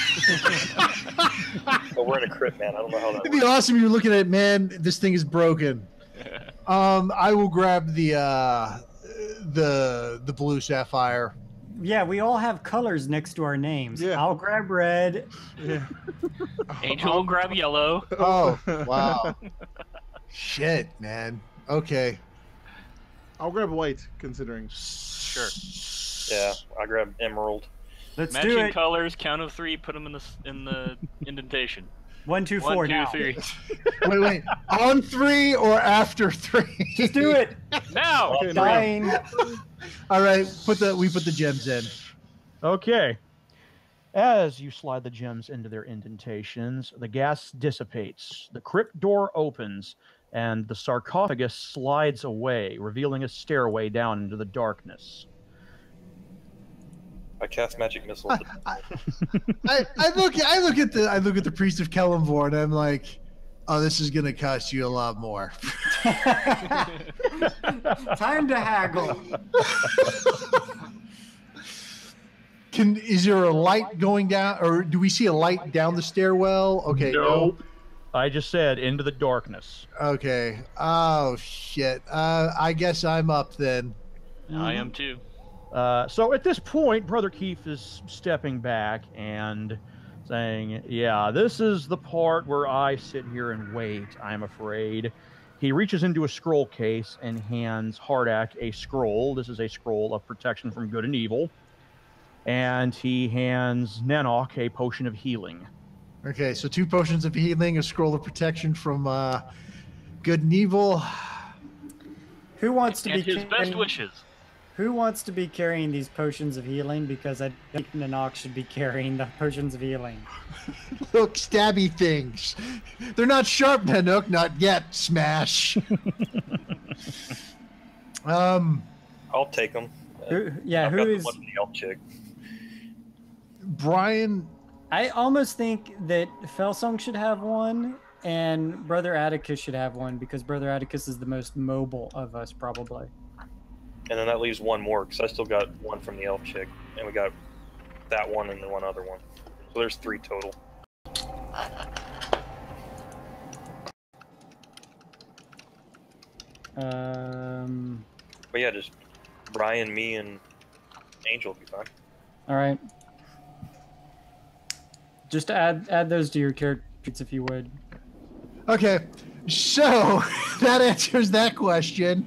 we're in a crypt, man. I don't know how that It'd be works. awesome. You're looking at it, man. This thing is broken. I will grab the blue sapphire. Yeah, we all have colors next to our names. Yeah. I'll grab red. Yeah. Angel will grab yellow. Oh, wow. Shit, man. Okay. I'll grab white, considering. Sure. Yeah, I grabbed emerald. Let's do Matching it. colors. Count of 3. Put them in the indentation. 1, 2, 4 1, 2, now. 3. Wait. On 3 or after 3? Just do it. Now. Okay, no. Dying. All right. We put the gems in. Okay. As you slide the gems into their indentations, the gas dissipates, the crypt door opens, and the sarcophagus slides away, revealing a stairway down into the darkness. I cast magic missile. I look at the priest of Kellamvor and I'm like, oh, this is gonna cost you a lot more. Time to haggle. Is there a light going down, or do we see a light down the stairwell? Okay, no. I just said into the darkness. Okay. Oh shit. I guess I'm up then. I am too. So at this point, Brother Keith is stepping back and saying, yeah, this is the part where I sit here and wait, I'm afraid. He reaches into a scroll case and hands Hardak a scroll. This is a scroll of protection from good and evil. And he hands Nanok a potion of healing. Okay, so 2 potions of healing, a scroll of protection from good and evil. Who wants to And be his best wishes. Who wants to be carrying these potions of healing? Because I think Nanok should be carrying the potions of healing. Look, stabby things. They're not sharp, Nanook, not yet. Smash. I'll take them. Who is the one from the elf chick. Brian? I almost think that Felsong should have one and Brother Atticus should have one because Brother Atticus is the most mobile of us, probably. And then that leaves one more, because I still got one from the elf chick. And we got that one and the one other one. So there's 3 total. But yeah, just Brian, me, and Angel will be fine. All right. Just add those to your character sheets if you would. Okay, so that answers that question.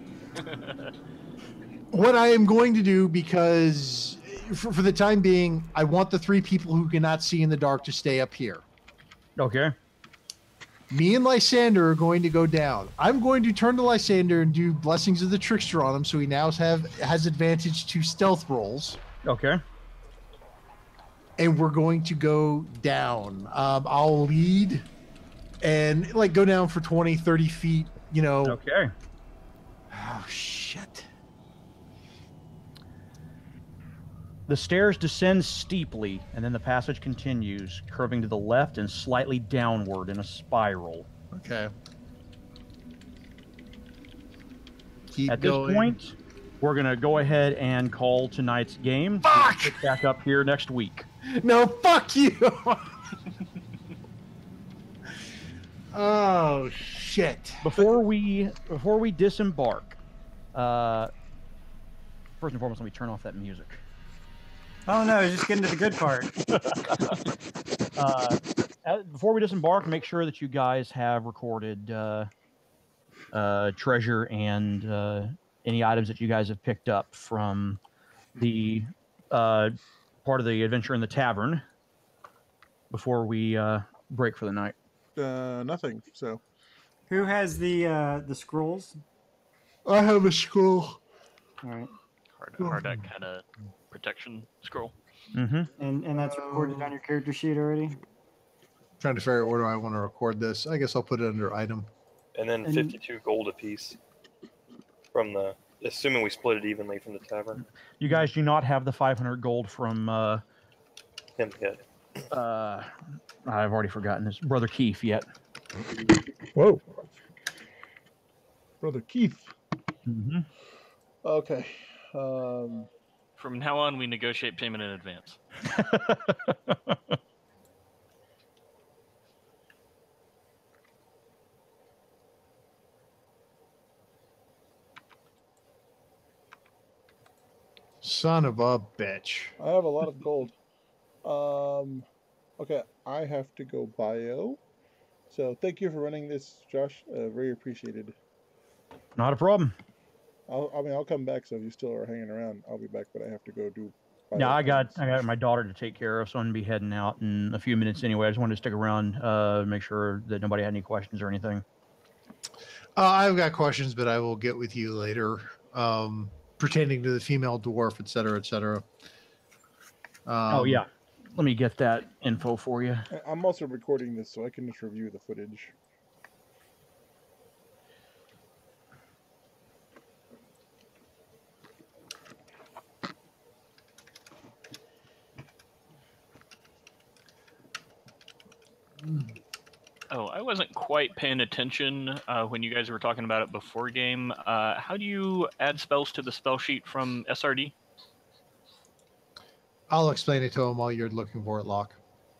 What I am going to do, because for the time being, I want the 3 people who cannot see in the dark to stay up here. Okay. Me and Lysander are going to go down. I'm going to turn to Lysander and do Blessings of the Trickster on him, so he now has advantage to stealth rolls. Okay. And we're going to go down. I'll lead and like go down for 20, 30 feet, you know. Okay. Oh, shit. The stairs descend steeply, and then the passage continues, curving to the left and slightly downward in a spiral. Okay. Keep At going. this point, we're going to go ahead and call tonight's game. Fuck! We'll pick back up here next week. No, fuck you! Oh, shit. Before we disembark, first and foremost, let me turn off that music. Oh no, just getting to the good part. Before we disembark, make sure that you guys have recorded treasure and any items that you guys have picked up from the part of the adventure in the tavern before we break for the night. Nothing. So. Who has the scrolls? I have a scroll. All right. Hard that kind of protection scroll. Mm-hmm. And that's recorded on your character sheet already? Trying to figure out where do I want to record this. I guess I'll put it under item. And then 52 gold apiece from the, assuming we split it evenly from the tavern. You guys do not have the 500 gold from Him yet. I've already forgotten his brother Keith yet. Whoa. Brother Keith. Mm-hmm. Okay. From now on, we negotiate payment in advance. Son of a bitch. I have a lot of gold. Okay, I have to go bio. So thank you for running this, Josh. Very appreciated. Not a problem. I'll come back. So if you still are hanging around, I'll be back. But I have to go do. Yeah, I got my daughter to take care of, so I'm gonna be heading out in a few minutes anyway. I just wanted to stick around, make sure that nobody had any questions or anything. I've got questions, but I will get with you later. Pertaining to the female dwarf, etc., etc. Oh yeah, let me get that info for you. I'm also recording this, so I can just review the footage. So I wasn't quite paying attention when you guys were talking about it before game. How do you add spells to the spell sheet from SRD? I'll explain it to him while you're looking for it, Locke.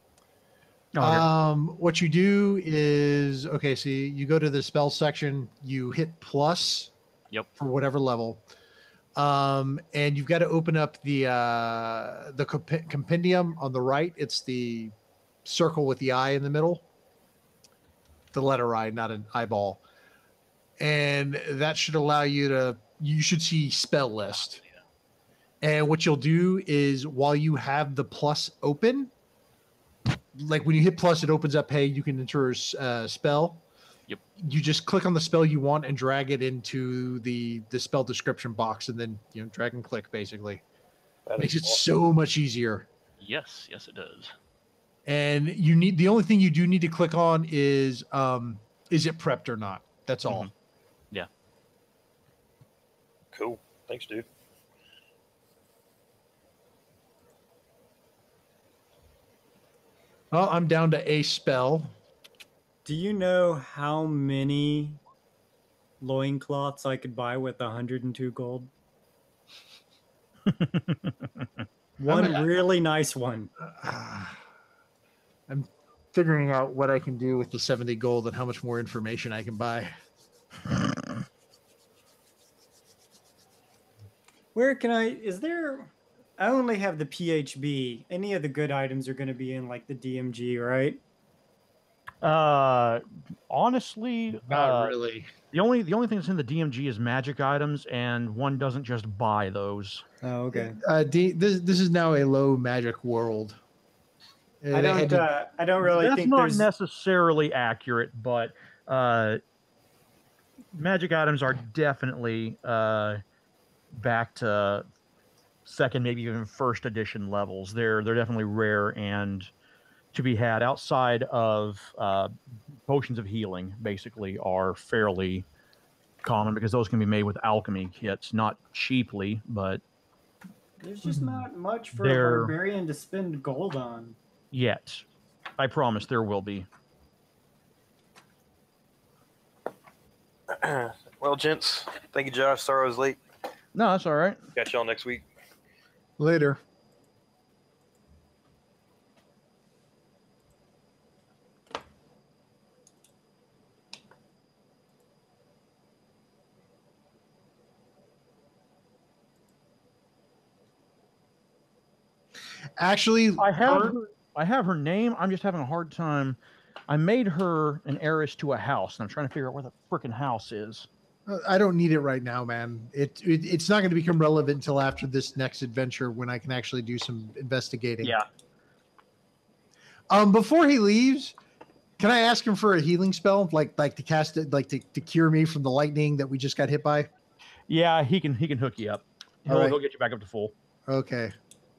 Oh, What you do is, okay, so you go to the spell section, you hit plus for whatever level. And you've got to open up the compendium on the right. It's the circle with the eye in the middle. The letter I, not an eyeball. And that should allow you should see spell list. And what you'll do is while you have the plus open, like when you hit plus, it opens up, hey, you can enter a spell. Yep. You just click on the spell you want and drag it into the spell description box, and then drag and click basically. Makes it so much easier. Yes, it does. And the only thing you do need to click on is it prepped or not? That's all. Yeah. Cool. Thanks, dude. Well, I'm down to a spell. Do you know how many loincloths I could buy with 102 gold? One really nice one. I'm figuring out what I can do with the 70 gold and how much more information I can buy. Where can I? Is there? I only have the PHB. Any of the good items are going to be in like the DMG, right? Honestly, Not really. The only thing that's in the DMG is magic items, and one doesn't just buy those. Oh, okay. This is now a low magic world. I don't really That's think not there's necessarily accurate, but magic items are definitely back to second, maybe even first edition levels. They're definitely rare and to be had outside of potions of healing. Basically, are fairly common because those can be made with alchemy kits, not cheaply, but there's just not much for a They're- barbarian to spend gold on. yet. I promise there will be. Well, gents, thank you, Josh. Sorry I was late. No, that's all right. Catch y'all next week. Later. Actually, I have her name. I'm just having a hard time. I made her an heiress to a house, and I'm trying to figure out where the freaking house is. I don't need it right now, man. It's not going to become relevant until after this next adventure when I can actually do some investigating. Yeah. Before he leaves, can I ask him for a healing spell, like to cast it, like to cure me from the lightning that we just got hit by? Yeah, he can hook you up. He'll get you back up to full. Okay.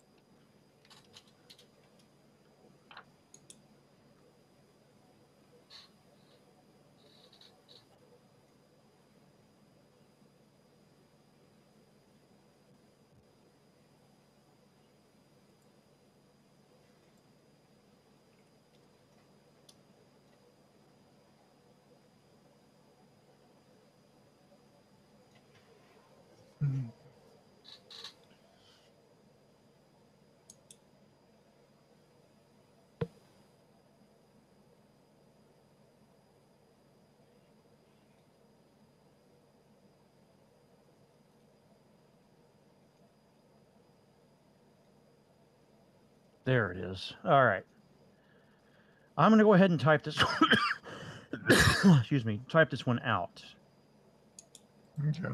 There it is. All right. I'm going to go ahead and type this. Excuse me. Type this one out. Okay.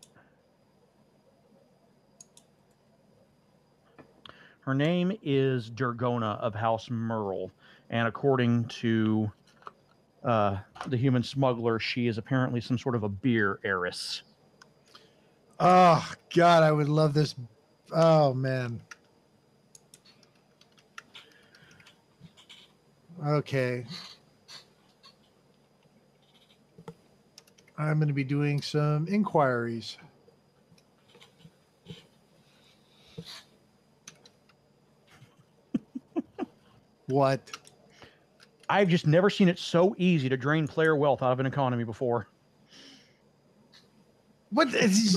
Her name is Durgona of House Merle, and according to the human smuggler, she is apparently some sort of a beer heiress. Oh God, I would love this. Oh man. Okay. I'm going to be doing some inquiries. What? I've just never seen it so easy to drain player wealth out of an economy before. What?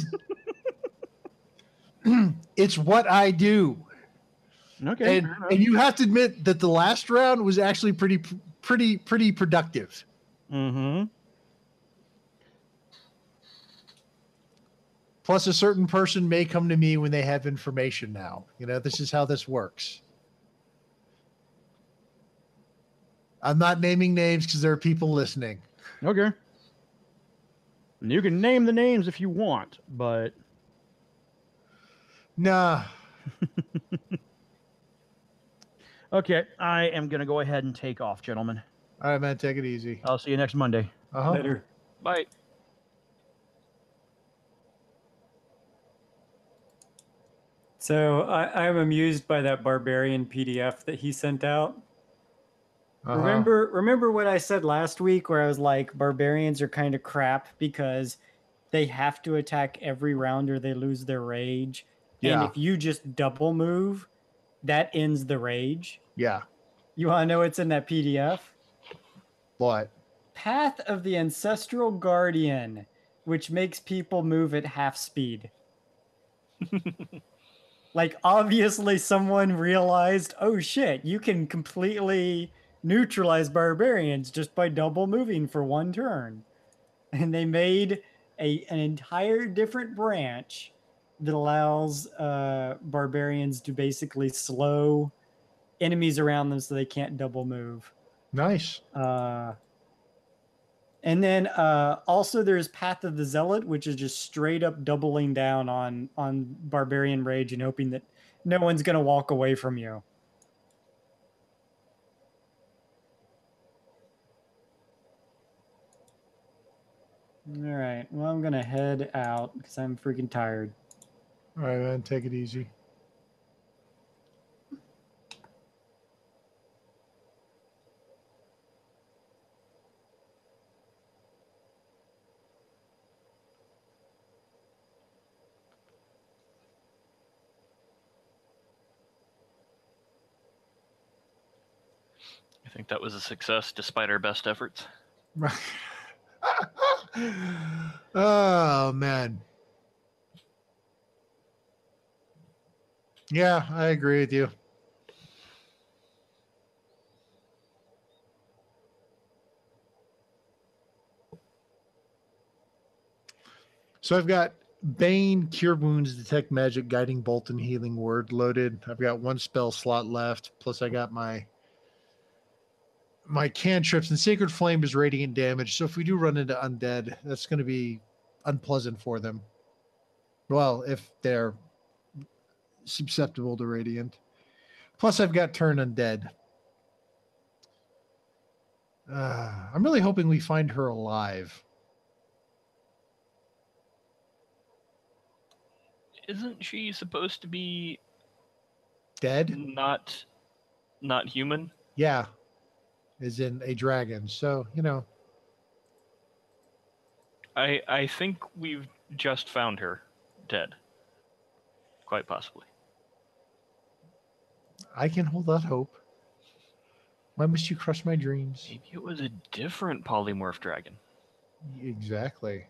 It's what I do. Okay. And you have to admit that the last round was actually pretty productive. Mm-hmm. Plus, a certain person may come to me when they have information now. This is how this works. I'm not naming names because there are people listening. Okay. You can name the names if you want, but... Nah. Okay, I am going to go ahead and take off, gentlemen. All right, man, take it easy. I'll see you next Monday. Later. Bye. So I'm amused by that barbarian PDF that he sent out. Remember what I said last week where I was like, barbarians are kind of crap because they have to attack every round or they lose their rage. Yeah. And if you just double move, that ends the rage. Yeah. You want to know what's in that PDF? What? Path of the Ancestral Guardian, which makes people move at half speed. Like, obviously someone realized, oh shit, you can completely neutralize barbarians just by double moving for one turn. And they made an entire different branch that allows barbarians to basically slow enemies around them so they can't double move. Nice. And then also there's Path of the Zealot, which is just straight up doubling down on barbarian rage and hoping that no one's going to walk away from you. All right. Well, I'm going to head out because I'm freaking tired. All right, man, take it easy. I think that was a success despite our best efforts. Oh, man. Yeah, I agree with you. So I've got Bane, Cure Wounds, Detect Magic, Guiding Bolt, and Healing Word loaded. I've got one spell slot left. Plus I got my cantrips, and Sacred Flame is radiant damage. So if we do run into undead, that's going to be unpleasant for them. Well, if they're susceptible to radiant. Plus I've got Turn Undead. I'm really hoping we find her alive. Isn't she supposed to be Dead? not human? Yeah. Is in a dragon. So, I think we've just found her dead. Quite possibly. I can hold out hope. Why must you crush my dreams? Maybe it was a different polymorph dragon. Exactly.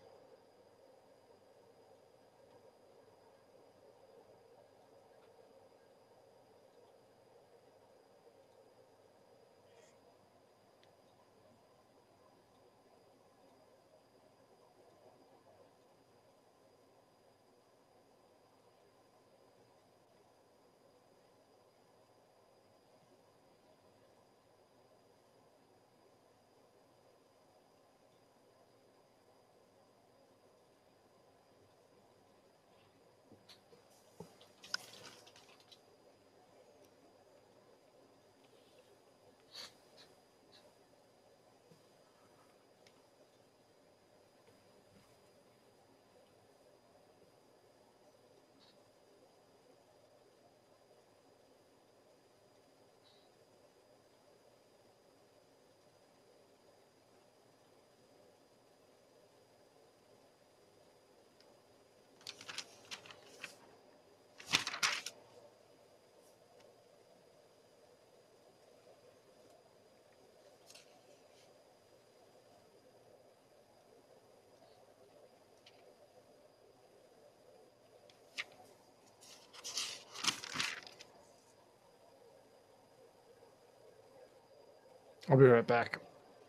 I'll be right back.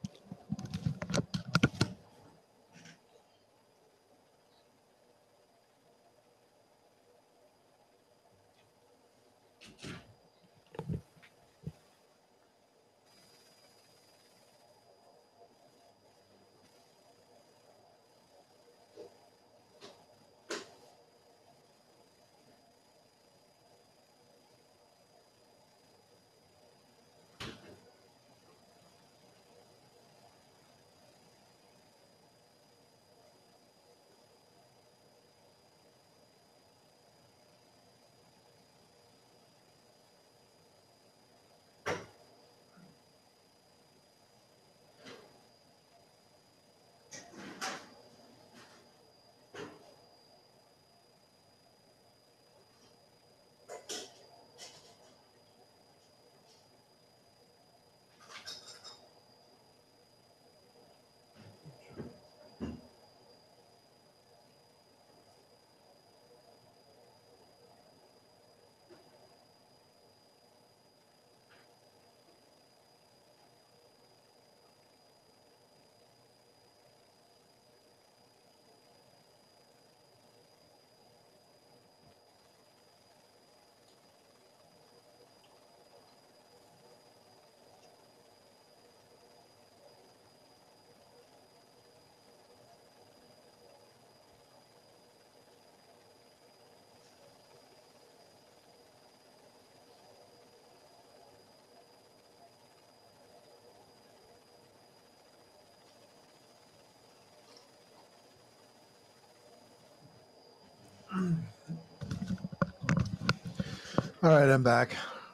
All right, I'm back.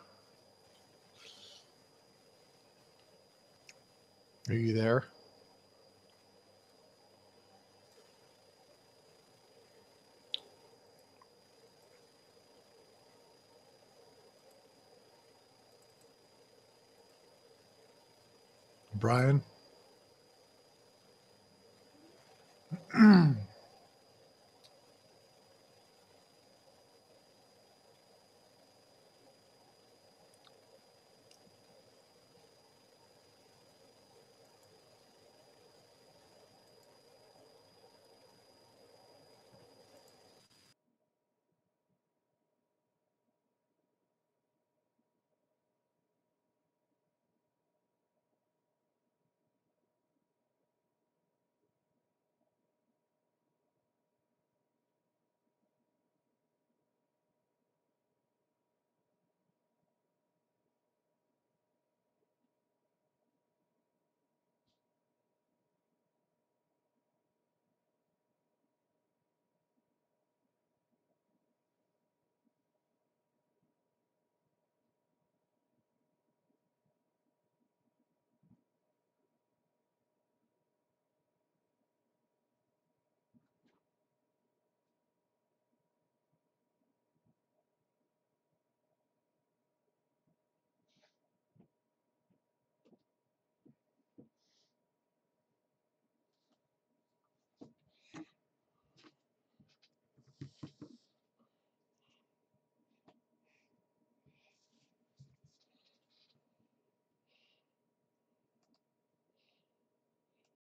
Are you there? Brian?